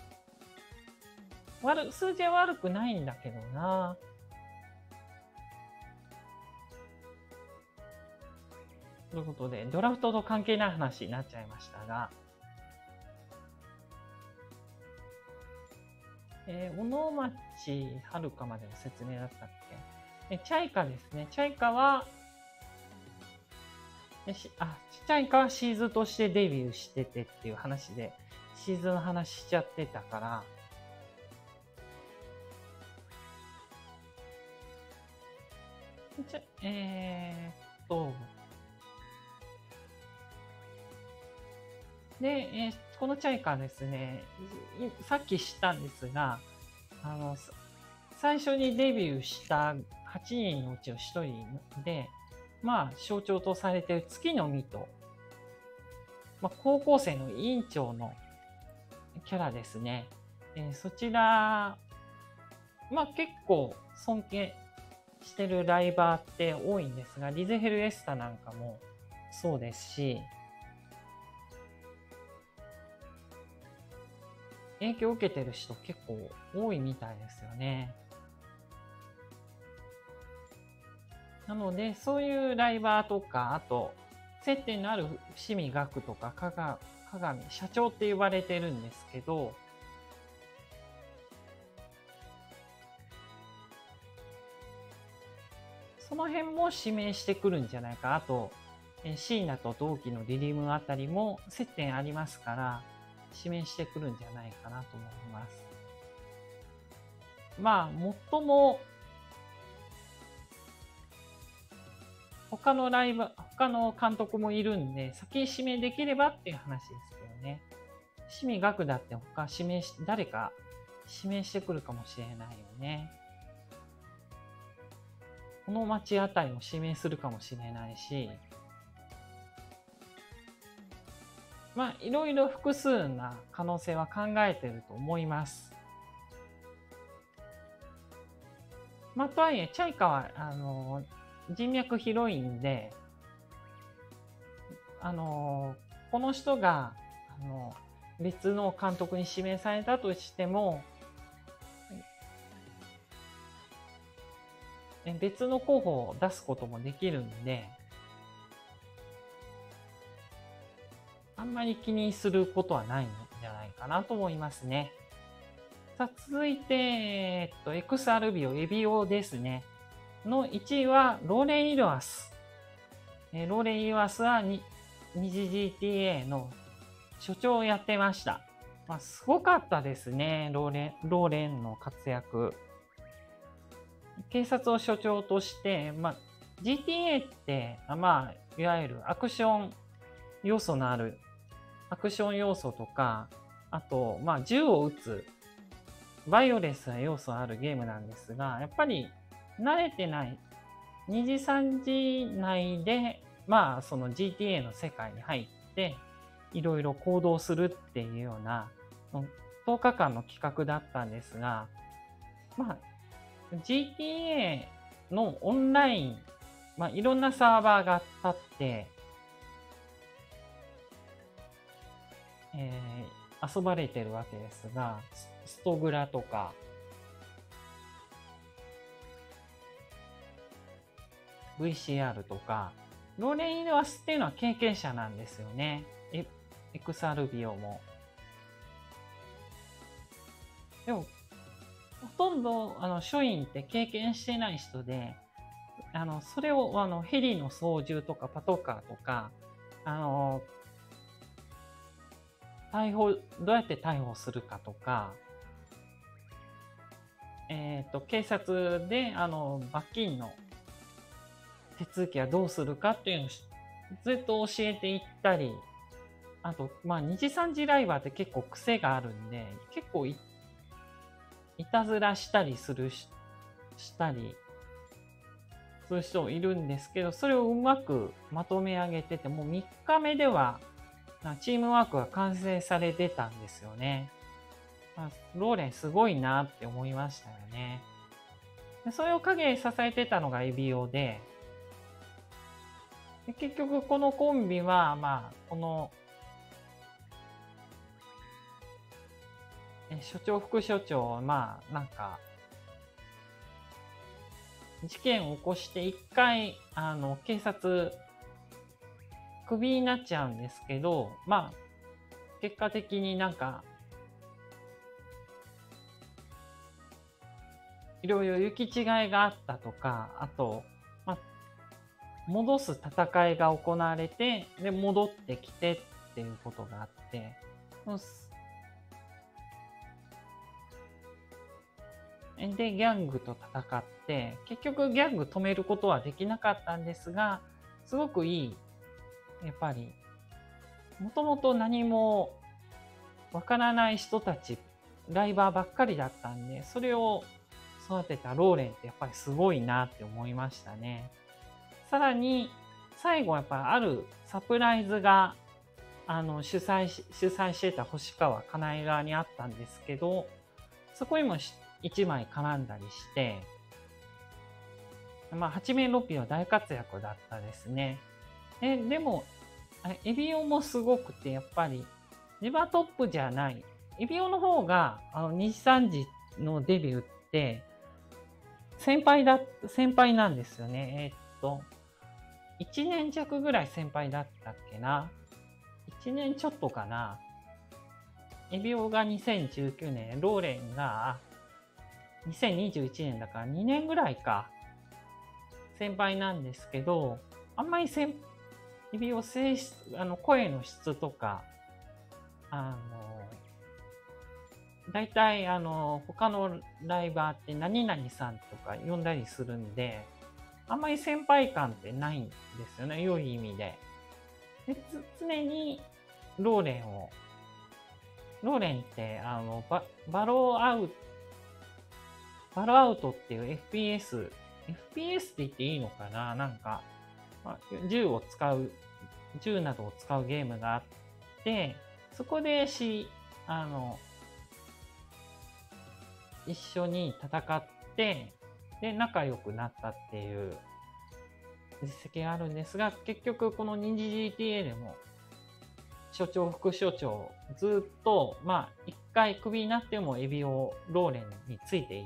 悪、数字は悪くないんだけどな。ということで、ドラフトと関係ない話になっちゃいましたが、えー、小野町遥までの説明だったっけ？え、チャイカですね。チャイカは、えしあ、チャイカはシーズとしてデビューしててっていう話で、シーズの話しちゃってたから、ちゃえー、っと、で、えー、このチャイカですね、さっき知ったんですが、あの、最初にデビューしたはちにんのうちのひとりで、まあ、象徴とされている月の実と、まあ、高校生の委員長のキャラですね。えー、そちら、まあ結構尊敬してるライバーって多いんですが、リゼヘルエスタなんかもそうですし、影響を受けてる人結構多いみたいですよね。なので、そういうライバーとか、あと、接点のある伏見学とか、鏡、社長って呼ばれてるんですけど、その辺も指名してくるんじゃないか。あと、椎名と同期のリリムあたりも接点ありますから、指名してくるんじゃないかなと思います。まあ、最も、他のライブ、他の監督もいるんで、先に指名できればっていう話ですけどね。伏見学だって他指名し、誰か指名してくるかもしれないよね。この町あたりも指名するかもしれないし、まあ、いろいろ複数な可能性は考えてると思います。まあ、とはいえ、チャイカは、あの、人脈広いんで、あの、この人が、あの、別の監督に指名されたとしても、別の候補を出すこともできるんで、あんまり気にすることはないんじゃないかなと思いますね。さあ、続いて、えっと、エクスアルビオ、エビオですね。のいちいは、ローレン・イロアス。えー、ローレン・イロアスはに二次 ジーティーエー の所長をやってました。 まあ、すごかったですね、ローレン、ローレンの活躍。警察を所長として、まあ、ジーティーエー って、まあ、いわゆるアクション要素のある、アクション要素とか、あと、まあ、銃を撃つ、バイオレンスな要素あるゲームなんですが、やっぱり慣れてない、に次さん次内で、まあ、その ジーティーエー の世界に入って、いろいろ行動するっていうような、とおかかんの企画だったんですが、まあ、ジーティーエー のオンライン、まあ、いろんなサーバーが立って、えー、遊ばれてるわけですが、ストグラとか、ブイシーアール とか、ローレン・イルワスっていうのは経験者なんですよね。エエクサルビオも。でも、ほとんどあの署員って経験してない人で、あのそれをあのヘリの操縦とかパトカーとか、あの逮捕どうやって逮捕するかとか、えーと、警察であの罰金の手続きはどうするかっていうのをずっと教えていったり、あと、まあ、に次さん次ライバーって結構癖があるんで、結構 い, いたずらしたりするし、したりする人いるんですけど、それをうまくまとめ上げてて、もうみっかめではチームワークが完成されてたんですよね。まあ、ローレンすごいなって思いましたよね。でそれを陰支えてたのがエビオで、で結局このコンビは、まあ、この所長副所長はまあなんか事件を起こして一回あの警察クビになっちゃうんですけど、まあ結果的になんかいろいろ行き違いがあったとか、あと、まあ、戻す戦いが行われて、で戻ってきてっていうことがあって、でギャングと戦って、結局ギャング止めることはできなかったんですが、すごくいい、やっぱりもともと何もわからない人たち、ライバーばっかりだったんで、それを育てたローレンってやっぱりすごいなって思いましたね。さらに最後やっぱりあるサプライズがあの主催し主催してた星川かなえ側にあったんですけど、そこにも一枚絡んだりして、まあ八面六臂は大活躍だったですね。えでもエビオもすごくて、やっぱり自分はトップじゃない。エビオの方があのに次さん次のデビューって先輩だ先輩なんですよね。えー、っといちねん弱ぐらい先輩だったっけな。いちねんちょっとかな。エビオがにせんじゅうきゅうねん、ローレンがにせんにじゅういちねんだからにねんぐらいか先輩なんですけど、あんまり先エビオ性質、あの声の質とか、あの大体あの他のライバーって何々さんとか呼んだりするんで、あんまり先輩感ってないんですよね、良い意味で。で常にローレンをローレンってあの バ, バローアウトバローアウトっていう エフピーエス エフピーエス って言っていいのかな、なんか、まあ、銃を使う銃などを使うゲームがあって、そこでしあの一緒に戦ってで仲良くなったっていう実績があるんですが、結局このに次 ジーティーエー でも所長副所長ずっとまあ一回クビになってもエビオローレンについていって、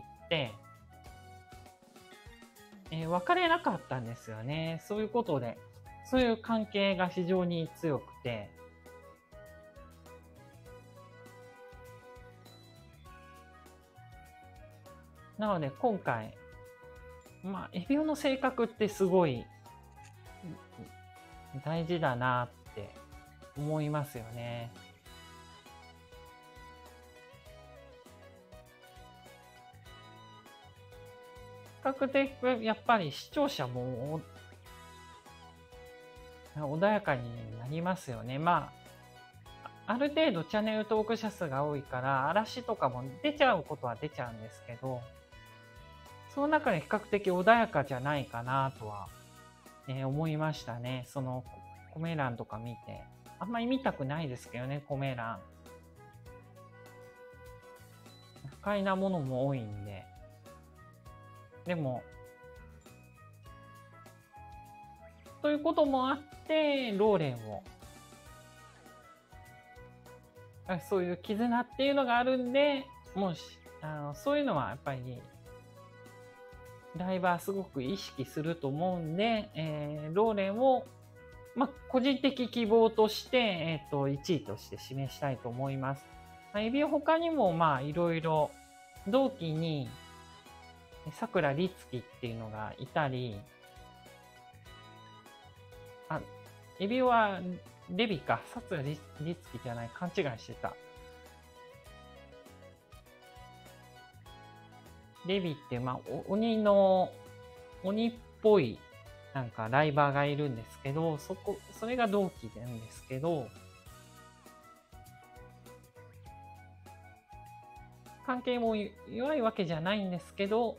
えー、別れなかったんですよね。そういうことでそういう関係が非常に強くて、なので今回まあエビオの性格ってすごい大事だなって思いますよね。 較的やっぱり視聴者も穏やかになりますよね。まあ、ある程度チャンネル登録者数が多いから、嵐とかも出ちゃうことは出ちゃうんですけど、その中で比較的穏やかじゃないかなとは、えー、思いましたね。そのコメ欄とか見て。あんまり見たくないですけどね、コメ欄。不快なものも多いんで。でも、ということもあって、ローレンを。そういう絆っていうのがあるんで、もうあのそういうのはやっぱり、ライバーすごく意識すると思うんで、えー、ローレンを、まあ、個人的希望として、えっと、いちいとして示したいと思います。まあ、エビ他にも、まあ、いろいろ、同期に、桜律樹っていうのがいたり、あ、エビは、レビか、桜律樹じゃない、勘違いしてた。レビって、まあ、鬼の、鬼っぽい、なんかライバーがいるんですけど、そこ、それが同期なんですけど、関係も弱いわけじゃないんですけど、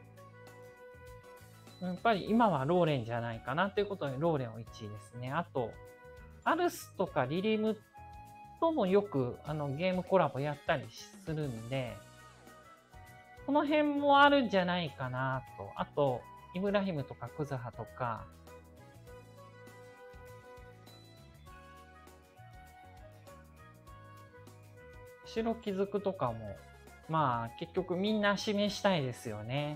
やっぱり今はローレンじゃないかなということで、ローレンをいちいですね。あと、アルスとかリリムともよくあのゲームコラボやったりするんで、この辺もあるんじゃないかなと。あと、イブラヒムとかクズハとか、白気づくとかも、まあ結局みんな示したいですよね。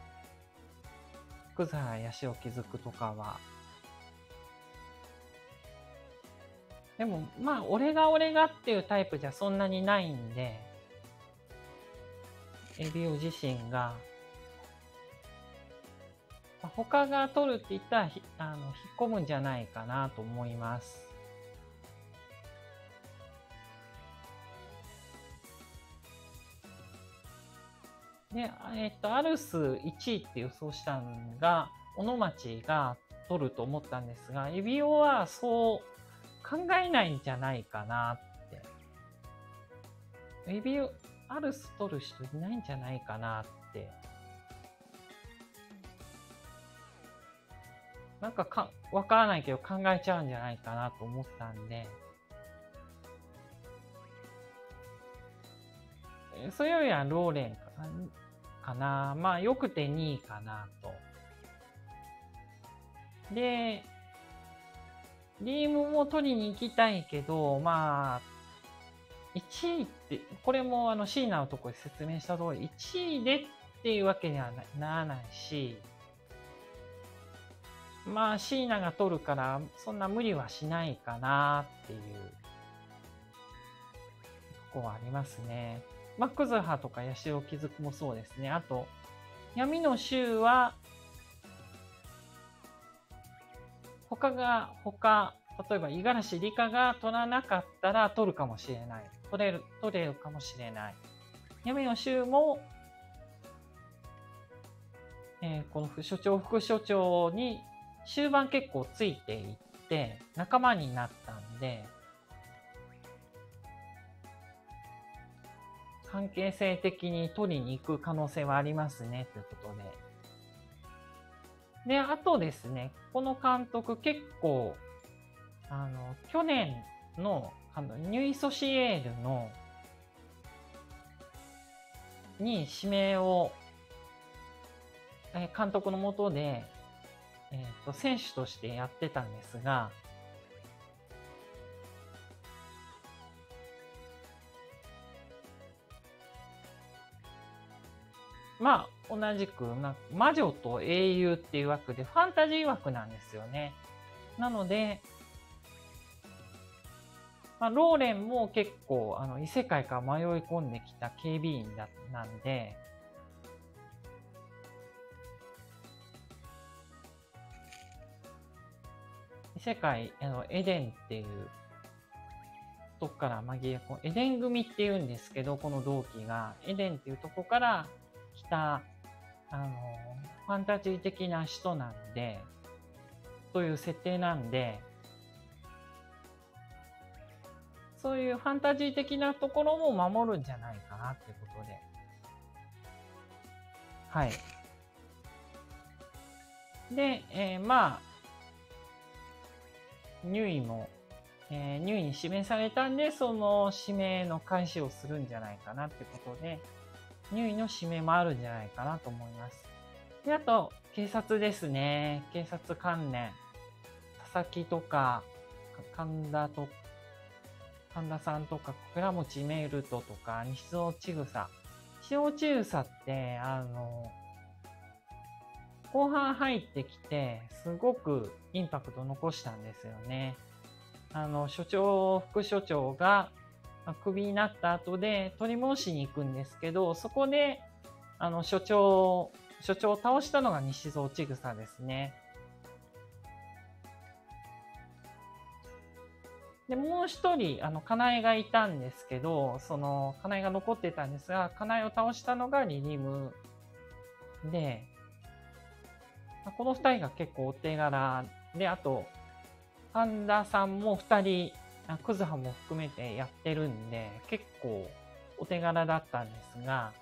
クズハや白気づくとかは。でもまあ俺が俺がっていうタイプじゃそんなにないんで、エビオ自身が、他が取るって言ったらあの引っ込むんじゃないかなと思います。で、えっと、アルスいちいって予想したのが、小野町が取ると思ったんですが、エビオはそう考えないんじゃないかなって。エビオ、アルス取る人いないんじゃないかなって。なんかか、わからないけど考えちゃうんじゃないかなと思ったんで。それよりはローレンかな。まあ、よくてにいかなと。で、リームも取りに行きたいけど、まあ、いちいって、これもあのシーナのところで説明した通り、いちいでっていうわけにはならないし、まあ、シーナが取るから、そんな無理はしないかなっていうとこはありますね。まあ、クズハとかヤシオキズクもそうですね。あと、闇の衆は、他が、他、例えば五十嵐里香が取らなかったら取るかもしれない。取れる、取れるかもしれない。闇の衆も、えー、この所長、副所長に終盤結構ついていって仲間になったんで、関係性的に取りに行く可能性はありますねということで。で、あとですね、この監督結構、あの、去年の、あの、ニューイソシエールの、に指名を、えー、監督の下で、えっと、選手としてやってたんですが、まあ、同じく、まあ、魔女と英雄っていう枠で、ファンタジー枠なんですよね。なので、まあ、ローレンも結構、あの、異世界から迷い込んできた警備員だなんで、異世界、あの、エデンっていう、とこから紛れ込む、エデン組っていうんですけど、この同期が、エデンっていうとこから来たあの、ファンタジー的な人なんで、という設定なんで、そういうファンタジー的なところも守るんじゃないかなっていうことで。はい。で、えー、まあ、入院も、えー、入院指名されたんで、その指名の開始をするんじゃないかなってことで、入院の指名もあるんじゃないかなと思います。で、あと、警察ですね。警察関連。佐々木とか、神田と、神田さんとか、倉持メールトとか、西尾千草。西尾千草って、あの、後半入ってきて、すごくインパクト残したんですよね。あの、所長、副所長がクビになった後で取り戻しに行くんですけど、そこで、あの、所長、所長を倒したのが西尾千草ですね。で、もう一人、あの、かなえがいたんですけど、その、かなえが残ってたんですが、かなえを倒したのがリリムで、この二人が結構お手柄で、あと、神田さんも二人、クズハも含めてやってるんで、結構お手柄だったんですが、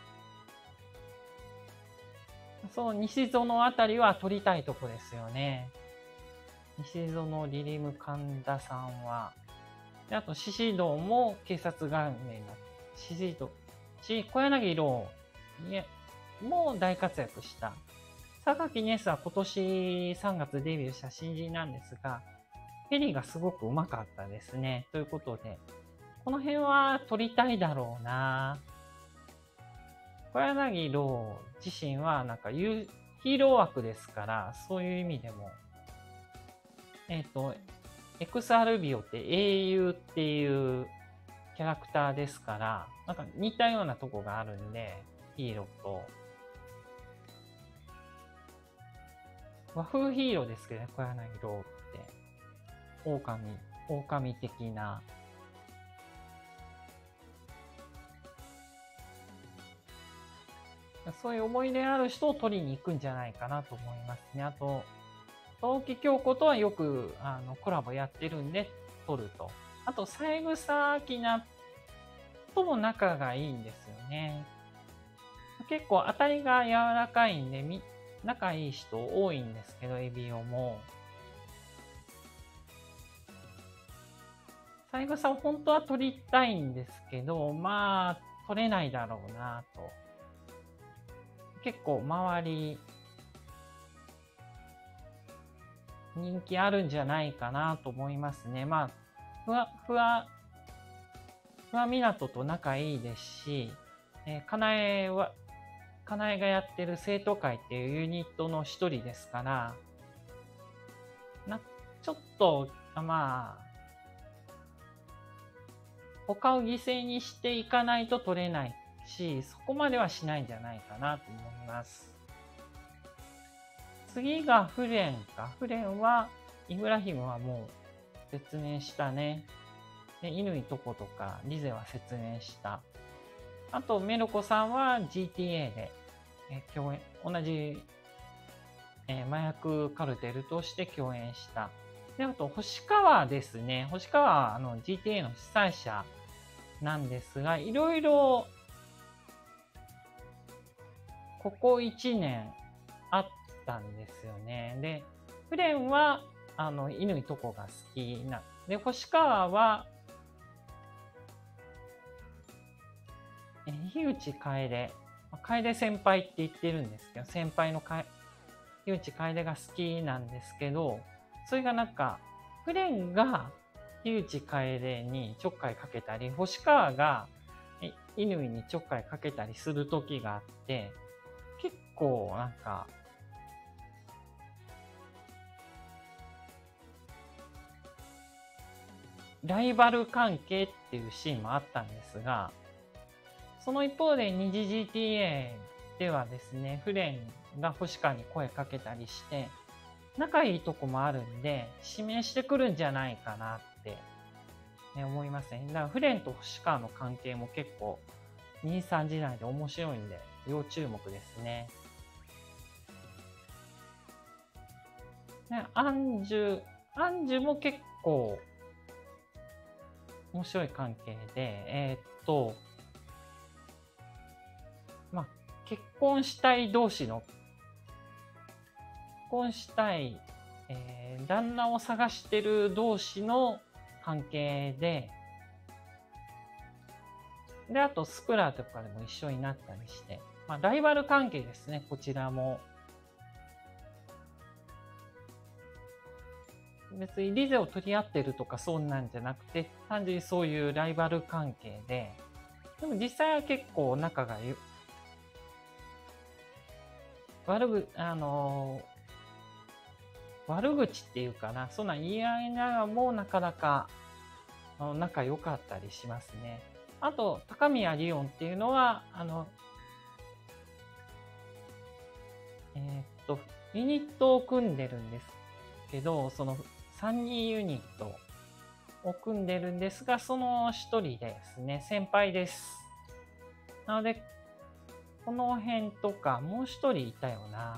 そう、西園あたりは取りたいとこですよね。西園リリム神田さんは。で、あと、獅子堂も警察関連になって、獅子堂、し、小柳郎も大活躍した。榊ネスは今年さんがつデビューした新人なんですが、ペリーがすごく上手かったですね。ということで、この辺は取りたいだろうな。小柳郎自身はなんかヒーロー枠ですから、そういう意味でも、えっと、エクサルビオって英雄っていうキャラクターですから、なんか似たようなとこがあるんで、ヒーローと。和風ヒーローですけどね、小柳郎って。狼、狼的な。そういう思い出ある人を取りに行くんじゃないかなと思いますね。あと、青木京子とはよくあのコラボやってるんで、取ると。あと、三枝明菜とも仲がいいんですよね。結構当たりが柔らかいんで、仲いい人多いんですけど、エビオも。三枝を本当は取りたいんですけど、まあ、取れないだろうなと。結構周り、人気あるんじゃないかなと思いますね。まあ、ふわ、ふわ、ふわみなとと仲いいですし、えー、かなえは、かなえがやってる生徒会っていうユニットの一人ですから、な、ちょっと、まあ、他を犠牲にしていかないと取れないし、そこまではしないんじゃないかなと思います。次がフレンか。フレンは、イブラヒムはもう説明したね。で、乾とことか、リゼは説明した。あと、メロコさんは ジーティーエー で、え共演、同じ、えー、麻薬カルテルとして共演した。で、あと、星川ですね。星川はあの ジーティーエー の主催者なんですが、いろいろ、ここいちねんあったんですよね。で、フレンは、あの、乾とこが好きな。で、星川は、え樋内楓。楓先輩って言ってるんですけど、先輩のか樋内楓が好きなんですけど、それがなんか、フレンが樋内楓にちょっかいかけたり、星川が乾にちょっかいかけたりする時があって、結構なんか、ライバル関係っていうシーンもあったんですが、その一方で二次 ジーティーエー ではですね、フレンが星川に声かけたりして、仲いいとこもあるんで、指名してくるんじゃないかなって、ね、思いますね。だからフレンと星川の関係も結構、にじゅうさん時代で面白いんで、要注目ですね。 ね、安住、安住も結構面白い関係で、えーっと、まあ、結婚したい同士の、結婚したい、えー旦那を探してる同士の関係で、で、あとスプラとかでも一緒になったりして、まあ、ライバル関係ですね、こちらも。別にリゼを取り合ってるとかそんなんじゃなくて、単純にそういうライバル関係で、でも実際は結構仲がよ悪ぐ、あのー悪口っていうかな、そんなん言い合いながらもなかなかあの仲良かったりしますね。あと、高宮リオンっていうのは、あの、えーっと、ユニットを組んでるんですけど、そのさんにんユニットを組んでるんですが、そのひとりですね、先輩です。なので、この辺とか、もう一人いたよな。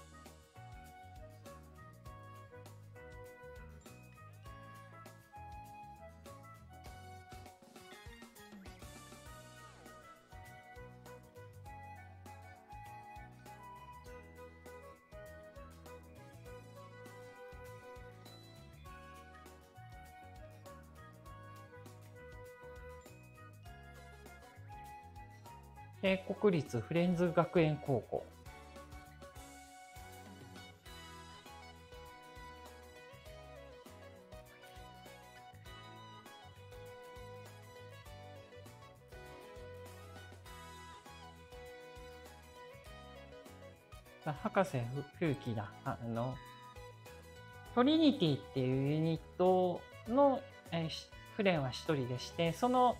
帝国立フレンズ学園高校。博士風紀だ。あの、トリニティっていうユニットの、えーフレンは一人でして、その、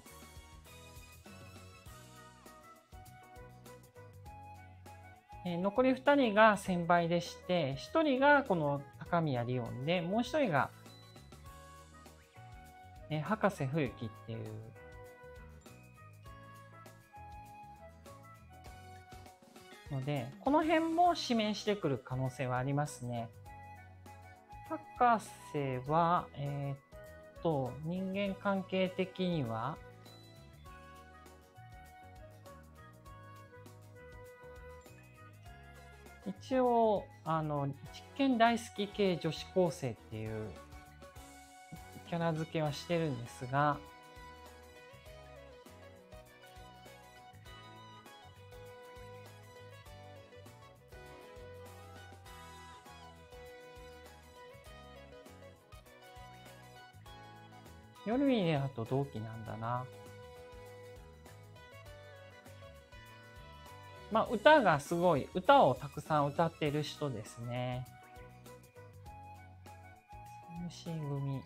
えー残りふたりが先輩でして、ひとりがこの高宮リオンで、もうひとりが、えー博士風紀っていう、ので、この辺も指名してくる可能性はありますね。博士は、えーっと、人間関係的には、一応、あの、実験大好き系女子高生っていうキャラ付けはしてるんですが、ヨルミネだと同期なんだな。まあ、歌がすごい、歌をたくさん歌ってる人ですね。虫組。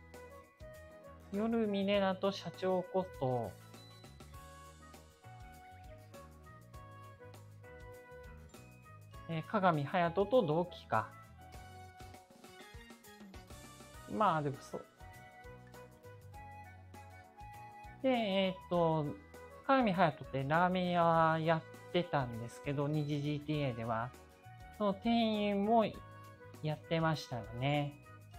夜ミネだと社長こと、えー、鏡隼人と同期か。まあ、でもそう。で、えっと、鏡隼人ってラーメン屋やってたんですけど、二次 ジーティーエー では。その店員もやってましたよね。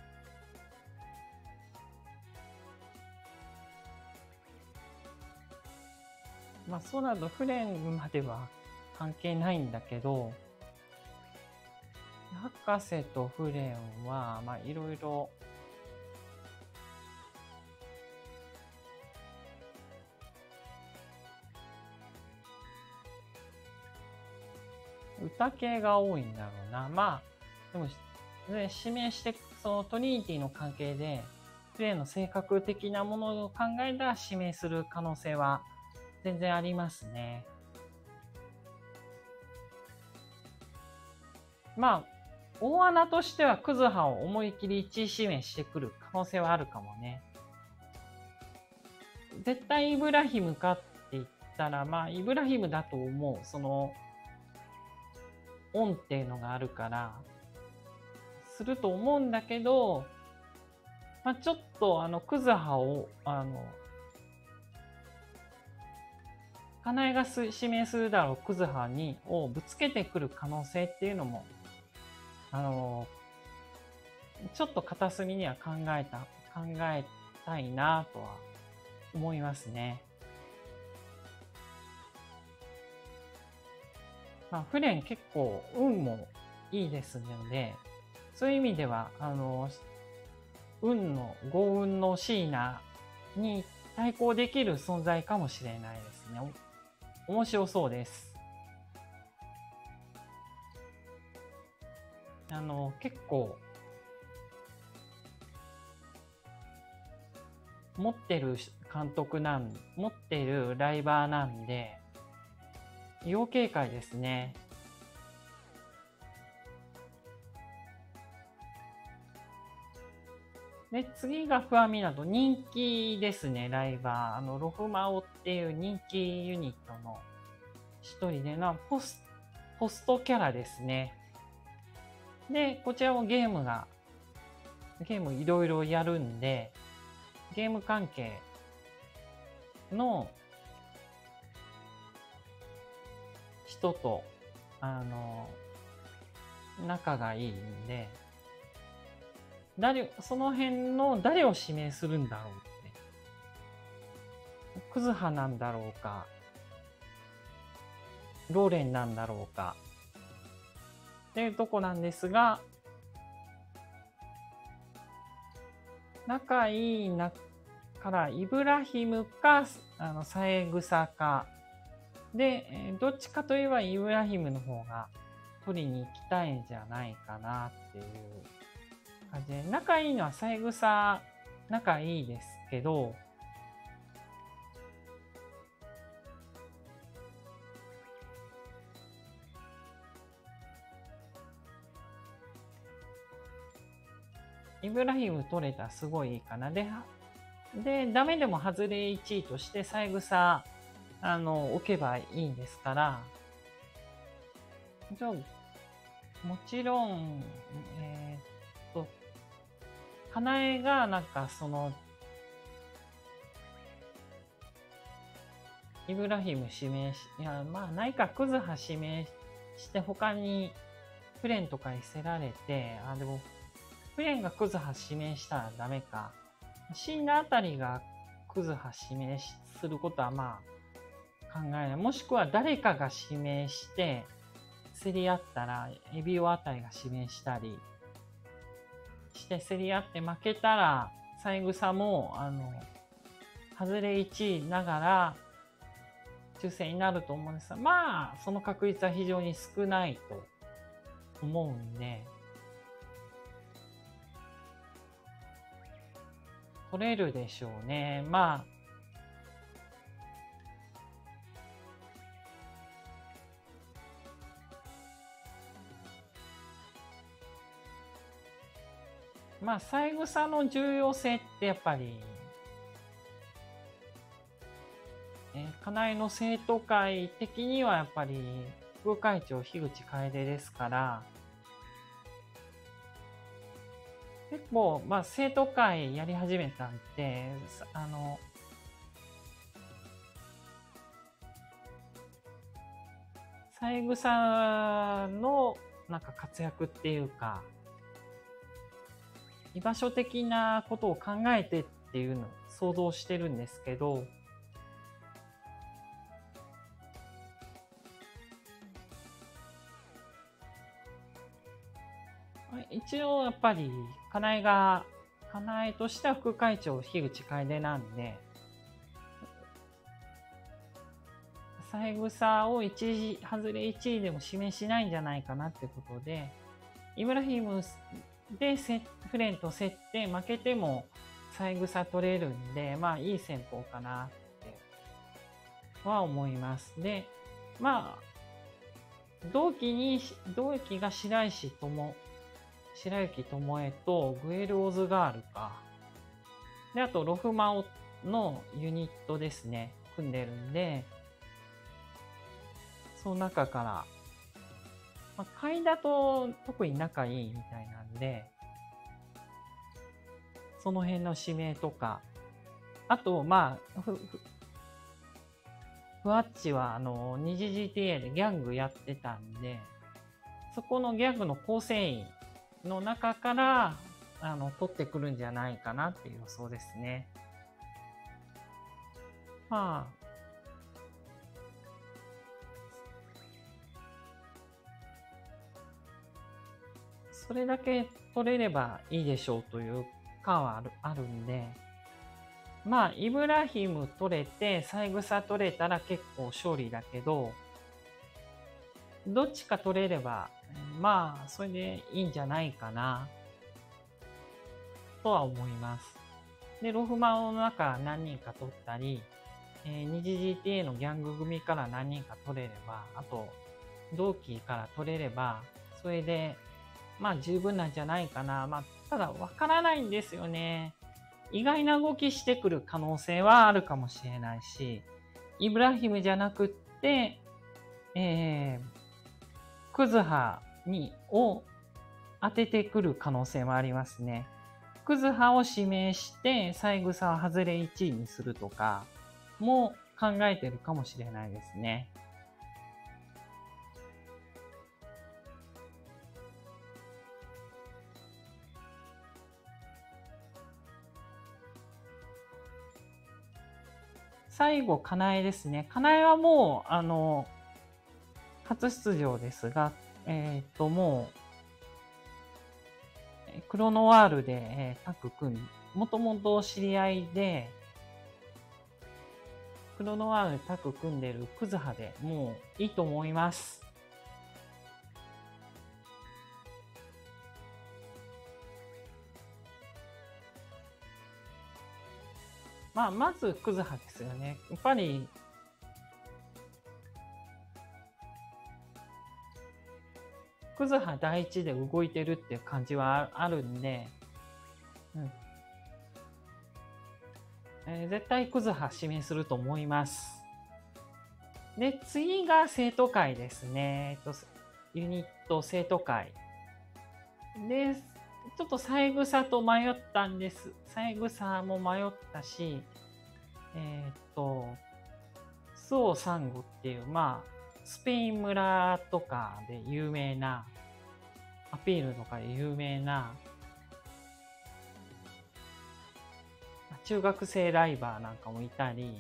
まあ、そうなるとフレンまでは関係ないんだけど、博士とフレンは、まあ、いろいろ、歌系が多いんだろうな。まあ、でも、ね、指名して、そのトリニティの関係で、フレンの性格的なものを考えたら指名する可能性は全然ありますね。まあ、大穴としてはクズハを思い切りいちい指名してくる可能性はあるかもね。絶対イブラヒムかって言ったら、まあ、イブラヒムだと思う。その、オンっていうのがあるから、すると思うんだけど、まあ、ちょっと、あの、クズハを、あの、かなえが指名するだろうクズハに、をぶつけてくる可能性っていうのも、あの、 ちょっと片隅には考えた、考えたいなとは思いますね。まあ、フレン結構運もいいですので、そういう意味では、あの、運の、豪運のシーナに対抗できる存在かもしれないですね。面白そうです。あの、結構、持ってる監督なん、持ってるライバーなんで、要警戒ですね。で、次がフアミナド。人気ですね、ライバー。あの、ロフマオっていう人気ユニットの一人でのポス、ポストキャラですね。で、こちらもゲームが、ゲームいろいろやるんで、ゲーム関係の人と、あの、仲がいいんで、誰、その辺の誰を指名するんだろうって。クズハなんだろうか、ローレンなんだろうか、っていうとこなんですが、仲いいなからイブラヒムか、あの、サエグサか。で、どっちかといえばイブラヒムの方が取りに行きたいんじゃないかなっていう感じで、仲いいのはサエグサ、仲いいですけど、イブラヒム取れたらすごいいいかな。で、で、ダメでも外れいちいとして、三枝、あの、置けばいいんですから、じゃあ、もちろん、えー、っと、かなえが、なんか、その、イブラヒム指名し、いや、まあ、ないか、クズハ指名して、他に、フレンとかにせられて、あ、でも、フレンがクズハ指名したらダメか。死んだあたりがクズハ指名することはまあ考えない。もしくは誰かが指名して、競り合ったら、エビオあたりが指名したりして競り合って負けたら、三枝も、あの、外れいちいながら、抽選になると思うんですが、まあ、その確率は非常に少ないと思うんで、取れるでしょうね。まあ、まあ、三枝の重要性ってやっぱり、えー、かなえの生徒会的にはやっぱり、副会長樋口楓ですから、結構、まあ、生徒会やり始めたんで、あの、三枝のなんか活躍っていうか、居場所的なことを考えてっていうのを想像してるんですけど、一応やっぱり、かなえが、かなえとしては副会長樋口楓なんで、三枝をいちい、外れいちいでも指名しないんじゃないかなってことで、イブラヒムでフレンと競って負けても三枝取れるんで、まあいい戦法かなっては思います。で、まあ、同期に、同期が白石智、白雪智恵とグエル・オズガールか。で、あとロフマオのユニットですね。組んでるんで、その中から、まあ、海田と特に仲いいみたいなんで、その辺の指名とか、あと、まあ、ふ、ふ、ふわっちは、あの、二次 ジーティーエー でギャングやってたんで、そこのギャングの構成員の中から、 あの、取ってくるんじゃないかなっていう予想ですね。まあ、それだけ取れればいいでしょうというかはある、あるんで、まあ、イブラヒム取れて、三枝取れたら結構勝利だけど、どっちか取れれば、まあ、それでいいんじゃないかな、とは思います。で、ロフマオの中何人か取ったり、えー、二次 ジーティーエー のギャング組から何人か取れれば、あと、同期から取れれば、それで、まあ十分なんじゃないかな。まあ、ただわからないんですよね。意外な動きしてくる可能性はあるかもしれないし、イブラヒムじゃなくって、えー、クズハに、を当ててくる可能性もありますね。クズハを指名して、三枝を外れいちいにするとかも考えてるかもしれないですね。最後、かなえですね。かなえはもう、あの、初出場ですが、えっ、ー、と、もう、クロノワールで、えー、タッグ組ん、もともと知り合いで、クロノワールでタッグ組んでるクズハでもういいと思います。まあ、まずクズハですよね。やっぱり、クズハ第一で動いてるっていう感じはあるんで、うんえー、絶対クズハ指名すると思います。で、次が生徒会ですね。えっと、ユニット生徒会。で、ちょっと三枝と迷ったんです。三枝も迷ったし、えー、っと、スオサンゴっていう、まあ、スペイン村とかで有名な、アピールとかで有名な、中学生ライバーなんかもいたり、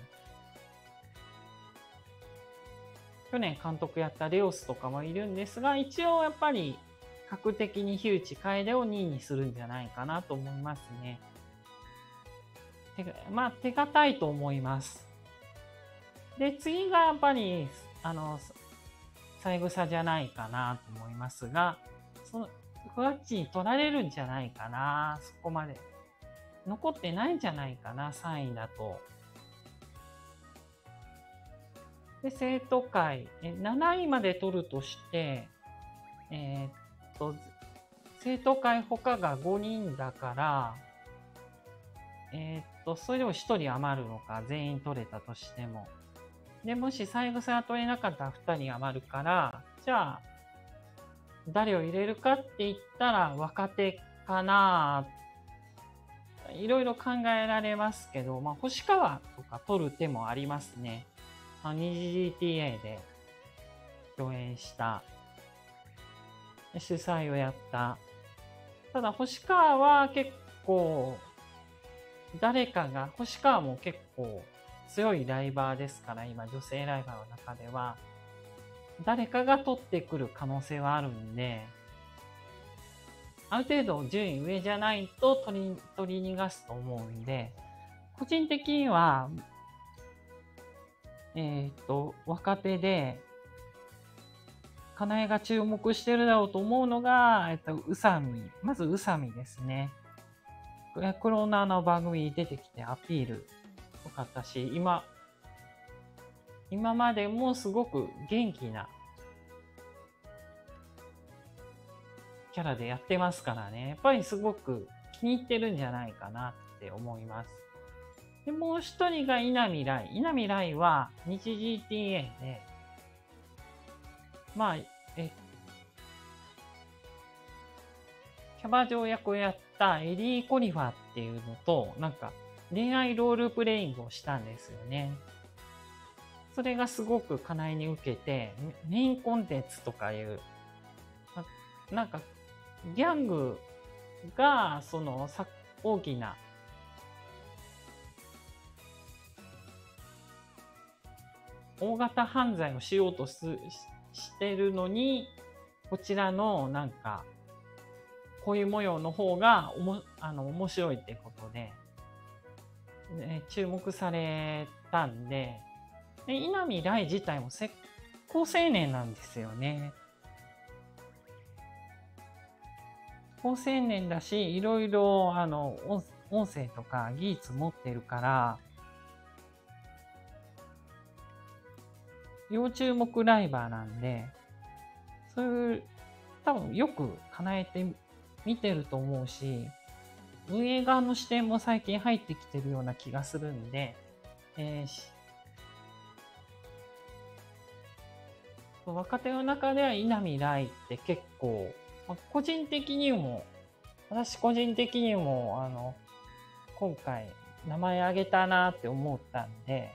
去年監督やったレオスとかもいるんですが、一応やっぱり格的に樋口楓をにいにするんじゃないかなと思いますね。まあ、手堅いと思います。で、次がやっぱり、あの、三枝じゃないかなと思いますが、その、ふわっちに取られるんじゃないかな、そこまで。残ってないんじゃないかな、さんいだと。で、生徒会、なないまで取るとして、えー、っと、生徒会他がごにんだから、えー、っと、それでもひとり余るのか、全員取れたとしても。で、もし三枝が取れなかったらふたり余るから、じゃあ、誰を入れるかって言ったら若手かな。いろいろ考えられますけど、まあ、星川とか取る手もありますね。二次 ジーティーエー で共演した、主催をやった。ただ、星川は結構、誰かが、星川も結構強いライバーですから、今女性ライバーの中では、誰かが取ってくる可能性はあるんで、ある程度順位上じゃないと取り、取り逃がすと思うんで、個人的には、えっと、若手で、かなえが注目してるだろうと思うのが、えっと、宇佐美。まず宇佐美ですね。クローナーの番組に出てきてアピール良かったし、今、今までもすごく元気なキャラでやってますからね。やっぱりすごく気に入ってるんじゃないかなって思います。で、もう一人が稲見来。稲見来は日 ジーティーエー で、まあ、え、キャバ嬢役をやったエリー・コリファーっていうのと、なんか恋愛ロールプレイングをしたんですよね。それがすごくかなえに受けて、メインコンテンツとかいう、なんかギャングが、そのさ大きな大型犯罪をしようとすししてるのに、こちらのなんか、こういう模様の方がおもあの面白いってことで、ね、注目されたんで、で稲見来自体も石膏青年なんですよね。高青年だし、いろいろあの音音声とか技術持ってるから、要注目ライバーなんで、そういう多分よく叶えて見てると思うし、運営側の視点も最近入ってきてるような気がするんで、えー、若手の中では稲見来って結構、まあ、個人的にも、私個人的にも、あの、今回名前挙げたなって思ったんで、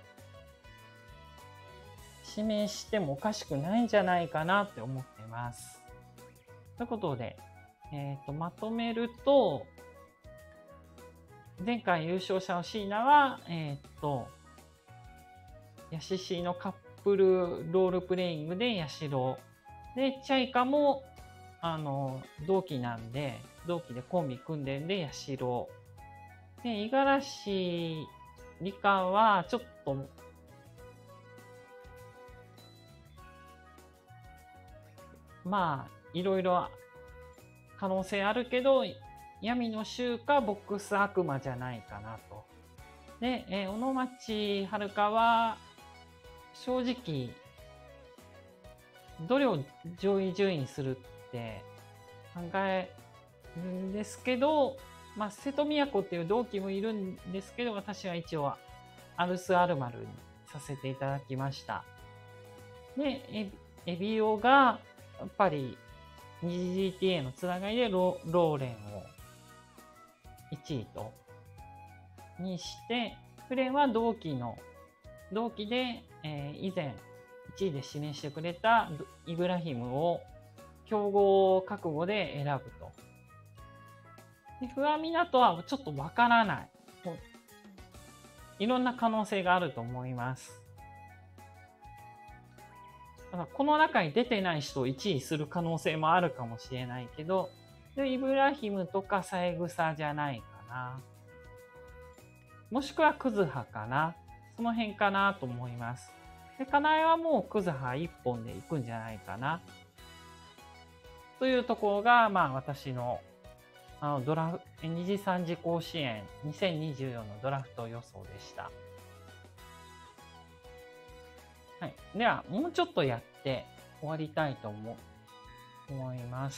指名してもおかしくないんじゃないかなって思ってます。ということで、えっと、まとめると、前回優勝者の椎名は、えっと、ヤシシのカップルロールプレイングでヤシロ。で、チャイカも、あの、同期なんで、同期でコンビ組んでんでヤシロ。で、五十嵐里香は、ちょっと、まあ、いろいろ可能性あるけど、闇の衆かボックス悪魔じゃないかなと。で、えー、小野町遥は、正直、どれを上位順位にするって考えるんですけど、まあ、瀬戸都っていう同期もいるんですけど、私は一応、アルス・アルマルにさせていただきました。で、エエビオが、やっぱり、二次 ジーティーエー のつながりでロローレンをいちいと、にして、フレンは同期の、同期で、えー、以前いちいで指名してくれたイブラヒムを競合覚悟で選ぶと。で、フアミナトはちょっとわからない。いろんな可能性があると思います。だからこの中に出てない人をいちいする可能性もあるかもしれないけど、でイブラヒムとか三枝じゃないかな。もしくはクズハかな。その辺かなと思います。で、カナエはもうクズハ一本で行くんじゃないかな。というところが、まあ私の、あの、ドラフ、二次三次甲子園にせんにじゅうよんのドラフト予想でした。はい。では、もうちょっとやって終わりたいと思、思います。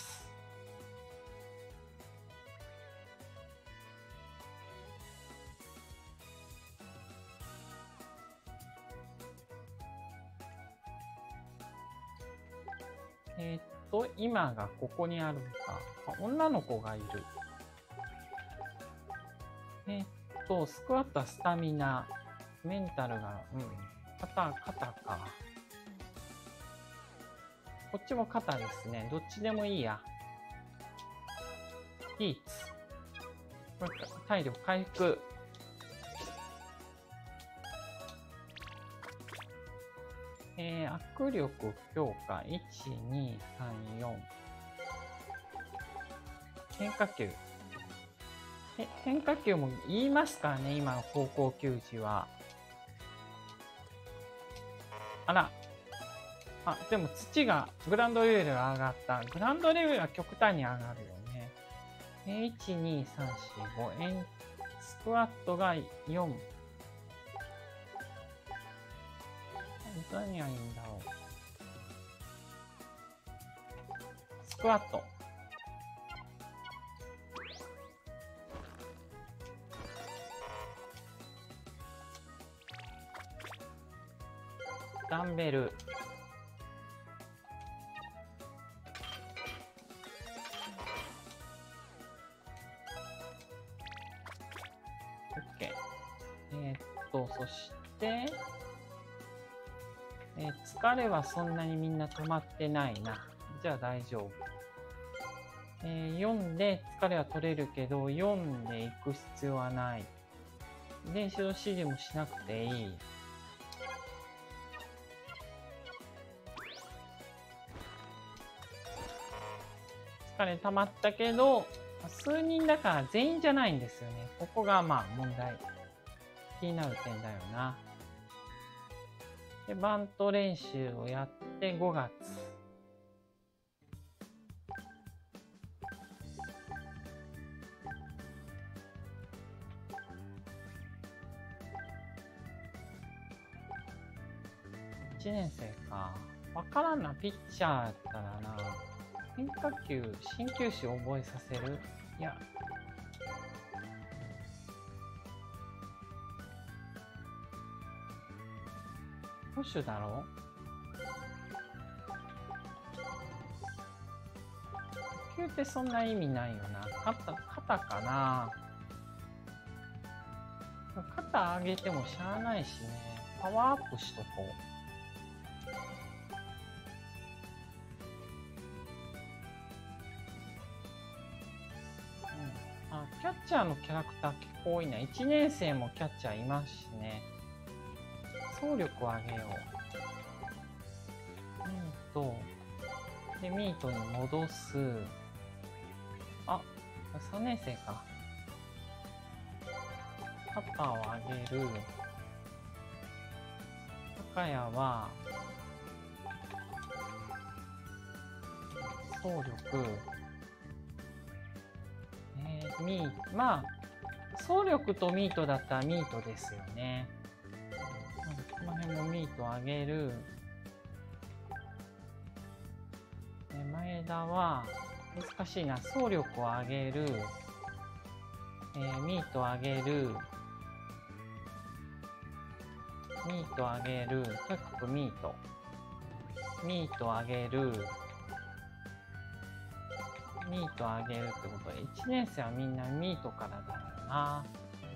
えー、っと、今がここにあるのか。あ、女の子がいる。えー、っと、スクワットはスタミナ。メンタルが、うん。肩、肩か。こっちも肩ですね。どっちでもいいや。ヒーツ。これ体力回復。えー、握力強化。いち、に、さん、よん。変化球。え、変化球も言いますからね、今の高校球児は。あら。あ、でも土が、グラウンドレベルが上がった。グラウンドレベルは極端に上がるよね。え、いち、に、さん、よん、ご。円、スクワットがよん。何がいいんだろう。スクワット。ダンベル。OK。えー、っと、そして、えー、疲れはそんなにみんな止まってないな。じゃあ大丈夫。 えー、よんで疲れは取れるけど、よんで行く必要はない。練習の指示もしなくていい。疲れ溜まったけど、数人だから全員じゃないんですよね。ここがまあ問題。気になる点だよな。で、バント練習をやってごがつ。いちねん生か。わからんな、ピッチャーやったらな。変化球、新球種を覚えさせる？いや。捕手だろ？球ってそんな意味ないよな。肩、肩かな。肩上げてもしゃあないしね。パワーアップしとこう。キャッチャーのキャラクター結構多いな。いちねん生もキャッチャーいますしね。走力を上げよう。ミート。で、ミートに戻す。あ、さんねん生か。タッパーを上げる。高谷は、走力。ミート、まあ、走力とミートだったらミートですよね。この辺もミート上げる。前田は、難しいな。走力を上げる。えー、ミート上げる。ミート上げる。とにかくミート。ミート上げる。ミート上げるってことで、いちねん生はみんなミートからだろうな。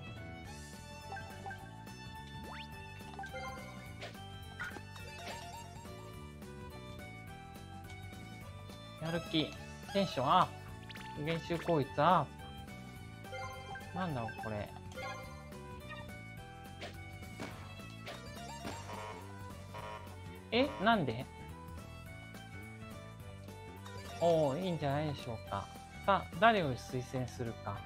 やる気、テンションアップ、練習効率アップ。なんだろうこれ。え、なんで？おお、いいんじゃないでしょうか。さあ、誰を推薦するか。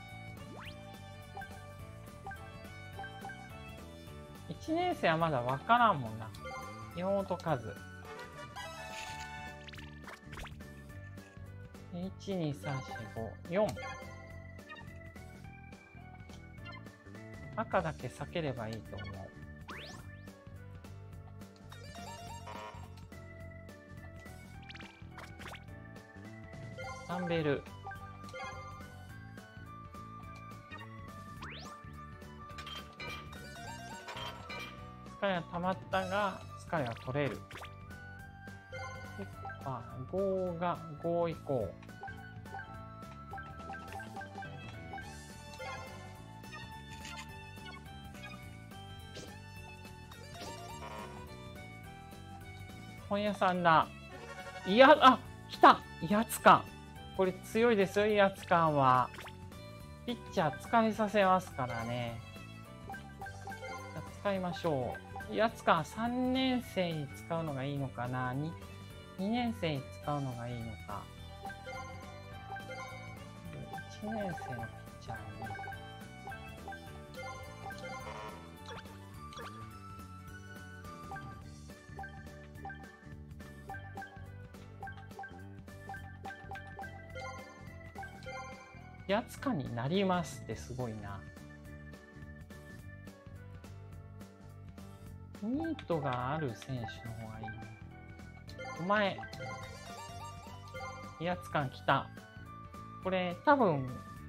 いちねん生はまだわからんもんな。山本和。いち、に、さん、よん、ご、よん。赤だけ避ければいいと思う。サンベル。疲れは溜まったが、疲れは取れる。あ、ごがご以降。本屋さんだ。いや、あ、来た威圧感。これ強いですよ、威圧感は。ピッチャー疲れさせますからね。使いましょう。威圧感さんねん生に使うのがいいのかな。 2, 2年生に使うのがいいのか。いちねん生のピッチャーに。威圧感になりますってすごいな。ミートがある選手の方がいいね。お前、威圧感きた。これ多分、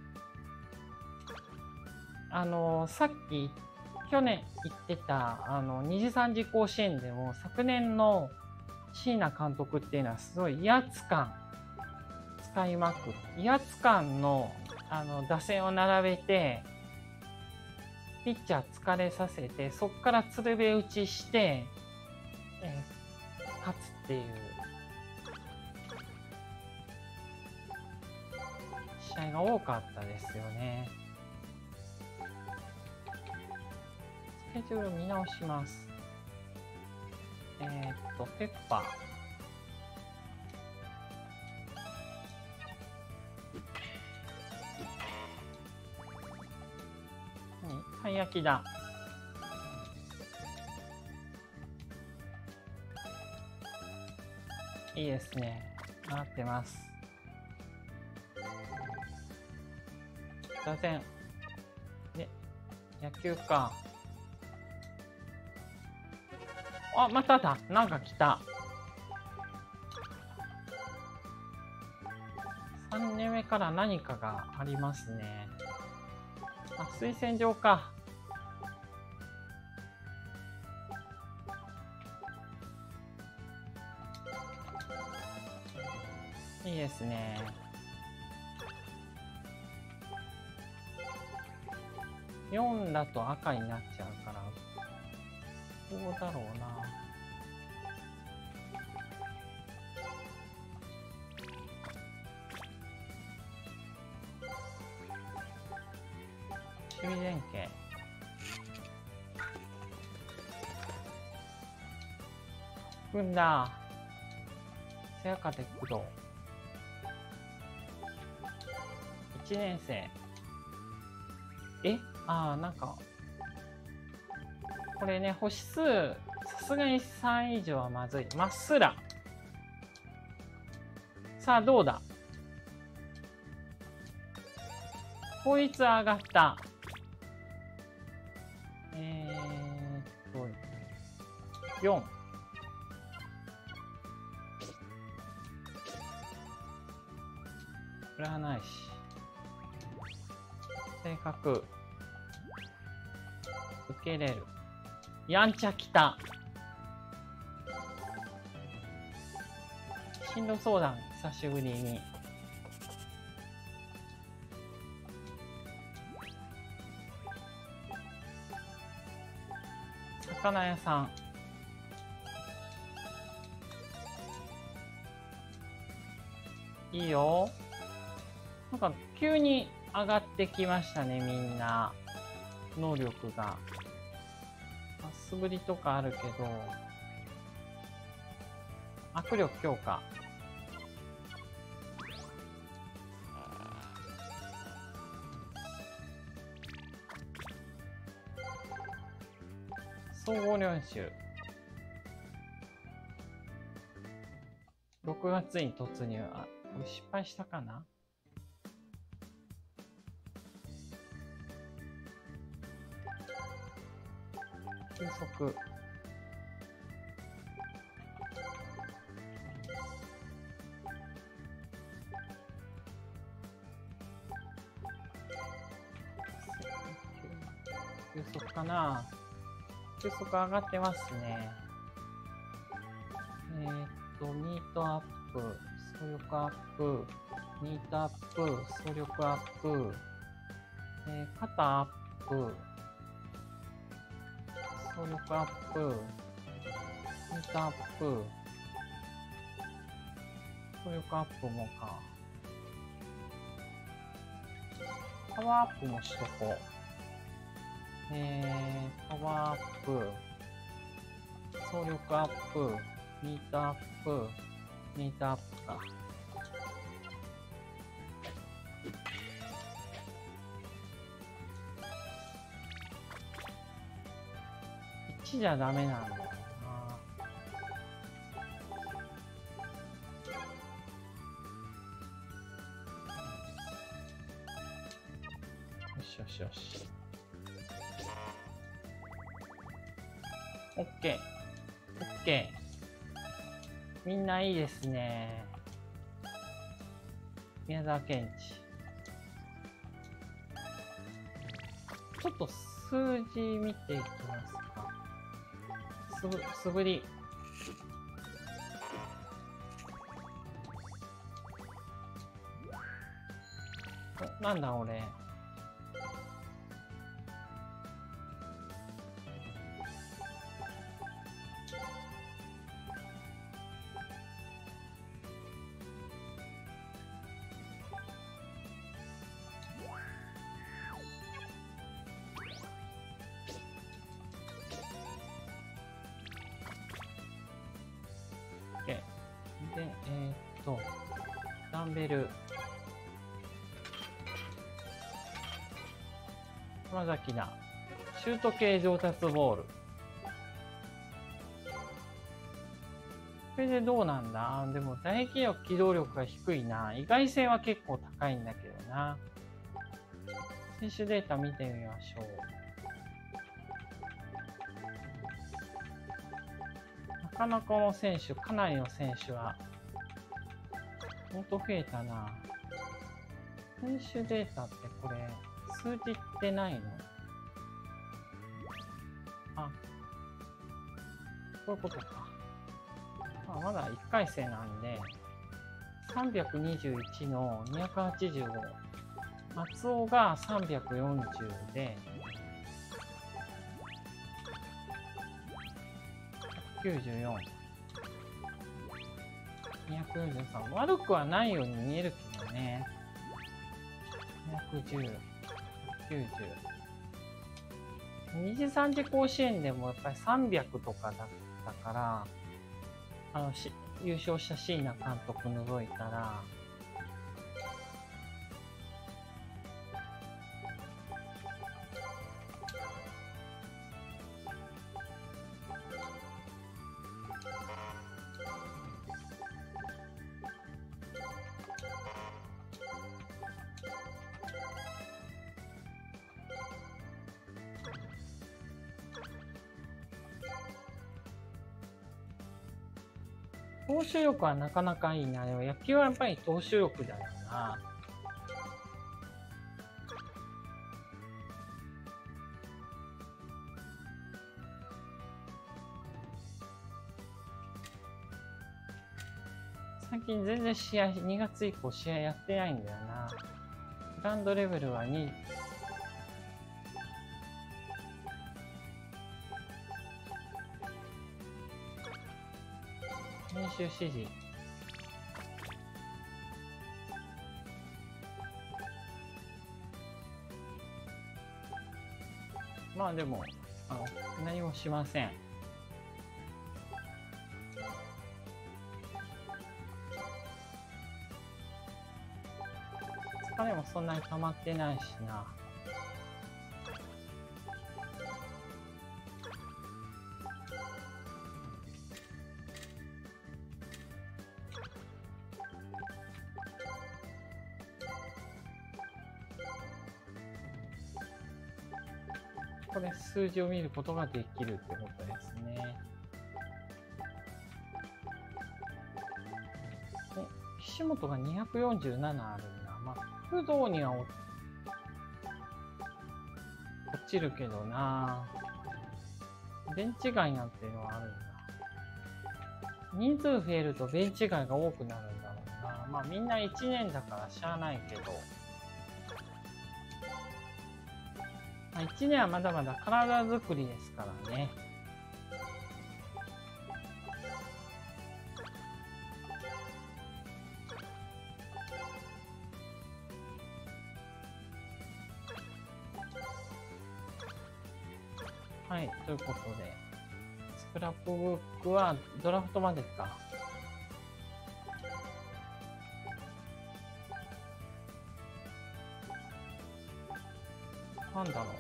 あの、さっき、去年言ってた、あの、二次三次甲子園でも、昨年の椎名監督っていうのはすごい威圧感使いまくる。威圧感の、あの、打線を並べて、ピッチャー疲れさせて、そこから鶴瓶打ちして、えー、勝つっていう。 試合が多かったですよね。スケジュール見直します。えー、っと、ペッパー。何？たい焼きだ。いいですね。上がってます。座禅。で、野球か。あ、まただ。なんか来た。さんねんめから何かがありますね。あ、推薦状か。いいですね。よんだと赤になっちゃうから、どうだろうな。守備連携。組んだ。せやかで工藤。いちねん生。えああ、なんか、これね、星数、さすがにさん以上はまずい。まっすら。さあ、どうだ？こいつ上がった。えーっと、よん。占い師。性格。受け入れる。やんちゃきた。進路相談、久しぶりに。魚屋さん。いいよ。なんか急に上がってきましたね、みんな。能力が。素振りとかあるけど、握力強化。総合練習。ろくがつに突入。あ、これ失敗したかな？休息。休息かな？休息上がってますね。えー、っと、ミートアップ、総力アップ、ミートアップ、総力アップ、えー、肩アップ、総力アップ、ミートアップ、総力アップもか。パワーアップもしとこう。えー、パワーアップ、総力アップ、ミートアップ、ミートアップか。いちじゃダメなんだよな。よしよしよし。オッケー。オッケー。みんないいですね。宮沢賢治。ちょっと数字見ていきますか。すぶ、素振り。お、なんだ俺。 で、えー、っと、ダンベル。山崎だ。シュート系上達ボール。これでどうなんだ？でも、打撃力、機動力が低いな。意外性は結構高いんだけどな。選手データ見てみましょう。なかなかの選手、かなりの選手は、ほんと増えたな。選手データってこれ、数字ってないの？あ、こういうことか。まあ、まだいっかい生なんで、さんびゃくにじゅういちのにひゃくはちじゅうご。松尾がさんびゃくよんじゅうで、ひゃくきゅうじゅうよん。にひゃくよんじゅうさん。悪くはないように見えるけどね。にひゃくじゅう、きゅうじゅう。二次三次甲子園でもやっぱりさんびゃくとかだったから、あのし優勝した椎名監督除いたら、投手力はなかなかいいな。でも野球はやっぱり投手力だよな。最近全然試合、にがつ以降試合やってないんだよな。グラウンドレベルはに、練習指示。まあでも、あの、何もしません。疲れもそんなに溜まってないしな。これ数字を見ることができるってことですね。岸本がにひゃくよんじゅうななあるんだ。まあ、工藤には落ちるけどな。ベンチ外なんていうのはあるんだ。人数増えるとベンチ外が多くなるんだろうな。まあみんないちねんだからしゃあないけど。まあ、いちねんはまだまだ体作りですからね。はい、ということで、スクラップブックはドラフトまでか。なんだろう。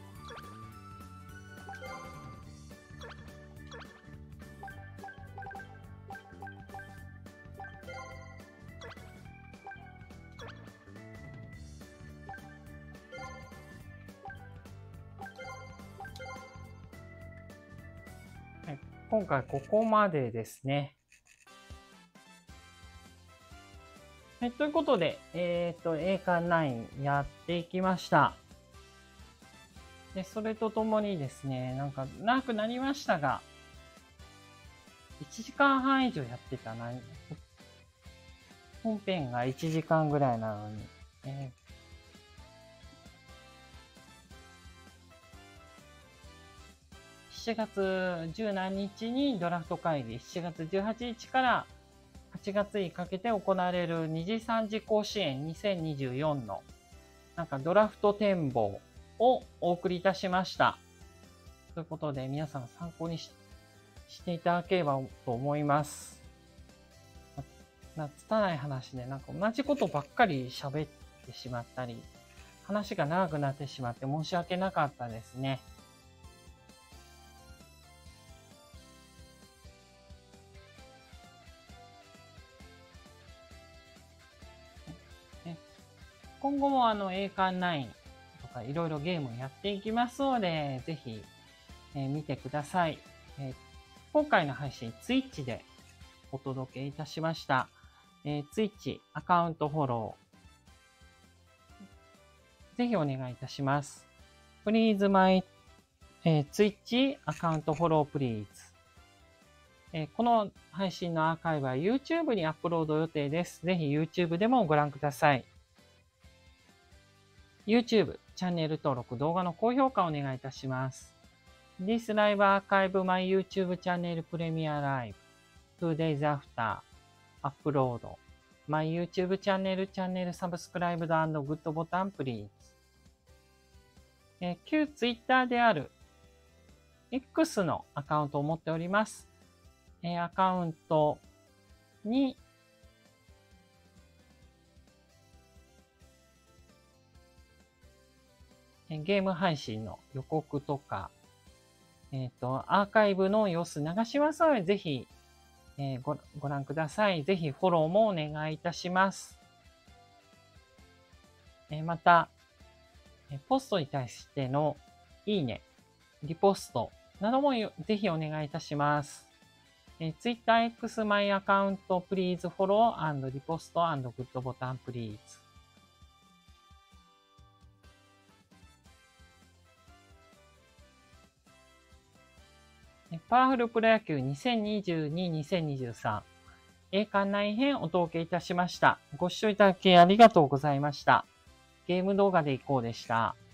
はい、今回ここまでですね。はい、ということで、えっと、栄冠ナインやっていきました。で、それとともにですね、なんか長くなりましたが、いちじかんはん以上やってたな。本編がいちじかんぐらいなのに。えーしちがつじゅうしちにちにドラフト会議、しちがつじゅうはちにちからはちがつにかけて行われるに次さん次甲子園にせんにじゅうよんのなんかドラフト展望をお送りいたしました。ということで皆さん参考に し, していただければと思います。 な、拙い話で、なんか同じことばっかり喋ってしまったり、話が長くなってしまって申し訳なかったですね。今後もあの、栄冠ナインとかいろいろゲームをやっていきますので、ぜひ、えー、見てください。えー、今回の配信、Twitch でお届けいたしました。えー、Twitch アカウントフォロー、ぜひお願いいたします。Please my、えー、Twitch アカウントフォロー Please。えー、この配信のアーカイブは YouTube にアップロード予定です。ぜひ YouTube でもご覧ください。YouTube、チャンネル登録、動画の高評価をお願いいたします。This Live Archive My YouTube Channel Premier Live two days after Upload My YouTube Channel Channel Subscribed and Good ボタン Please。えー、旧 Twitter である X のアカウントを持っております。えー、アカウントにゲーム配信の予告とか、えっと、アーカイブの様子流しますので、ぜひ、えー、ご、ご覧ください。ぜひフォローもお願いいたします。えー、また、ポストに対してのいいね、リポストなどもぜひお願いいたします。えー、Twitter X マイアカウント Please Follow and Repost and Good ボタン Please。パワフルプロ野球にせんにじゅうに、にせんにじゅうさん栄冠ナイン編お届けいたしました。ご視聴いただきありがとうございました。ゲーム動画でいこうでした。